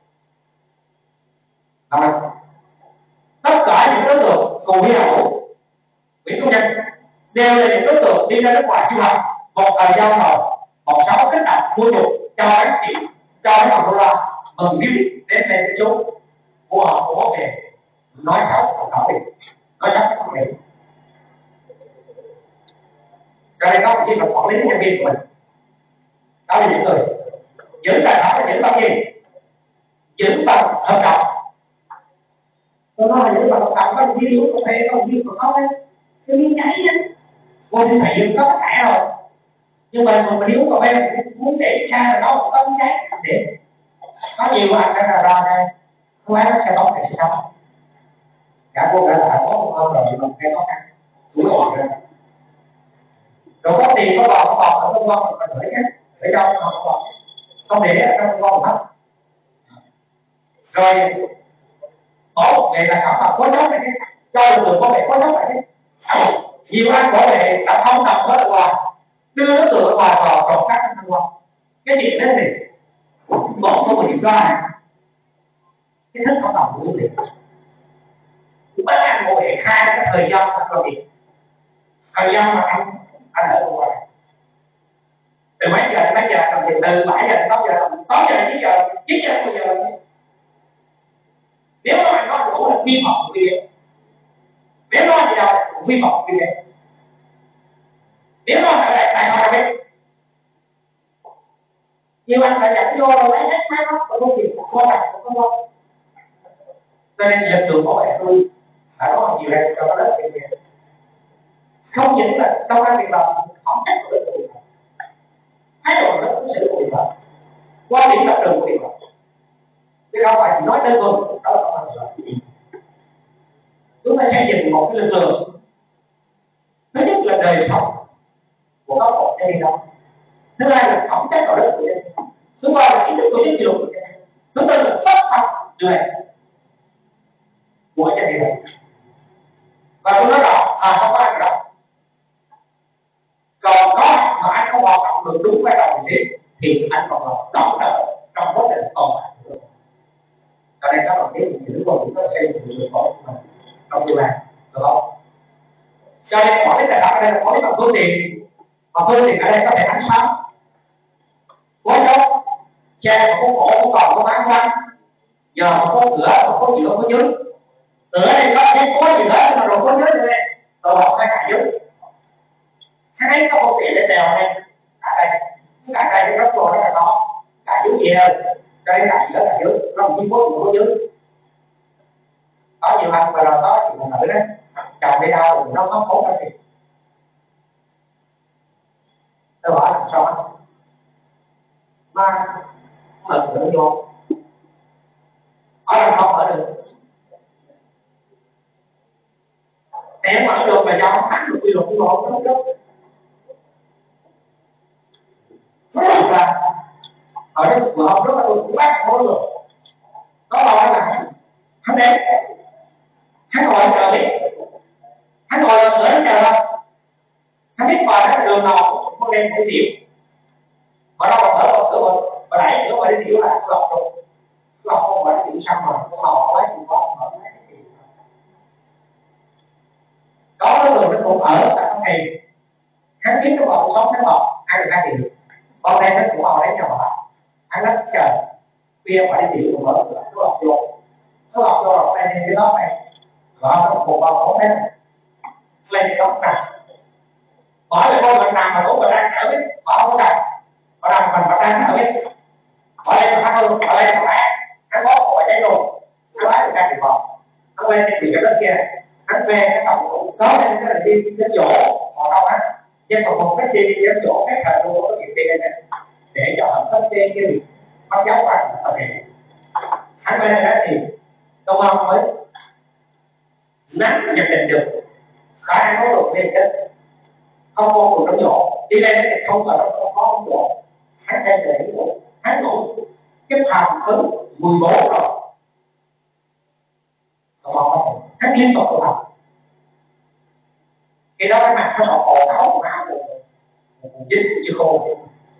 à, tất cả những đối tượng cùng đi học Nguyễn Công Nhân đều là những đối tượng đi ra nước ngoài du học một thời gian đầu một sáu kết nạp mua chuộc cho các chị cho cái đồng đô la mừng biếu đến lên cái chỗ của họ của họ về nói xấu không có gì nói xấu không có gì cho nên có chỉ là quản lý nhân viên của mình đó là những người giữ tài sản là giữ bằng gì giữ bằng hợp đồng tôi nói là giữ bằng hợp đồng có một viên có thể có một viên còn không ấy cái viên cháy đấy cô thì thầy có tất cả rồi nhưng mà mình nếu mà em muốn để xa là nó có viên cháy để có nhiều bạn đã là ra đây không ai nó sẽ không thể sống cả cô đã là có một hơn rồi nhưng mà cái khó khăn túi gọn ra rồi có tiền có bò có bò ở công con mình phải để để đâu mà không bò không để ở trong công con hết rồi có một nghề là họ có nhóc này cho lực lượng có thể có nhóc này nhiều anh có thể tập không tập hết qua đưa đối tượng ngoài vào còn các anh qua cái chuyện đó thì bỏ có một điểm ra cái thức không tập của người bất anh ngồi để khai cái thời gian thật là gì thời gian mà anh anh ở ngoài từ mấy giờ mấy giờ làm việc từ bảy giờ đến tám giờ tám giờ chín giờ chín giờ mười giờ nếu mà anh nói đủ là vi phạm quy định nếu nói gì đâu vi phạm quy định nếu nói ở đây tại sao biết nhiều anh phải dẫn vô rồi lấy hết máy móc của công việc của con này của con con cho nên lực lượng bảo vệ tôi đã có nhiều lần cho nó lớn như vậy không những là trong cái việc làm không trách của đối tượng thái độ rất ứng xử của địa phận, quan điểm lập trường của địa phận, chứ không phải chỉ nói đơn thuần đó là không phải là gì. Chúng ta xây dựng một cái lực lượng, thứ nhất là đời sống của các hộ gia đình đó, thứ hai là phẩm chất đạo đức của gia đình, thứ ba là ý thức của chính quyền của gia đình, thứ tư là pháp học người của gia đình. Và tôi nói rõ à không có ai rõ, còn có mà anh không hoạt động được đúng vai trò vị trí thì anh còn là đỡ đỡ trong quá trình còn lại. Cho nên các đồng chí những thứ còn có xây dựng sự tốt trong tương lai, được không? Cho nên quản lý tài sản ở đây là quản lý bằng phương tiện, và phương tiện ở đây có thể ánh sáng, quá tốt, xe không có cổ, không còn có bán quanh, giờ không có cửa, không có giữa, không có dưới. Cửa này có cái có gì hết mà rồi có dưới đây, rồi học hai cả dưới. Cái đấy có phương tiện để đèo này, cả đây, cả đây cái góc độ nó là to, cả dưới gì hơn, đây cả giữa cả dưới, nó không có giữa có dưới. Có nhiều anh mà rồi có thì mình thử đấy, chồng đi đâu thì nó có khốn ra thì tôi hỏi làm sao anh mà mở cửa vô ở làm không ở được, em mở được mà do không thắng được quy luật của nó không được. Rất là ở đây vừa học rất là tôi cũng bắt không được, đó là là hắn đến hắn ngồi chờ biết, hắn ngồi ở cửa chờ đâu, hắn biết vào cái đường nào cũng có đen phải tiểu, mà đâu mà mở cửa rồi mà đẩy cửa mà đi tiểu là lọt rồi, lọt không phải tiểu xong rồi không lọt lấy cũng có mở lấy cái tiểu. Có cái người nó cũng ở tại trong này, hắn biết nó vào sống nó vào hai người hai tiểu, con em nó cũng vào đấy cho họ, hắn nói chờ kia phải đi tiểu rồi mở cửa nó lọt vô, nó lọt vô rồi đây cái đó này, đó nó một vào không hết, lên cái đó này. Hỏi là con mình làm mà cũng mình đang ở biết, họ không có làm, họ làm mình vẫn đang ở biết, họ lên mà thắng hơn, họ lên mà bán, hắn có họ cháy luôn, hắn bán được ra thì họ, hắn lên cái cái đất kia, hắn về cái phòng cũng có nên cái là đi đến chỗ họ đâu á, nhưng mà một cái gì đến chỗ cái thời luôn có chuyện tiền này để cho họ tất trên cái việc bắt giáo quả ở đây, hắn về đây thì công an mới nắm nhận định được khả năng có được liên kết. Không có một trong nhỏ đi lên thì không phải không có một nhỏ, hắn sẽ để một hắn nổi cái hàm thứ mười bốn rồi, còn hắn liên tục của họ cái đó cái mặt nó họ cổ áo của áo rồi dính chưa khô,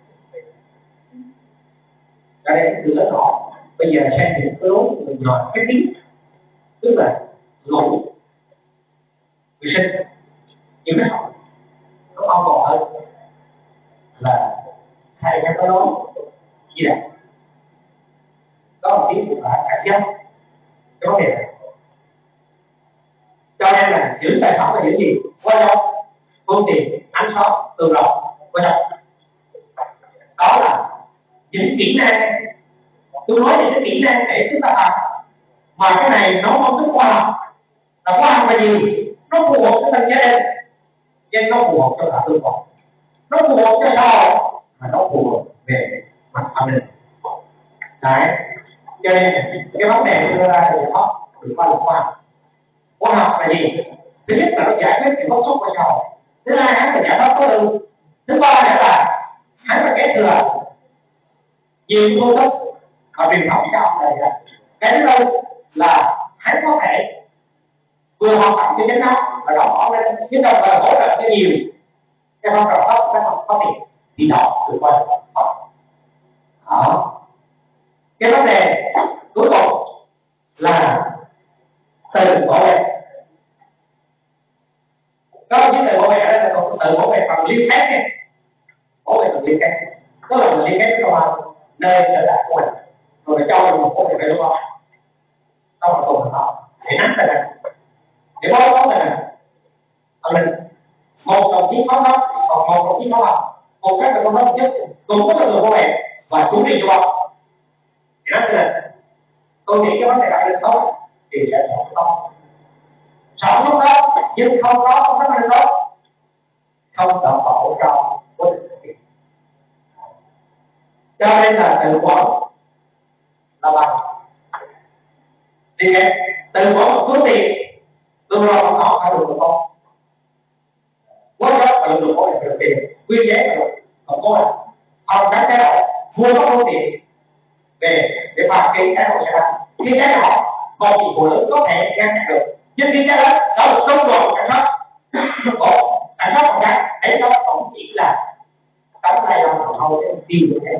cho nên từ lớn họ bây giờ xem những cái lối người nhỏ cái tiếng, tức là ngủ vệ sinh nhưng nó học nó không còn hơn là thay cho cái lối gì đó có một tiếng cũng là cảm giác cái vấn đề này. Cho nên là giữ tài sản là giữ gì quan trọng, phương tiện ánh sáng tường rộng quan trọng, đó là những kỹ năng. Tôi nói những cái kỹ năng để chúng ta học mà cái này nó không tính khoa học, là khoa học là gì, nó phù hợp với từng gia đình nhưng nó phù hợp cho cả tư phòng, nó phù hợp cho xã hội mà nó phù hợp về mặt an ninh. Đấy, cho nên cái vấn đề đưa ra thì nó được coi là khoa học. Khoa học là gì? Thứ nhất là nó giải quyết những bức xúc của xã hội, thứ hai hắn là giải pháp có đường, thứ ba nữa là hắn là kế thừa nhiều phương thức và truyền thống xã hội này. Cái thứ tư là hắn có thể vừa hoạt động cho chính nó và đóng góp lên nhưng đồng thời hỗ trợ cho nhiều cái phong trào phát các học phát triển thì đó được coi là đó. Cái vấn đề cuối cùng là tự bảo vệ. Có những từ bảo vệ ở đây là còn tự bảo vệ bằng liên kết này, bảo vệ bằng liên kết, tức là mình liên kết với công an nơi trở lại của mình, rồi cho mình một công việc này đúng không? Xong rồi cùng họ để nắm tình hình, để báo cáo tình hình an ninh. Một đồng chí phó đốc, còn một đồng chí phó đốc, một các đồng chí nhất cùng có lực lượng bảo vệ và chủ trì cho họ để nắm tình hình. Tôi nghĩ cái vấn đề an ninh tốt thì sẽ tốt tốt. Sống lúc đó nhưng không có không có an ninh tốt, không đảm bảo cho quá trình thực hiện. cho nên là từ bỏ là bằng thì từ bỏ một số tiền tương lai không có phải được không quá rất phải được có được tiền quy chế được không có là không các cái đó mua có số tiền về để phạt cái cái họ sẽ làm khi cái đó một chị phụ nữ có thể ngăn chặn được nhưng khi cái đó đó là công đoàn cảnh sát có cảnh sát phòng cái ấy nó cũng chỉ là tấm tay lòng hầu để tìm được cái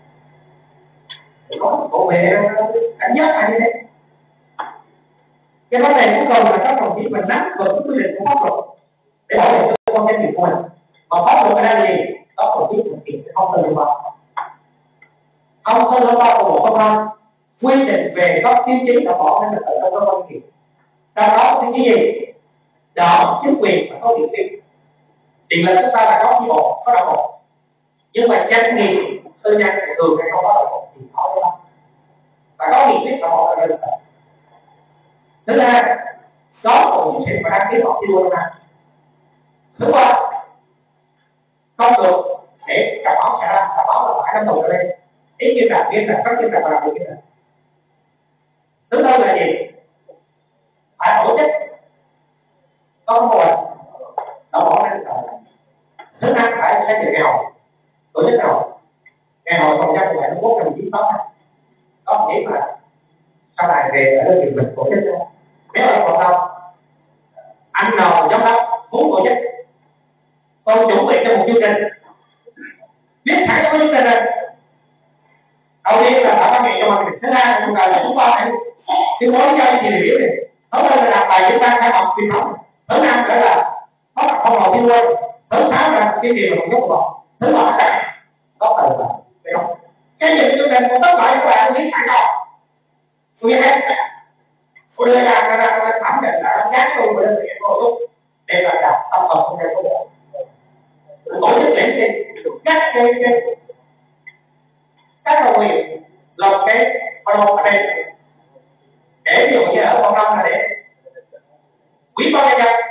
có bộ về cảnh giác hay như thế cái vấn đề cuối cùng là các đồng chí mình nắm vững quy định của pháp luật để bảo vệ cho con doanh nghiệp của mình mà pháp luật ở đây là gì các đồng chí thực hiện không từ vào không có lớp bao của bộ công an quy định về các tiêu chí đảm bảo an ninh trật tự trong các doanh nghiệp trong đó tiêu chí gì đó chính quyền và có điều kiện thì là chúng ta là có chi bộ có đạo bộ nhưng mà doanh nghiệp tư nhân thường hay không có đạo bộ thì khó lắm và có nghị quyết đạo bộ là được thứ hai có một chính sách và đăng ký họ thi đua ra thứ ba không được để cả báo sẽ ra cả báo là phải năm đầu trở lên ít như là viên là các chuyên gia và làm được như này thứ tư là gì phải tổ chức công hội đảm bảo an ninh trật tự thứ năm phải xây dựng ngày hội tổ chức ngày hội ngày hội phòng chống của Trung Quốc là chín tám có nghĩa mà sau này về ở đơn vị mình tổ chức nếu là còn đâu anh nào giám đốc muốn tổ chức tôi chuẩn bị cho một chương trình viết thẳng có chương trình này đầu tiên là phải phát hiện cho mình thứ hai là chúng ta là chúng ta phải tuyên bố cho chị hiểu đi thứ tư là đặt bài chúng ta khai học truyền thống thứ năm nữa là có tập không đầu tiên luôn thứ sáu là cái gì mà không giúp vào thứ bảy là có từ là cái đó cái gì chương trình tất cả các bạn biết thẳng đâu tôi hết tôi đưa ra ra ra thẩm định là gắn luôn với đơn vị của tôi để là đạt tâm thần của người của bộ tổ chức lễ gì các cái cái các đồng quyền làm cái hoạt động ở đây để ví dụ như ở Quảng Đông là để quý bao nhiêu nhân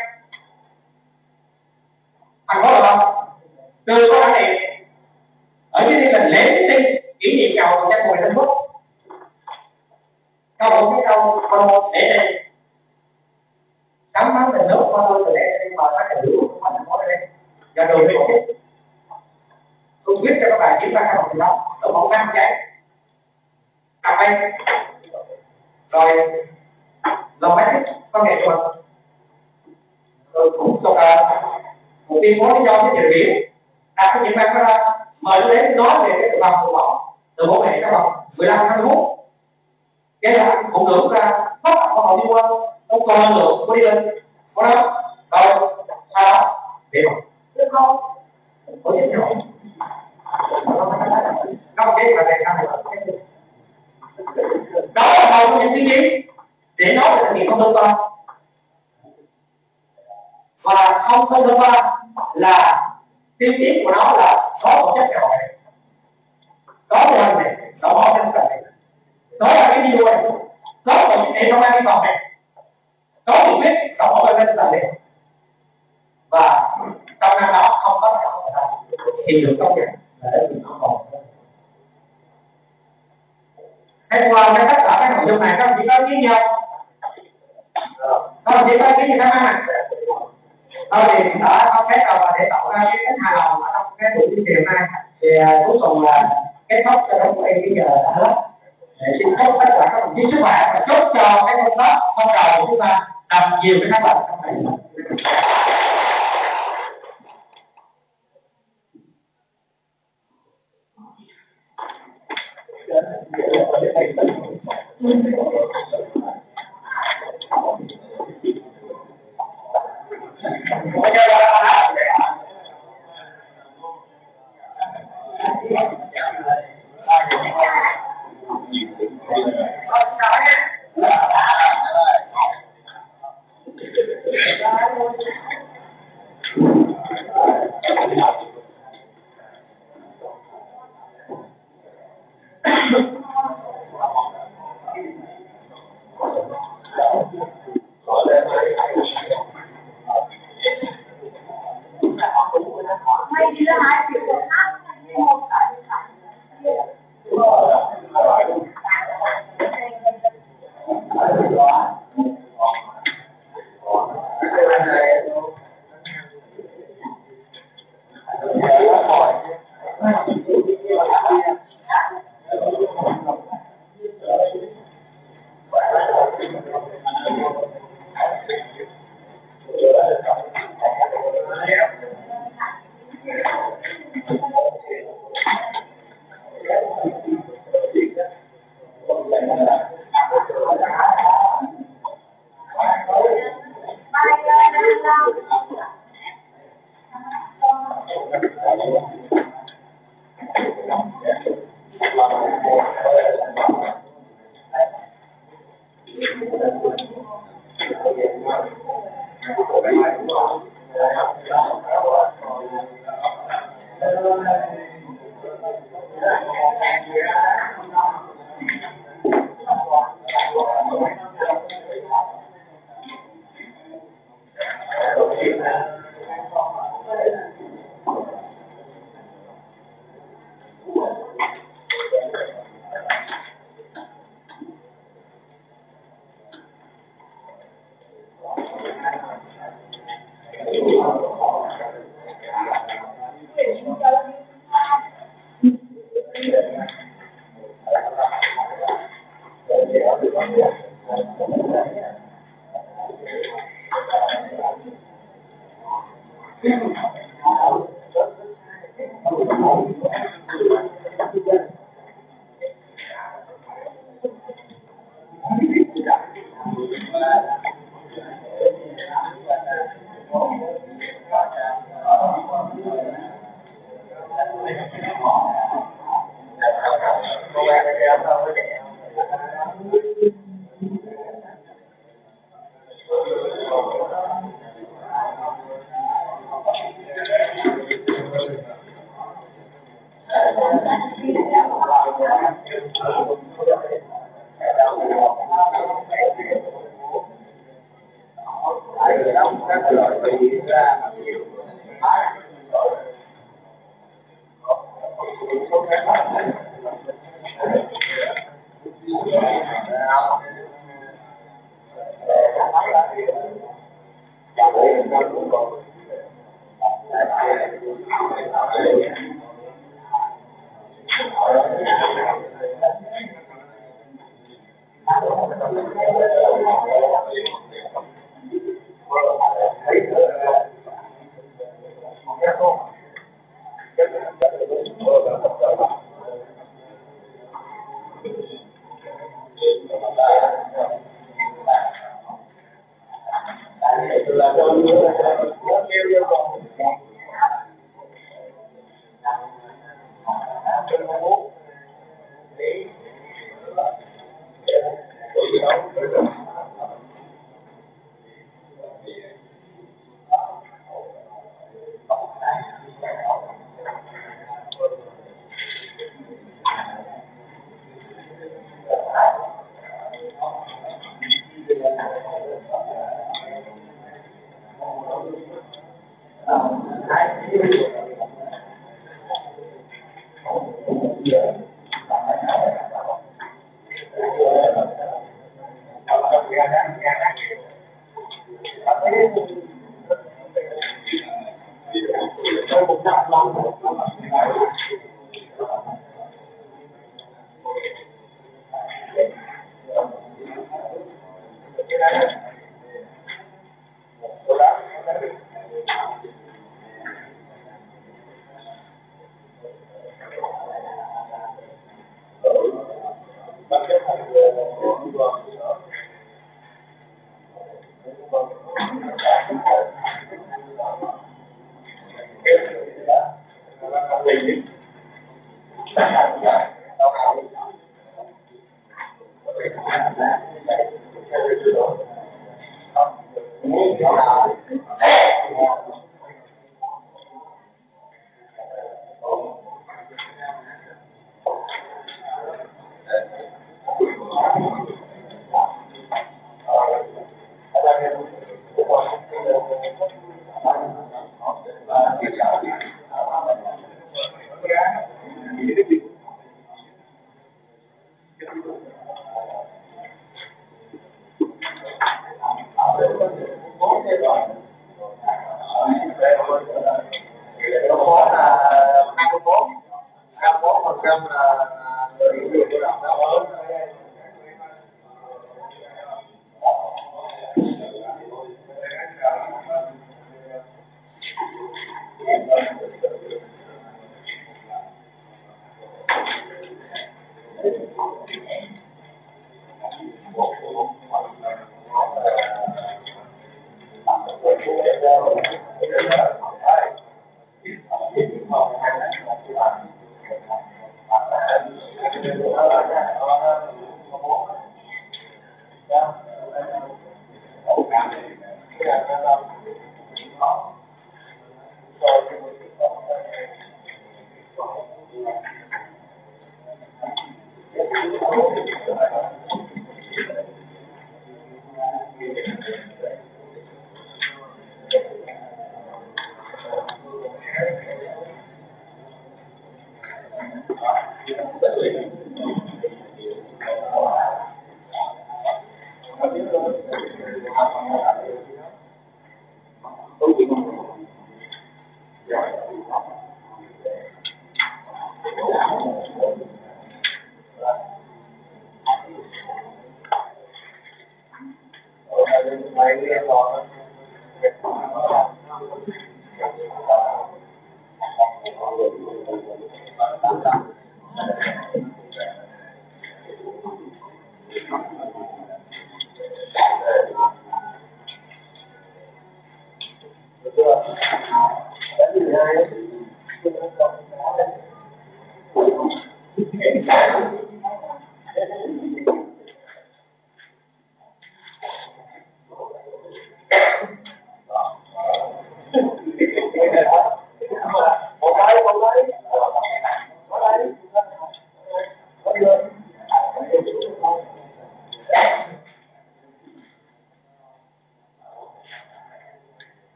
thành phố là không từ có vấn đề ở dưới đây là lễ sinh kỷ niệm giàu của dân mùi Trung Quốc câu một cái câu câu để đây cắm mắm lên nước qua tôi từ để đây mời các đại biểu của thành phố đây và đồ đi một chút tôi viết cho các bạn kiểm tra các học gì đó ở một năm giấy đặt đây rồi lòng máy thích con nghệ thuật rồi cũng cho cả một tuyên bố lý do với địa điểm đặt cái nhiệm vụ đó ra mời tôi đến nói về cái tự bằng tự bỏ từ bố mẹ các bạn mười lăm tháng mốt cái đó cũng được ra tất cả các họ đi qua không còn được có đi lên có đó rồi sau đó để mà được không có rất nhỏ nó cái mà này này đó là một trong những tiêu chí để nói về thực hiện không thông qua và không thông qua là tiêu chí của nó là có một chất xã hội có một hình này có một chất xã hội đó là cái điều này có một cái hệ thống an toàn này có một biết có một cái chất xã hội và trong năm đó không có nào thì được công nhận là để mình không còn hay qua cái tất cả các nội dung này các chỉ có với nhau các chỉ có cái gì đó mà thôi thì đã có phép rồi để tạo ra cái tính hài lòng ở trong cái buổi tuyên truyền này thì cuối cùng là kết thúc cho đúng cái giờ đã hết để xin chúc tất cả các đồng chí sức khỏe và chúc cho cái công tác phong trào của chúng ta đạt nhiều cái thắng lợi trong này.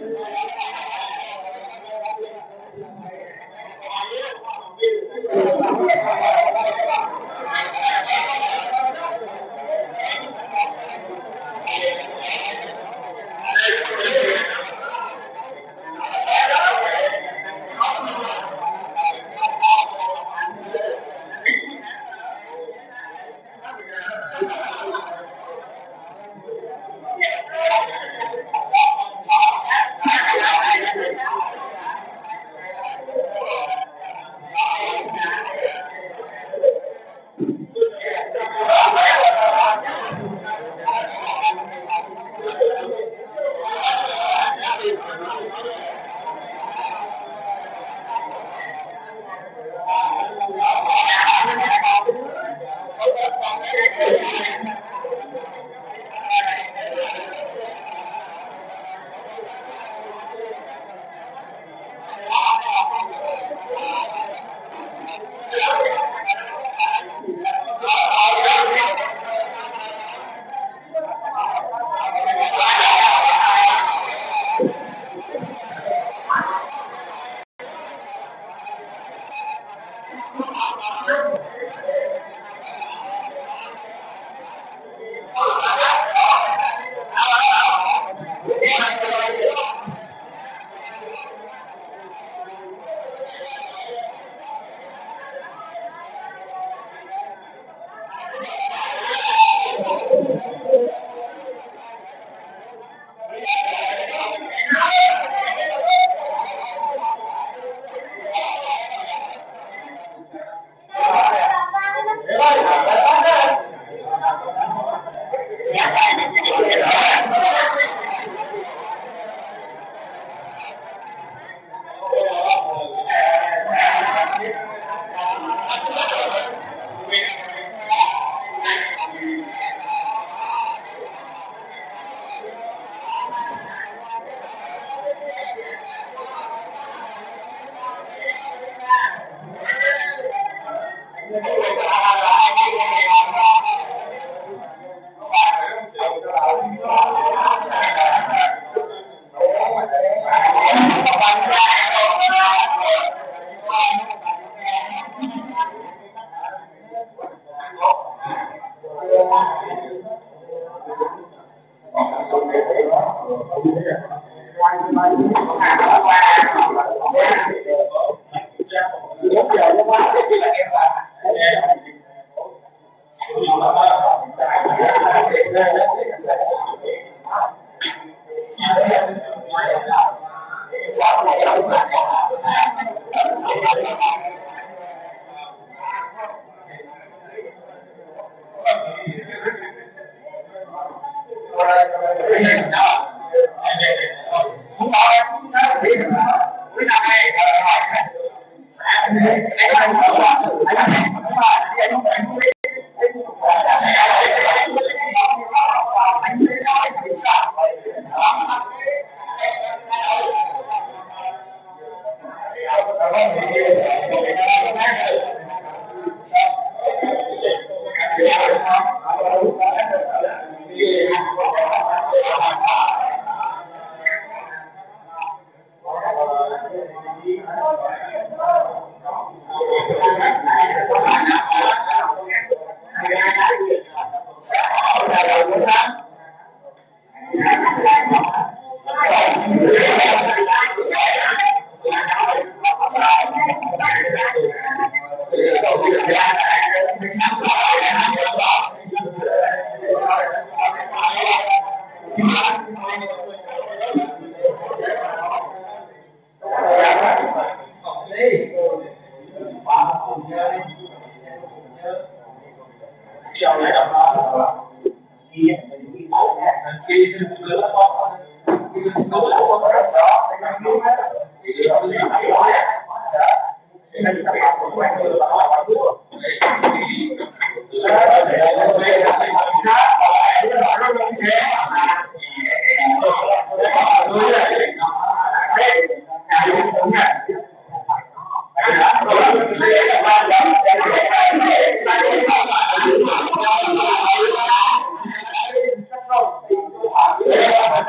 Hãy subscribe cho kênh Ghiền Mì Gõ để không bỏ lỡ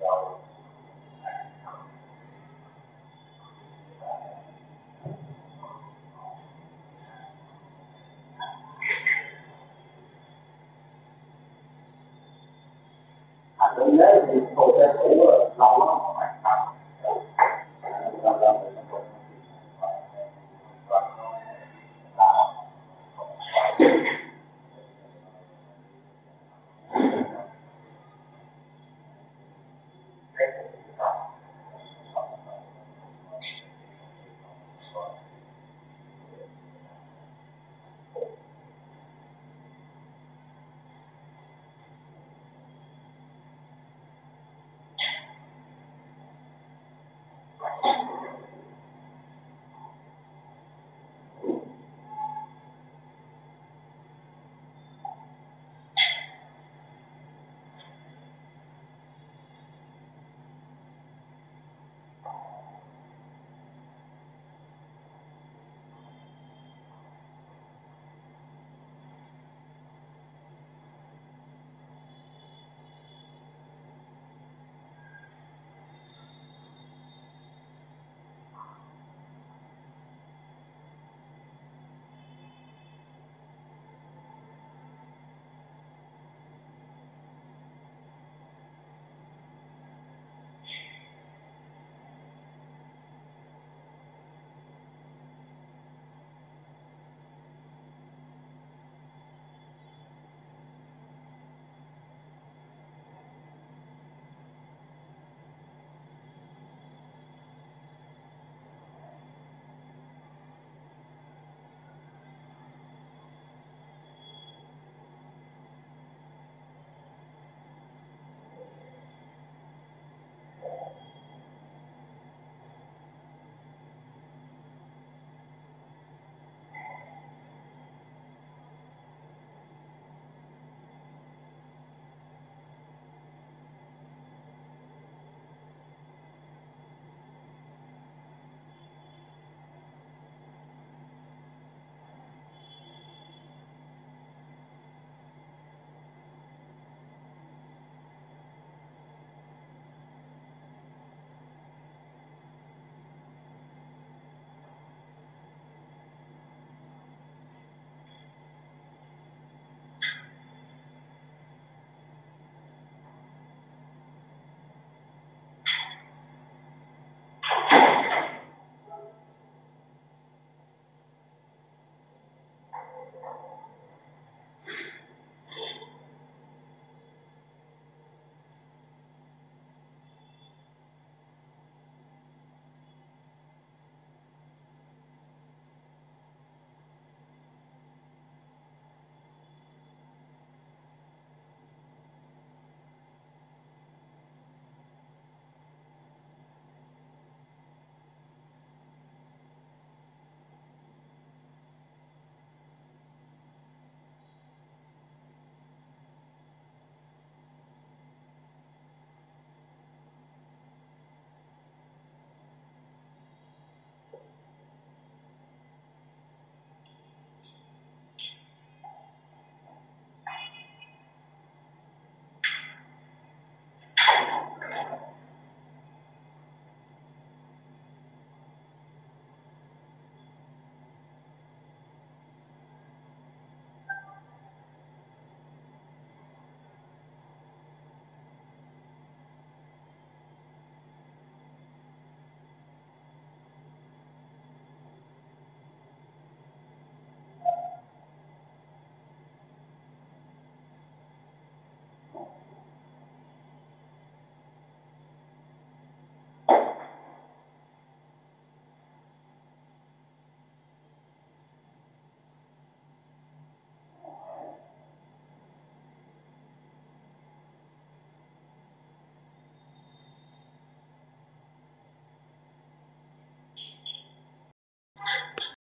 Anh cũng nhớ thì hồi ra cũ rồi, lâu lắm.